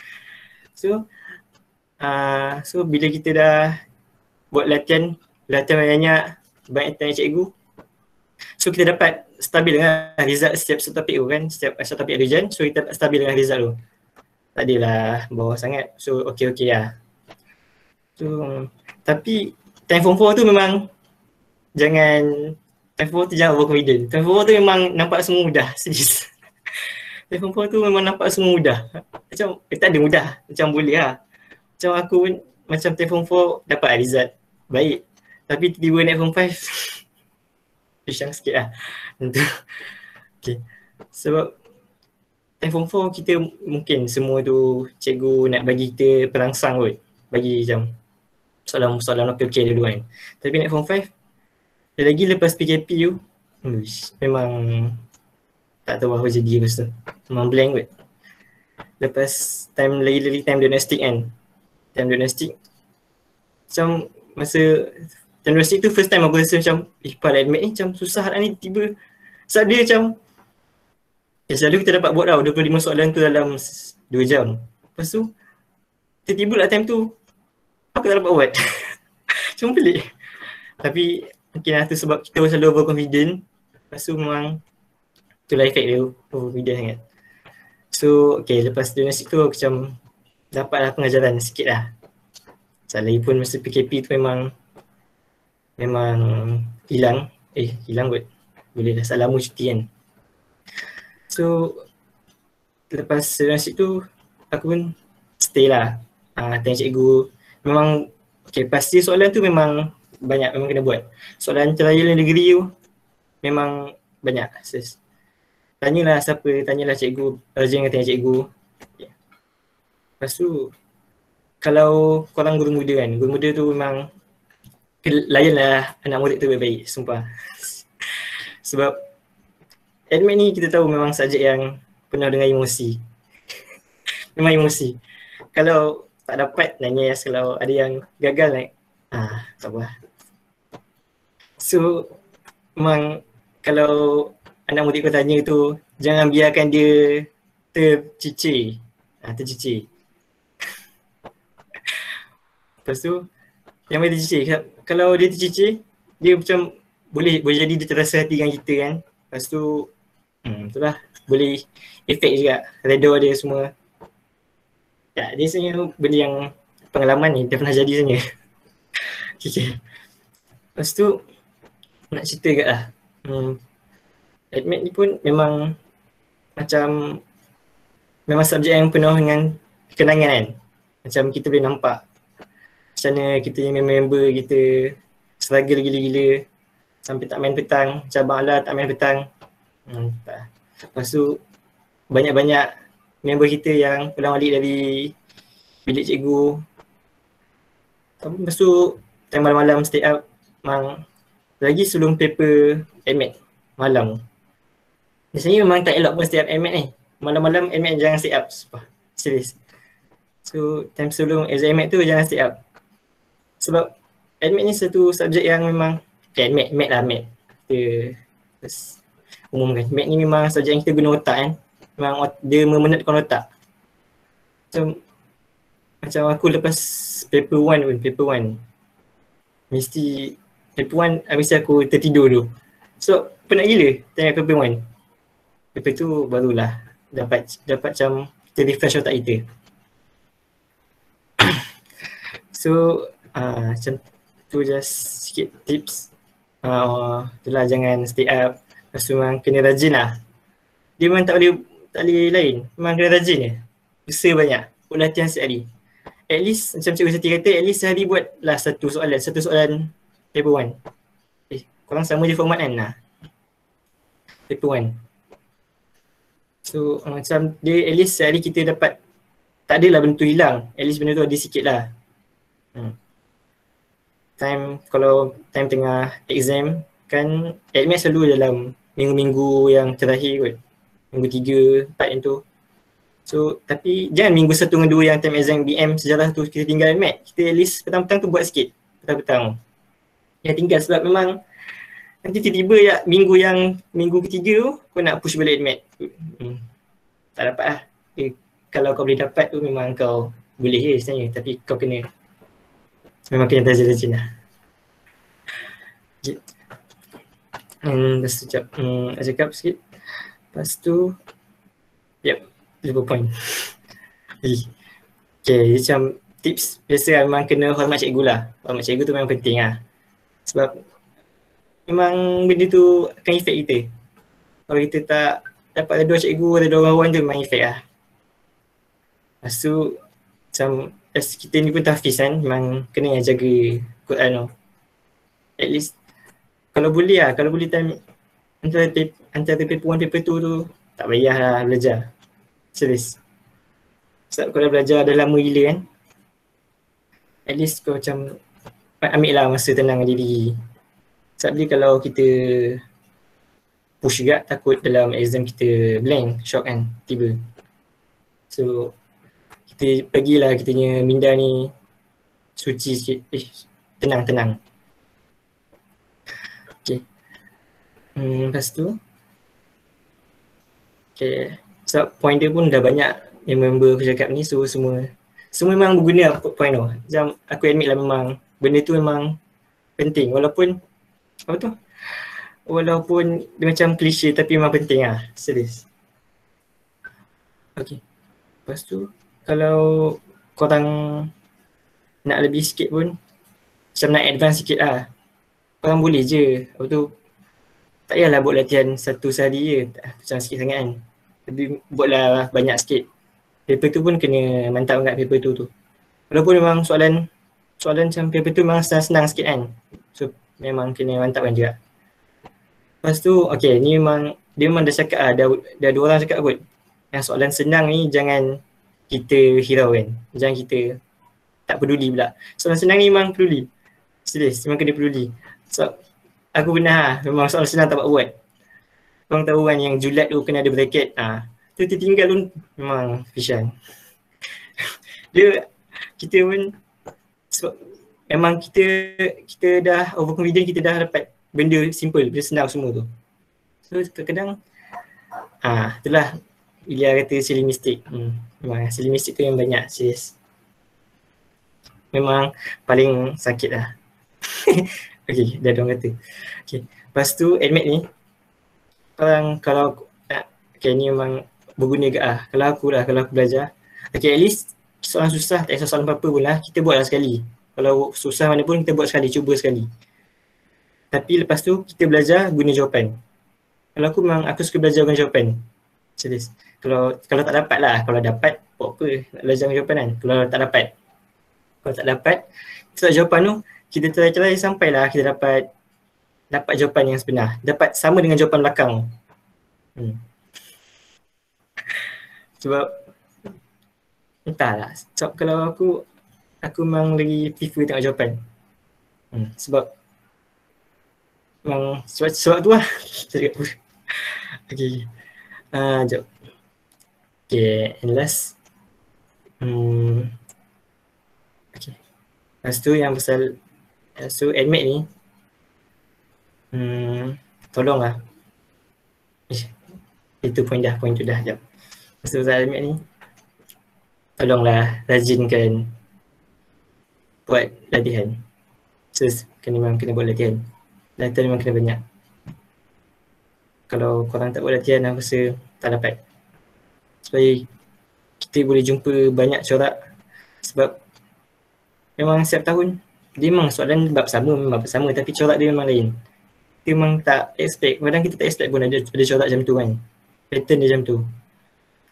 So uh, so bila kita dah buat latihan, latihan banyak, banyak tanya cikgu, so kita dapat stabil dengan result setiap satu topik tu kan, setiap satu topik ada ujian, so kita dapat stabil dengan result tu. Tak adalah bawah sangat, so okey-okey lah. So tapi time form four tu memang jangan, time form four tu jangan overconfident. Time form four tu memang nampak semua mudah, serius. Time form four tu memang nampak semua mudah. Macam eh, tak ada mudah, macam boleh lah. Macam aku pun, macam time form four dapat result baik, tapi tiba-tiba naik form five pisang sikit lah. Okay. Sebab time form four kita mungkin semua tu cikgu nak bagi kita perangsang kot, bagi macam soalan-soalan okey-okey dulu kan. Tapi naik form five, lagi lepas P K P tu, uish, memang tak tahu apa jadi lepas tu. Memang blank kot. Lepas time lagi-lagi time diagnostik kan, time diagnostik macam masa time diagnostik tu first time aku rasa macam eh pada admit ni macam susah lah ni, tiba sebab dia macam ya, selalu kita dapat buat tau dua puluh lima soalan tu dalam dua jam. Lepas tu tiba-tiba lah time tu aku tak dapat buat. Macam pelik. Tapi mungkin lah tu sebab kita selalu overconfident. Lepas tu memang itulah efek dia, overconfident sangat. So okay, lepas diagnostik tu aku macam dapatlah pengajaran sikit lah. Lagi pun masa P K P tu memang memang hilang. Eh hilang kot. Boleh dah tak lama cuti kan. So lepas diagnostik tu aku pun stay lah. Uh, tanya cikgu. Memang okay, pasti soalan tu memang banyak, memang kena buat. Soalan trial negeri tu memang banyak. Sis. Tanyalah siapa, tanyalah cikgu, rajin dengan tanya cikgu. Okay. Lepas tu kalau korang guru muda kan, guru muda tu memang layanlah anak murid tu baik-baik, sumpah. Sebab admit ni kita tahu memang subjek yang penuh dengan emosi. Memang emosi. Kalau tak dapat nangis, kalau ada yang gagal naik, ah tak apa. So memang kalau anak murid kau tanya tu, jangan biarkan dia tercicir. Ah, tercicir. Lepas tu yang boleh tercicir, kalau dia tercicir, dia macam boleh boleh jadi dia terasa hati dengan kita kan. Lepas tu hmm, itulah boleh efek juga, redha dia semua. Ya, dia sebenarnya benda yang pengalaman ni dah pernah jadi sebenarnya. Okay, okay. Lepas tu nak cerita kat lah. Hmm, admit ni pun memang macam memang subjek yang penuh dengan kenangan kan. Macam kita boleh nampak macam mana kita yang member kita struggle gila-gila sampai tak main petang, macam Abang Ala tak main petang. Hmm, tak. Lepas tu banyak-banyak member kita yang pulang balik dari bilik cikgu. Lepas tu time malam-malam stay up, memang lagi sebelum paper admit malam. Biasanya memang tak elok pun stay up admit ni. Malam-malam admit jangan stay up, sumpah. Serius. So time sebelum exam admit tu jangan stay up. Sebab admit ni satu subjek yang memang okay, admit, admit lah admit. Kita terus umumkan. Admit ni memang subjek yang kita guna otak kan. Memang dia memenatkan otak. Macam macam aku lepas paper one pun, paper one mesti paper one mesti aku tertidur dulu. So penat gila tengok paper one. Paper tu barulah dapat dapat macam kita refresh otak kita. So uh, macam tu just sikit tips. Uh, itulah jangan stay up. Lepas tu memang kena rajin lah. Dia memang tak boleh tak boleh lain. Memang kena rajin je. Usaha banyak. Buat latihan sehari. At least macam Cikgu Siti kata, at least sehari buatlah satu soalan. Satu soalan paper one. Eh, korang sama je format kan? Nah. Paper one. So uh, macam dia at least sehari kita dapat, tak adalah benda tu hilang. At least benda tu ada sikit lah. Hmm. Time, kalau time tengah exam kan, admit selalu dalam minggu-minggu yang terakhir kot. Minggu tiga, empat yang tu. So tapi jangan minggu satu dengan dua yang time exam B M sejarah tu kita tinggal admit. Kita at least petang-petang tu buat sikit. Petang-petang. Yang tinggal sebab memang nanti tiba-tiba ya, minggu yang minggu ketiga tu kau nak push balik admit. Hmm. Tak dapat lah. Eh, kalau kau boleh dapat tu memang kau boleh je sebenarnya. Tapi kau kena memang kena rajin-rajin lah. Okay. Hmm, dah sekejap. Hmm, nak cakap sikit. Lepas tu, yep, lupa point. Okay, macam tips biasa memang kena hormat cikgu lah. Hormat cikgu tu memang penting lah. Sebab memang benda tu akan efek kita. Kalau kita tak dapat ada dua cikgu, ada dua kawan tu memang efek lah. Lepas tu, macam as kita ni pun tahfiz kan, memang kena jaga Quran tu. At least, kalau boleh lah, kalau boleh time antara, antara paper one, paper two tu, tak payahlah belajar. Serius. Sebab kalau belajar dah lama gila kan, at least kau macam ambil lah masa tenang diri. Sebab dia kalau kita push juga, takut dalam exam kita blank, shock kan, tiba. So, kita pergilah kita punya minda ni suci sikit, eh tenang-tenang. Okay. Hmm, lepas tu, okay, sebab point dia pun dah banyak yang member aku cakap ni, so semua semua memang berguna point tu. Macam aku admit lah memang benda tu memang penting, walaupun apa tu, walaupun dia macam klise tapi memang penting lah, serius. Okay, lepas tu kalau korang nak lebih sikit pun, macam nak advance sikit lah, korang boleh je, apa tu, tak payahlah buat latihan satu sehari je, macam sikit sangat kan. Tapi buatlah banyak sikit. Paper tu pun kena mantap kat paper tu tu. Walaupun memang soalan soalan macam paper tu memang senang-senang sikit kan. So memang kena mantapkan juga. Lepas tu, okay, ni memang, dia memang dah cakap lah, dah, dah dua orang cakap kot. Yang soalan senang ni jangan kita hiraukan. Jangan kita tak peduli pula. Soalan senang ni memang peduli. Serius, memang kena peduli. So, aku pernah lah, memang soalan senang tak buat. Korang tahu kan yang julat tu kena ada bracket. Ah, tu tertinggal pun memang fishan. Dia, kita pun, sebab memang kita kita dah overconfident, kita dah dapat benda simple, benda senang semua tu. So kadang-kadang, ah, itulah Ilya kata silly mistake. Hmm, memang silly mistake tu yang banyak, serius. Memang paling sakit lah. Okay, dah orang kata. Okay, lepas tu admit ni, orang kalau, okay ni memang berguna ke ah. Kalau aku lah, kalau aku belajar, okay at least soalan susah, tak kisah soalan apa-apa pun lah, kita buatlah sekali. Kalau susah mana pun kita buat sekali, cuba sekali. Tapi lepas tu kita belajar guna jawapan. Kalau aku memang aku suka belajar guna jawapan. Serius. Kalau kalau tak dapat lah, kalau dapat buat apa nak belajar guna jawapan kan. Kalau tak dapat. Kalau tak dapat, kita jawapan tu kita try-try sampailah kita dapat dapat jawapan yang sebenar. Dapat sama dengan jawapan belakang. Hmm. Sebab entahlah. Sebab kalau aku aku memang lagi prefer tengok jawapan. Hmm. Sebab memang sebab, sebab tu lah. Okay. Uh, jom. Okay, and last. Hmm. Okay. Lepas tu yang pasal, lepas tu admit ni. Hmm, tolonglah. Eh, itu point dah, point tu dah. Jom. Lepas tu pasal admit ni. Tolonglah rajinkan buat latihan. So, kena memang kena buat latihan. Latihan memang kena banyak. Kalau korang tak buat latihan, aku rasa tak dapat. Supaya kita boleh jumpa banyak corak. Sebab memang setiap tahun, dia memang soalan bab sama, memang bab sama, tapi corak dia memang lain. Kita memang tak expect, kadang kita tak expect pun ada, ada corak macam tu kan. Pattern dia macam tu.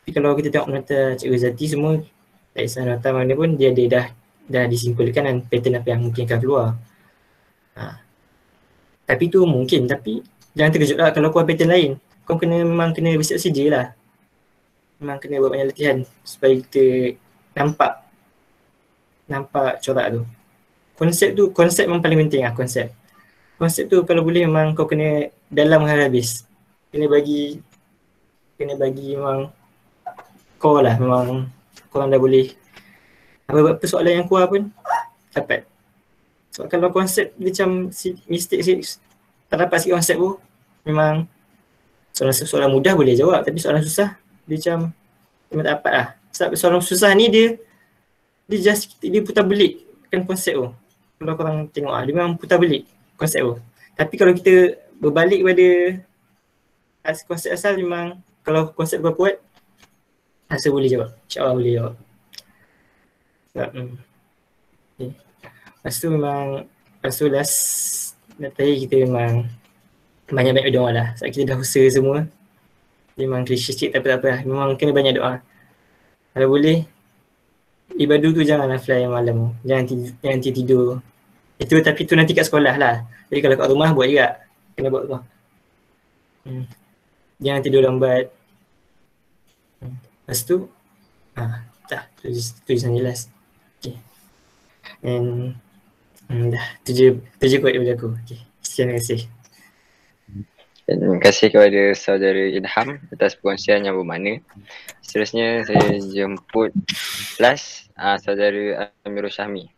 Tapi kalau kita tengok nota Cikgu Zati semua, tak kisah nota mana pun, dia, dia dah dah disimpulkan dan pattern apa yang mungkin akan keluar. Ha. Tapi tu mungkin, tapi jangan terkejut lah kalau keluar pattern lain. Kau kena memang kena bersiap sedia lah. Memang kena buat banyak latihan supaya kita nampak nampak corak tu. Konsep tu, konsep memang paling penting lah, konsep. Konsep tu kalau boleh memang kau kena dalam habis. Kena bagi, kena bagi memang kau lah, memang korang dah boleh apa-apa soalan yang keluar pun dapat. Sebab kalau konsep macam si, mistake sikit, tak dapat sikit konsep tu, memang soalan, soalan mudah boleh jawab, tapi soalan susah dia macam memang tak dapat lah. Sebab soalan susah ni dia dia just, dia putar belik kan konsep tu. Kalau korang tengok lah, dia memang putar belik konsep tu. Tapi kalau kita berbalik pada konsep asal, memang kalau konsep kau kuat, rasa boleh jawab. InsyaAllah boleh jawab. Sebab, hmm. Okay. Lepas tu memang, lepas tu last, tadi kita memang banyak-banyak doa lah. Sebab kita dah usaha semua. Memang klise sikit, tapi tak apa lah. Memang kena banyak doa. Kalau boleh, ibadah tu janganlah fly malam. Jangan tidur, jangan tidur. Itu tapi tu nanti kat sekolah lah. Jadi kalau kat rumah buat juga. Kena buat rumah. Hmm. Jangan tidur lambat. Hmm. Lepas tu, ah, dah tulis, tulisan jelas. Okay. And hmm, dah, tu je, tu je kuat daripada aku. Okay. Sekian, terima kasih. Terima kasih kepada saudara Ilham atas perkongsian yang bermakna. Seterusnya saya jemput kelas uh, saudara Amirul Syahmi.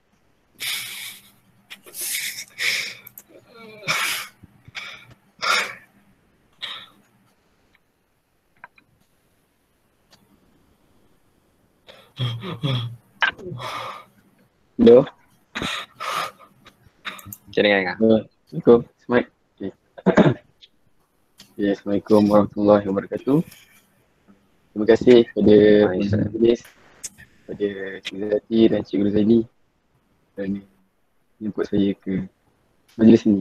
Hello. Macam dengar kan? Assalamualaikum. Smart. Okay. Okay, Assalamualaikum warahmatullahi wabarakatuh. Terima kasih kepada penulis, kepada Cikgu Zati dan Cikgu Ruzaini kerana menjemput saya ke majlis ni.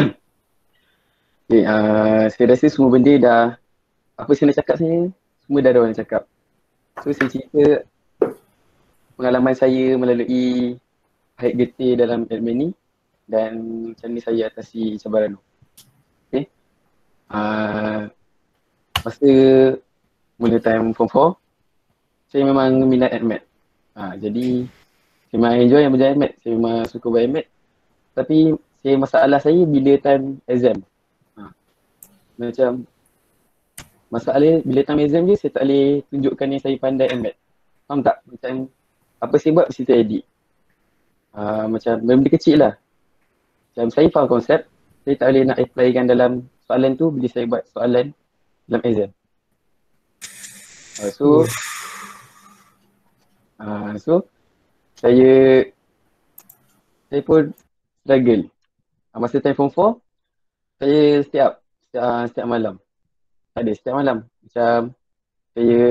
Okay, uh, saya rasa semua benda dah, apa saya nak cakap saya, semua dah ada orang cakap. So saya cerita pengalaman saya melalui haid getir dalam admin ni dan macam ni saya atasi cabaran tu. Okay. Uh, masa mula time form four, saya memang minat admat. Uh, jadi saya memang enjoy yang belajar admat, saya memang suka buat admat. Tapi saya, masalah saya bila time exam. Uh, macam masalah bila time exam je saya tak boleh tunjukkan yang saya pandai admat. Faham tak? Macam apa saya buat mesti saya edit. Uh, macam benda kecil lah. Macam saya faham konsep, saya tak boleh nak applykan dalam soalan tu bila saya buat soalan dalam exam. Uh, so, uh, so saya saya pun struggle. Uh, masa time form four, saya setiap uh, setiap malam. Tak ada, setiap malam. Macam saya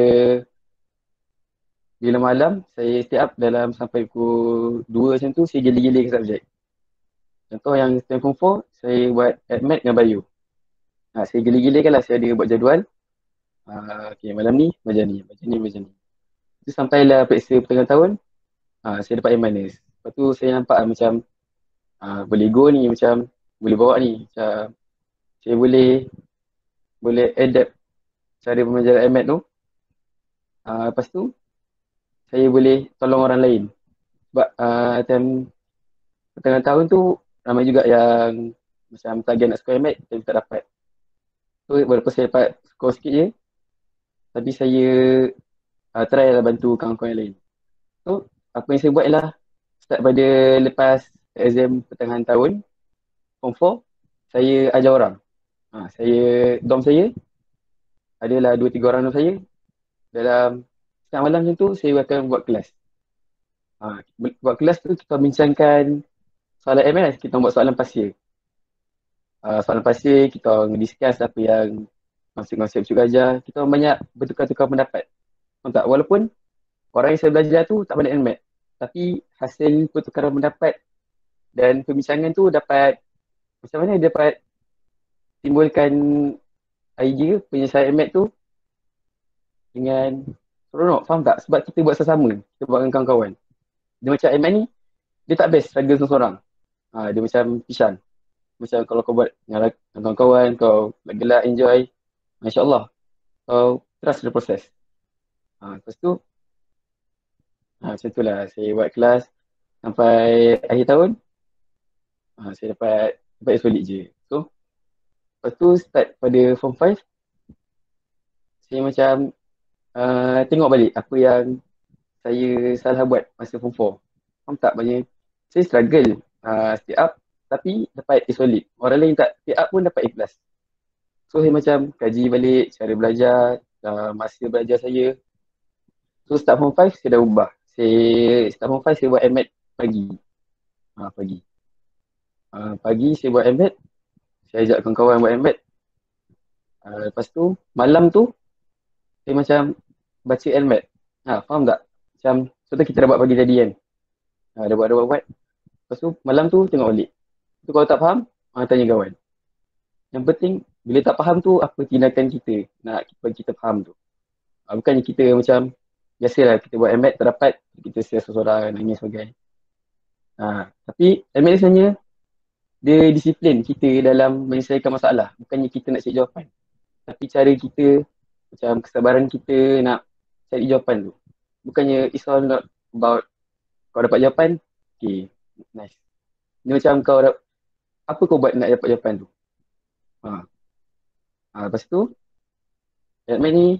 bila malam, saya setiap dalam sampai pukul dua macam tu, saya gila-gila ke subjek. Contoh yang time form four, saya buat admat dengan bio. Ha, saya gila-gila kan lah, saya ada buat jadual. Ha, okay, malam ni, macam ni, macam ni, macam ni. Itu sampailah periksa pertengahan tahun, ha, saya dapat A minus. Lepas tu saya nampak lah, macam ha, boleh go ni, macam boleh bawa ni. Macam saya boleh boleh adapt cara pembelajaran admat tu. Ha, lepas tu, saya boleh tolong orang lain. Sebab uh, time pertengahan tahun tu ramai juga yang macam target nak score admat tapi tak dapat. So walaupun saya dapat score sikit je, tapi saya uh, try lah bantu kawan-kawan yang lain. So apa yang saya buat ialah start pada lepas exam pertengahan tahun form four, saya ajar orang. Ha, saya, dom saya adalah dua tiga orang dom saya. Dalam setiap malam macam tu, saya akan buat kelas. Ha, buat kelas tu kita bincangkan soalan M S, kita buat soalan pasir. Uh, soalan pasir, kita discuss apa yang konsep-konsep cikgu ajar. Kita banyak bertukar-tukar pendapat. Faham tak? Walaupun orang yang saya belajar tu tak pandai admat, tapi hasil pertukaran pendapat dan perbincangan tu dapat, macam mana dapat timbulkan idea penyelesaian admat tu dengan seronok, faham tak? Sebab kita buat sama-sama, kita buat dengan kawan-kawan. Dia macam Admat ni, dia tak best struggle seorang-seorang. Ha, dia macam Pishan. Macam kalau kau buat dengan kawan-kawan, kau gelak, enjoy, Masya Allah, kau trust the process. Ha, lepas tu, ha, macam tu lah saya buat kelas sampai akhir tahun. Ha, saya dapat dapat solid je. So, lepas tu start pada form five, saya macam uh, tengok balik apa yang saya salah buat masa form four. Faham tak? Maksudnya, saya struggle uh, stay up tapi dapat A solid. Orang lain tak stay up pun dapat A plus. So, saya macam kaji balik cara belajar, uh, masa belajar saya. So, start form five, saya dah ubah. Saya, start form five, saya buat M A T pagi. Ha, pagi. Uh, pagi, saya buat M A T. Saya ajak kawan-kawan buat M A T. Uh, lepas tu, malam tu, saya macam baca M A T. Ha, faham tak? Macam, contoh kita dah buat pagi tadi kan. Ha, dah buat, dah buat, buat. Lepas tu, malam tu tengok balik. Tu kalau tak faham, ha, tanya kawan. Yang penting, bila tak faham tu, apa tindakan kita nak bagi kita faham tu. Ha, bukannya kita macam, biasalah kita buat M A T, tak dapat, kita stres seorang, nangis sebagainya. Ha, tapi M A T sebenarnya, dia disiplin kita dalam menyelesaikan masalah. Bukannya kita nak cari jawapan. Tapi cara kita, macam kesabaran kita nak cari jawapan tu. Bukannya it's all not about kau dapat jawapan, okay, nice. Dia macam kau dapat, apa kau buat nak dapat jawapan tu. Ha. Ha, lepas tu, Admat ni,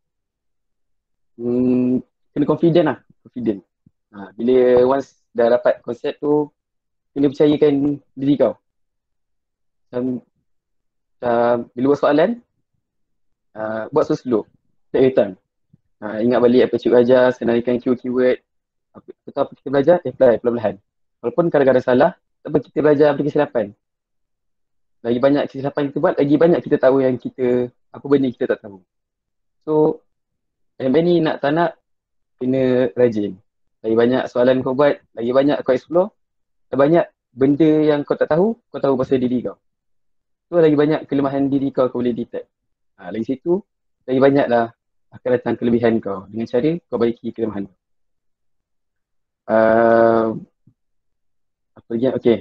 hmm, kena confident lah. Confident. Ha, bila once dah dapat konsep tu, kena percayakan diri kau. Macam, macam bila buat soalan, uh, buat so slow. Take your time. Uh, ingat balik apa cikgu ajar, senaraikan keyword-keyword. Apa, apa kita belajar, apply perlahan-lahan. Walaupun kadang-kadang salah, tapi kita belajar dari kesilapan. Lagi banyak kesilapan kita buat, lagi banyak kita tahu yang kita, apa benda kita tak tahu. So, M A ni nak tak nak, kena rajin. Lagi banyak soalan kau buat, lagi banyak kau explore, lagi banyak benda yang kau tak tahu, kau tahu pasal diri kau. So, lagi banyak kelemahan diri kau kau boleh detect. Ha, lagi situ, lagi banyaklah akan datang kelebihan kau dengan cara kau baiki kelemahan kau. Uh, apa lagi? Okay.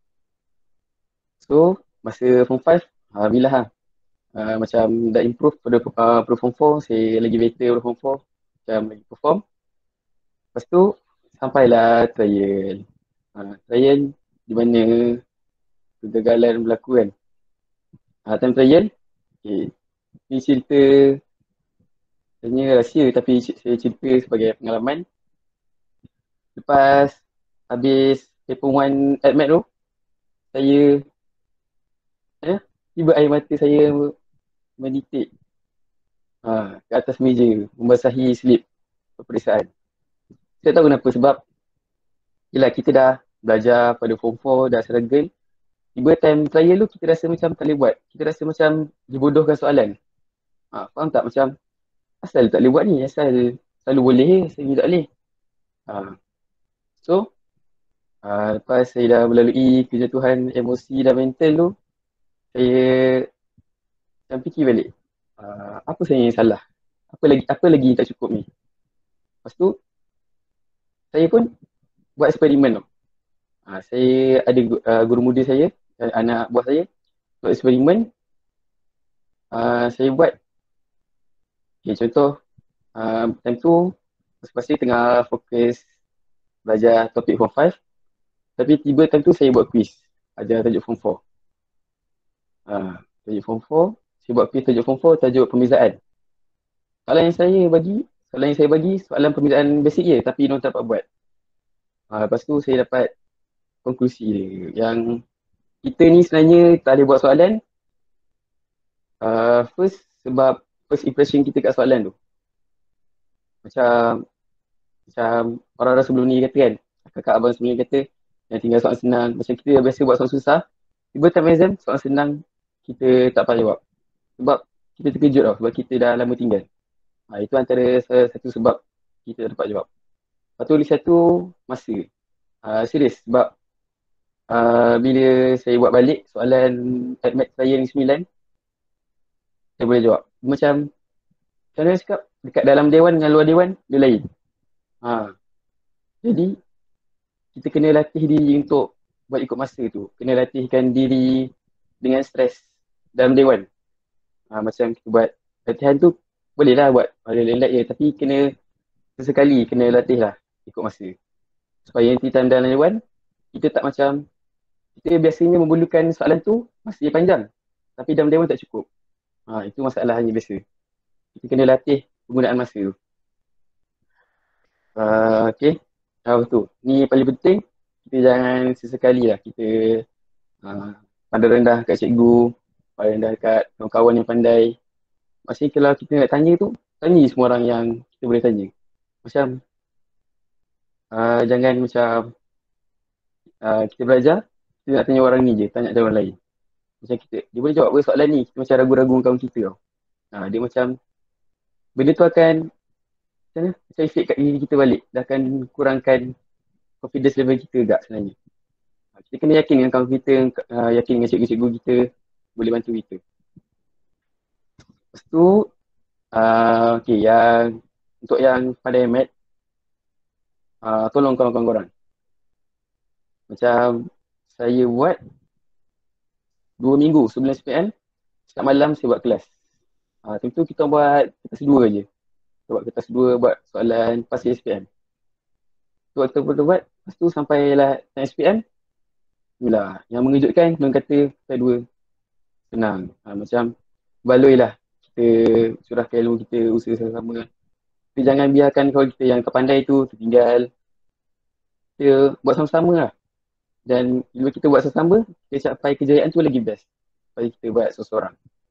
So, masa form five, alhamdulillah lah. Uh, macam dah improve pada uh, pada form four, saya lagi better pada form four. Macam lagi perform. Lepas tu, sampailah trial. Uh, trial di mana kegagalan berlaku kan. Uh, time trial, okay. Ini cerita, sebenarnya rahsia tapi saya cerita sebagai pengalaman. Lepas habis paper one Admat tu, saya eh, tiba air mata saya menitik ha, ke atas meja, membasahi slip peperiksaan. Saya tahu kenapa, sebab yelah kita dah belajar pada form four, dah struggle. Tiba time trial tu kita rasa macam tak boleh buat. Kita rasa macam dibodohkan soalan. Ha, faham tak? Macam asal tak boleh buat ni, asal selalu boleh, saya tak boleh. Ha. So, uh, lepas saya dah melalui kejatuhan emosi dan mental tu, saya macam fikir balik, uh, apa saya yang salah? Apa lagi apa lagi tak cukup ni? Lepas tu, saya pun buat eksperimen tu. Uh, saya ada uh, guru muda saya, anak buah saya, buat eksperimen. Uh, saya buat, okay, contoh, uh, time tu, masa saya tengah fokus belajar topik form five, tapi tiba time tu saya buat quiz ajar tajuk form four. Ha, tajuk form four, saya buat quiz tajuk form four, tajuk pembezaan. Soalan yang saya bagi, soalan yang saya bagi soalan pembezaan basic je, tapi diorang tak dapat buat. Ha, lepas tu saya dapat konklusi dia, yang kita ni sebenarnya tak boleh buat soalan. Uh, first, sebab first impression kita kat soalan tu. Macam Macam orang-orang sebelum ni kata kan, kakak abang sebelum ni kata yang tinggal soalan senang. Macam kita biasa buat soalan susah, tiba time exam soalan senang kita tak dapat jawab. Sebab kita terkejut tau, sebab kita dah lama tinggal. Ha, itu antara salah satu sebab kita tak dapat jawab. Lepas tu lagi satu, masa. Ha, serius, sebab uh, bila saya buat balik soalan Admat saya yang sembilan, saya boleh jawab. Macam macam mana cakap, dekat dalam dewan dengan luar dewan dia lain. Ha. Jadi kita kena latih diri untuk buat ikut masa tu. Kena latihkan diri dengan stres dalam dewan. Ha, macam kita buat latihan tu boleh lah buat relax je, tapi kena sesekali kena latih lah ikut masa. Supaya nanti time dalam dewan kita tak macam, kita biasanya memerlukan soalan tu masa dia panjang, tapi dalam dewan tak cukup. Ha, itu masalahnya biasa. Kita kena latih penggunaan masa tu. Uh, okay. Uh, betul. Ni paling penting, kita jangan sesekali lah kita uh, pandang rendah kat cikgu, pandang rendah kat kawan-kawan yang pandai. Maksudnya kalau kita nak tanya tu, tanya semua orang yang kita boleh tanya. Macam uh, jangan macam uh, kita belajar, kita nak tanya orang ni je, tanya orang lain. Macam kita, dia boleh jawab apa soalan ni, kita macam ragu-ragu kawan kita tau. Uh, dia macam, benda tu akan macam mana, macam efek kat diri kita balik. Dia akan kurangkan confidence level kita agak sebenarnya. Uh, kita kena yakin dengan kawan kita, uh, yakin dengan cikgu-cikgu kita, boleh bantu kita. Lepas tu, uh, okay, yang untuk yang pandai mat, uh, tolong kawan-kawan korang. Macam saya buat dua minggu sebelum S P M, setiap malam saya buat kelas. Uh, tentu kita buat kertas dua je. Kita buat kertas dua, buat soalan pasal S P M. Tu waktu kita buat, lepas tu sampailah S P M, itulah yang mengejutkan, belum kata kertas dua senang. Uh, macam baloi lah kita curahkan ilmu kita, usaha sama-sama. Tapi jangan biarkan kawan kita yang pandai tu tertinggal. Kita buat sama-sama lah. Dan bila kita buat sama-sama, kita capai kejayaan tu lagi best. Daripada kita buat seseorang.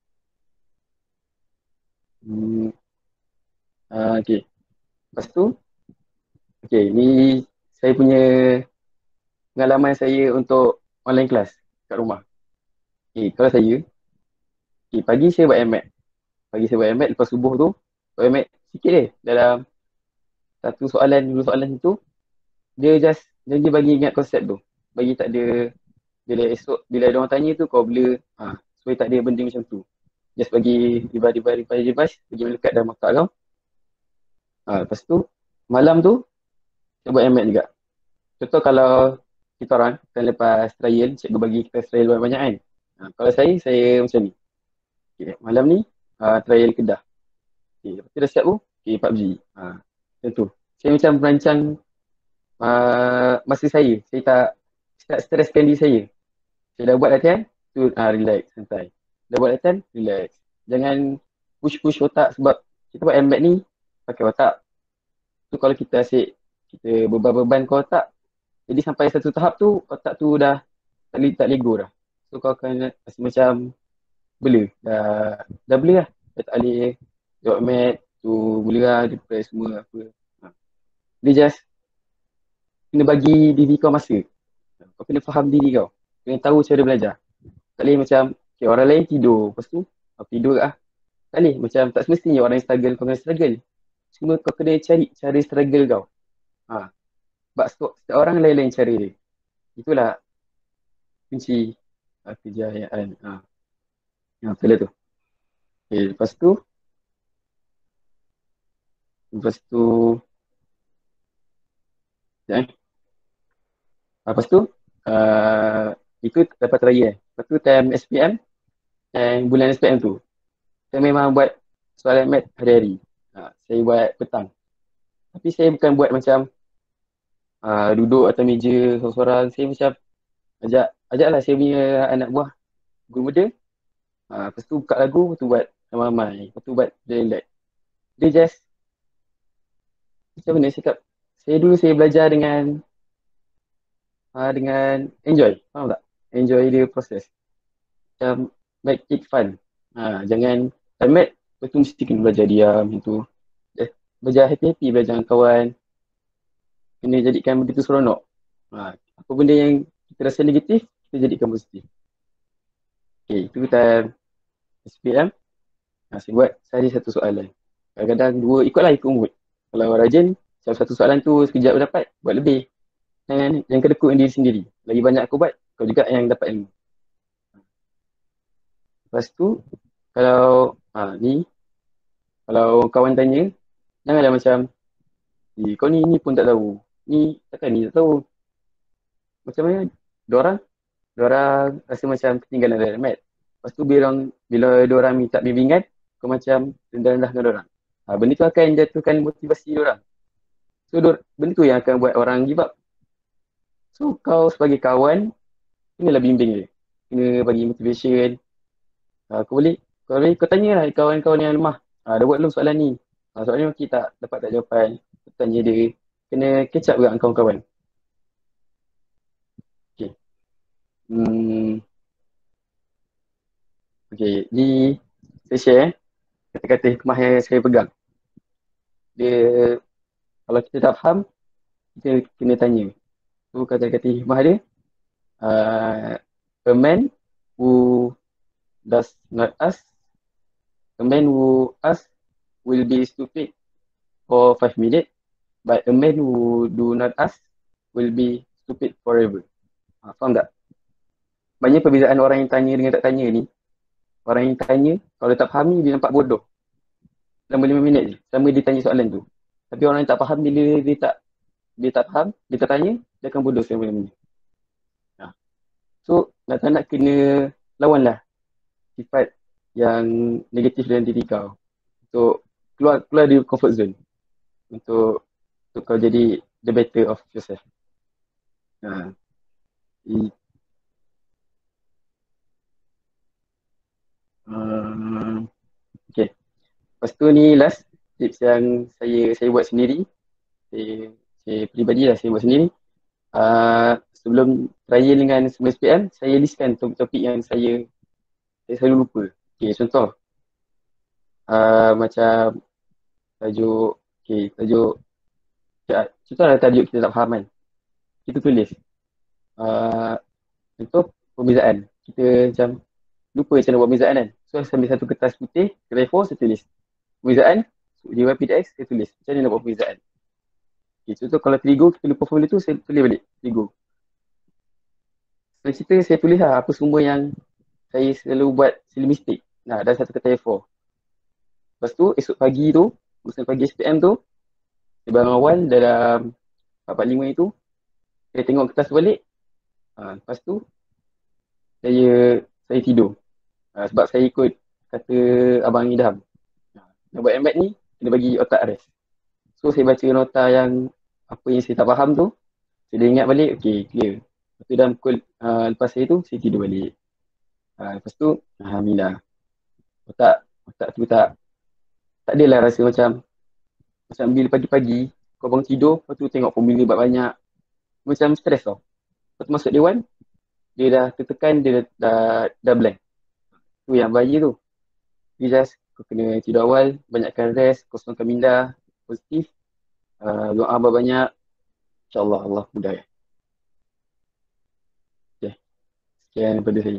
Hmm. Uh, okay. Lepas tu, okay, ni saya punya pengalaman saya untuk online class kat rumah. Okay, kalau saya, okay, pagi saya buat M M A T. Pagi saya buat M M A T, lepas subuh tu, buat M M A T sikit je. Dalam satu soalan, dua soalan tu, dia just, dia je bagi ingat konsep tu. Bagi tak ada, bila esok, bila ada orang tanya tu, kau blur, ha, supaya tak ada benda macam tu. Just bagi device-device, device, bagi melekat dalam otak kau. Ha, lepas tu, malam tu, kita buat M M A T juga. Contoh kalau kita orang, kan lepas trial, cikgu bagi kita trial banyak-banyak kan. Ha, kalau saya, saya macam ni. Okay, malam ni, uh, trial Kedah. Okay, lepas tu dah siap tu, okay, P U B G. Ha, macam tu. Saya macam merancang uh, masa saya. Saya tak, saya tak streskan diri saya. Saya dah buat latihan, tu uh, relax, santai. Dah buat latihan, relax. Jangan push-push otak sebab kita buat M M A T ni pakai otak. Tu kalau kita asyik, kita beban-beban ke otak, jadi sampai satu tahap tu, otak tu dah tak, tak lego dah. So kau akan rasa macam blur. Dah, dah blur lah. Dah tak boleh jawab mat, tu blur lah, depress semua apa. Ha. Dia just kena bagi diri kau masa. Kau kena faham diri kau. Kena tahu cara belajar. Tak boleh macam, okay, orang lain tidur. Lepas tu, aku tidur lah. Tak boleh. Macam tak semestinya orang yang struggle, kau kena struggle. Cuma kau kena cari cara struggle kau. Ha. Sebab setiap orang lain-lain cara dia. Itulah kunci uh, kejayaan. Ha. Ya, betul lah tu. Okay, lepas tu, lepas tu, ya, eh. Lepas tu, uh, itu dapat raya. Lepas tu time S P M, dan bulan S P M tu, saya memang buat soalan mat hari-hari. Ha, saya buat petang. Tapi saya bukan buat macam uh, duduk atas meja seorang-seorang. Saya macam ajak, ajaklah saya punya anak buah, guru muda. Ha, lepas tu buka lagu, lepas tu buat ramai-ramai. Lepas tu buat relax. Dia just, macam mana saya cakap, saya dulu saya belajar dengan uh, dengan enjoy, faham tak? Enjoy dia proses. Macam make it fun. Ha, jangan tamat, lepas tu mesti kena belajar diam macam tu. Eh, belajar happy-happy, belajar dengan kawan. Kena jadikan benda tu seronok. Ha, apa benda yang kita rasa negatif, kita jadikan positif. Okay, itu time S P M. Ha, saya buat sehari satu soalan. Kadang-kadang dua, ikutlah ikut mood. Kalau rajin, satu soalan tu sekejap dapat, buat lebih. Jangan, jangan kedekut diri sendiri. Lagi banyak aku buat, kau juga yang dapat ilmu. Lepas tu, kalau ha, ni, Kalau kawan tanya, janganlah macam, eh, kau ni ni pun tak tahu. Ni takkan ni tak tahu. Macam mana? Diorang, diorang rasa macam ketinggalan dalam mat. Lepas tu bila orang, bila diorang minta bimbingan, kau macam rendah-rendah dengan diorang. Ha, benda tu akan jatuhkan motivasi diorang. So dor- benda tu yang akan buat orang give up. So kau sebagai kawan, kenalah bimbing dia. Kena bagi motivation. Ha, kau boleh, kau boleh, kau tanyalah kawan-kawan yang lemah. Ha, dah buat belum soalan ni? Ha, soalan ni okey tak? Dapat tak jawapan? Tanya dia. Kena catch up dengan kawan-kawan. Okay. Hmm. Okay, ni saya share eh, kata-kata hikmah yang saya pegang. Dia, kalau kita tak faham, kita kena tanya. Tu kata-kata hikmah dia, uh, a man who does not ask, a man who ask will be stupid for five minutes, but a man who do not ask will be stupid forever. Ha, faham tak? Banyak perbezaan orang yang tanya dengan tak tanya ni. Orang yang tanya, kalau tak faham ni, dia nampak bodoh. Selama lima minit je, selama dia tanya soalan tu. Tapi orang yang tak faham, bila dia tak dia tak faham, dia tak tanya, dia akan bodoh selama lima minit. Ha. So, nak tak nak kena lawanlah sifat yang negatif dalam diri kau. Untuk keluar keluar dari comfort zone. Untuk, untuk kau jadi the better of yourself. Ha. I, uh, okay. Lepas tu ni last tips yang saya saya buat sendiri. Saya, saya peribadi lah saya buat sendiri. Uh, sebelum trial dengan sebelas P M, saya listkan topik-topik yang saya saya selalu lupa. Okay, contoh. Uh, macam tajuk, okay, tajuk, ya, contohlah tajuk kita tak faham kan. Kita tulis. Uh, contoh, perbezaan. Kita macam lupa macam nak buat perbezaan kan. So, saya ambil satu kertas putih, kertas A four, saya tulis. Perbezaan, di Y P D X, saya tulis. Macam mana nak buat perbezaan. Okay, contoh kalau trigo, kita lupa formula tu, saya tulis balik. Trigo. Setelah cerita, saya tulis lah apa semua yang saya selalu buat silly mistake. Nah, ada satu kertas A four. Lepas tu, esok pagi tu, urusan pagi S P M tu, saya bangun awal dalam empat empat lima itu, saya tengok kertas balik. Ha, lepas tu, saya saya tidur. Ha, sebab saya ikut kata Abang Idham. Ha, nak buat M B A T ni, kena bagi otak rest. So, saya baca nota yang apa yang saya tak faham tu, saya dah ingat balik, okay, clear. Lepas tu dalam pukul, uh, lepas saya tu, saya tidur balik. Ha, lepas tu, alhamdulillah. Otak, otak tu tak, tak adalah rasa macam, macam bila pagi-pagi, kau bangun tidur, lepas tu tengok formula banyak-banyak. Macam stres tau. Lepas tu masuk dewan, dia dah tertekan, dia dah, dah, dah blank. Tu yang bahaya tu. You just, kau kena tidur awal, banyakkan rest, kosongkan minda, positif. Uh, doa banyak. InsyaAllah Allah mudah. Okay. Sekian daripada saya.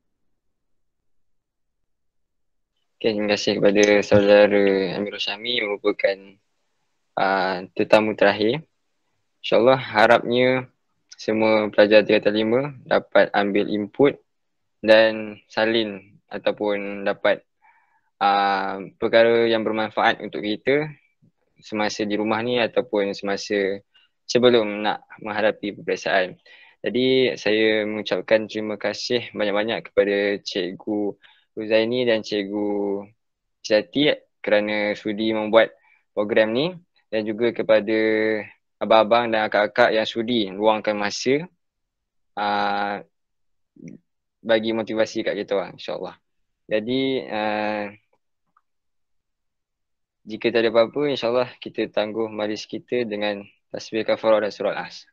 Okay, terima kasih kepada saudara Amirul Syami yang merupakan uh, tetamu terakhir. InsyaAllah harapnya semua pelajar tiga atas lima dapat ambil input dan salin ataupun dapat uh, perkara yang bermanfaat untuk kita semasa di rumah ni ataupun semasa sebelum nak menghadapi peperiksaan. Jadi saya mengucapkan terima kasih banyak-banyak kepada Cikgu Ruzaini dan Cikgu Zati kerana sudi membuat program ni, dan juga kepada abang-abang dan akak-akak yang sudi luangkan masa uh, bagi motivasi kat kita orang, insyaAllah. Jadi uh, jika tak ada apa-apa, insyaAllah kita tangguh majlis kita dengan tasbih kafarah dan surah Al-As.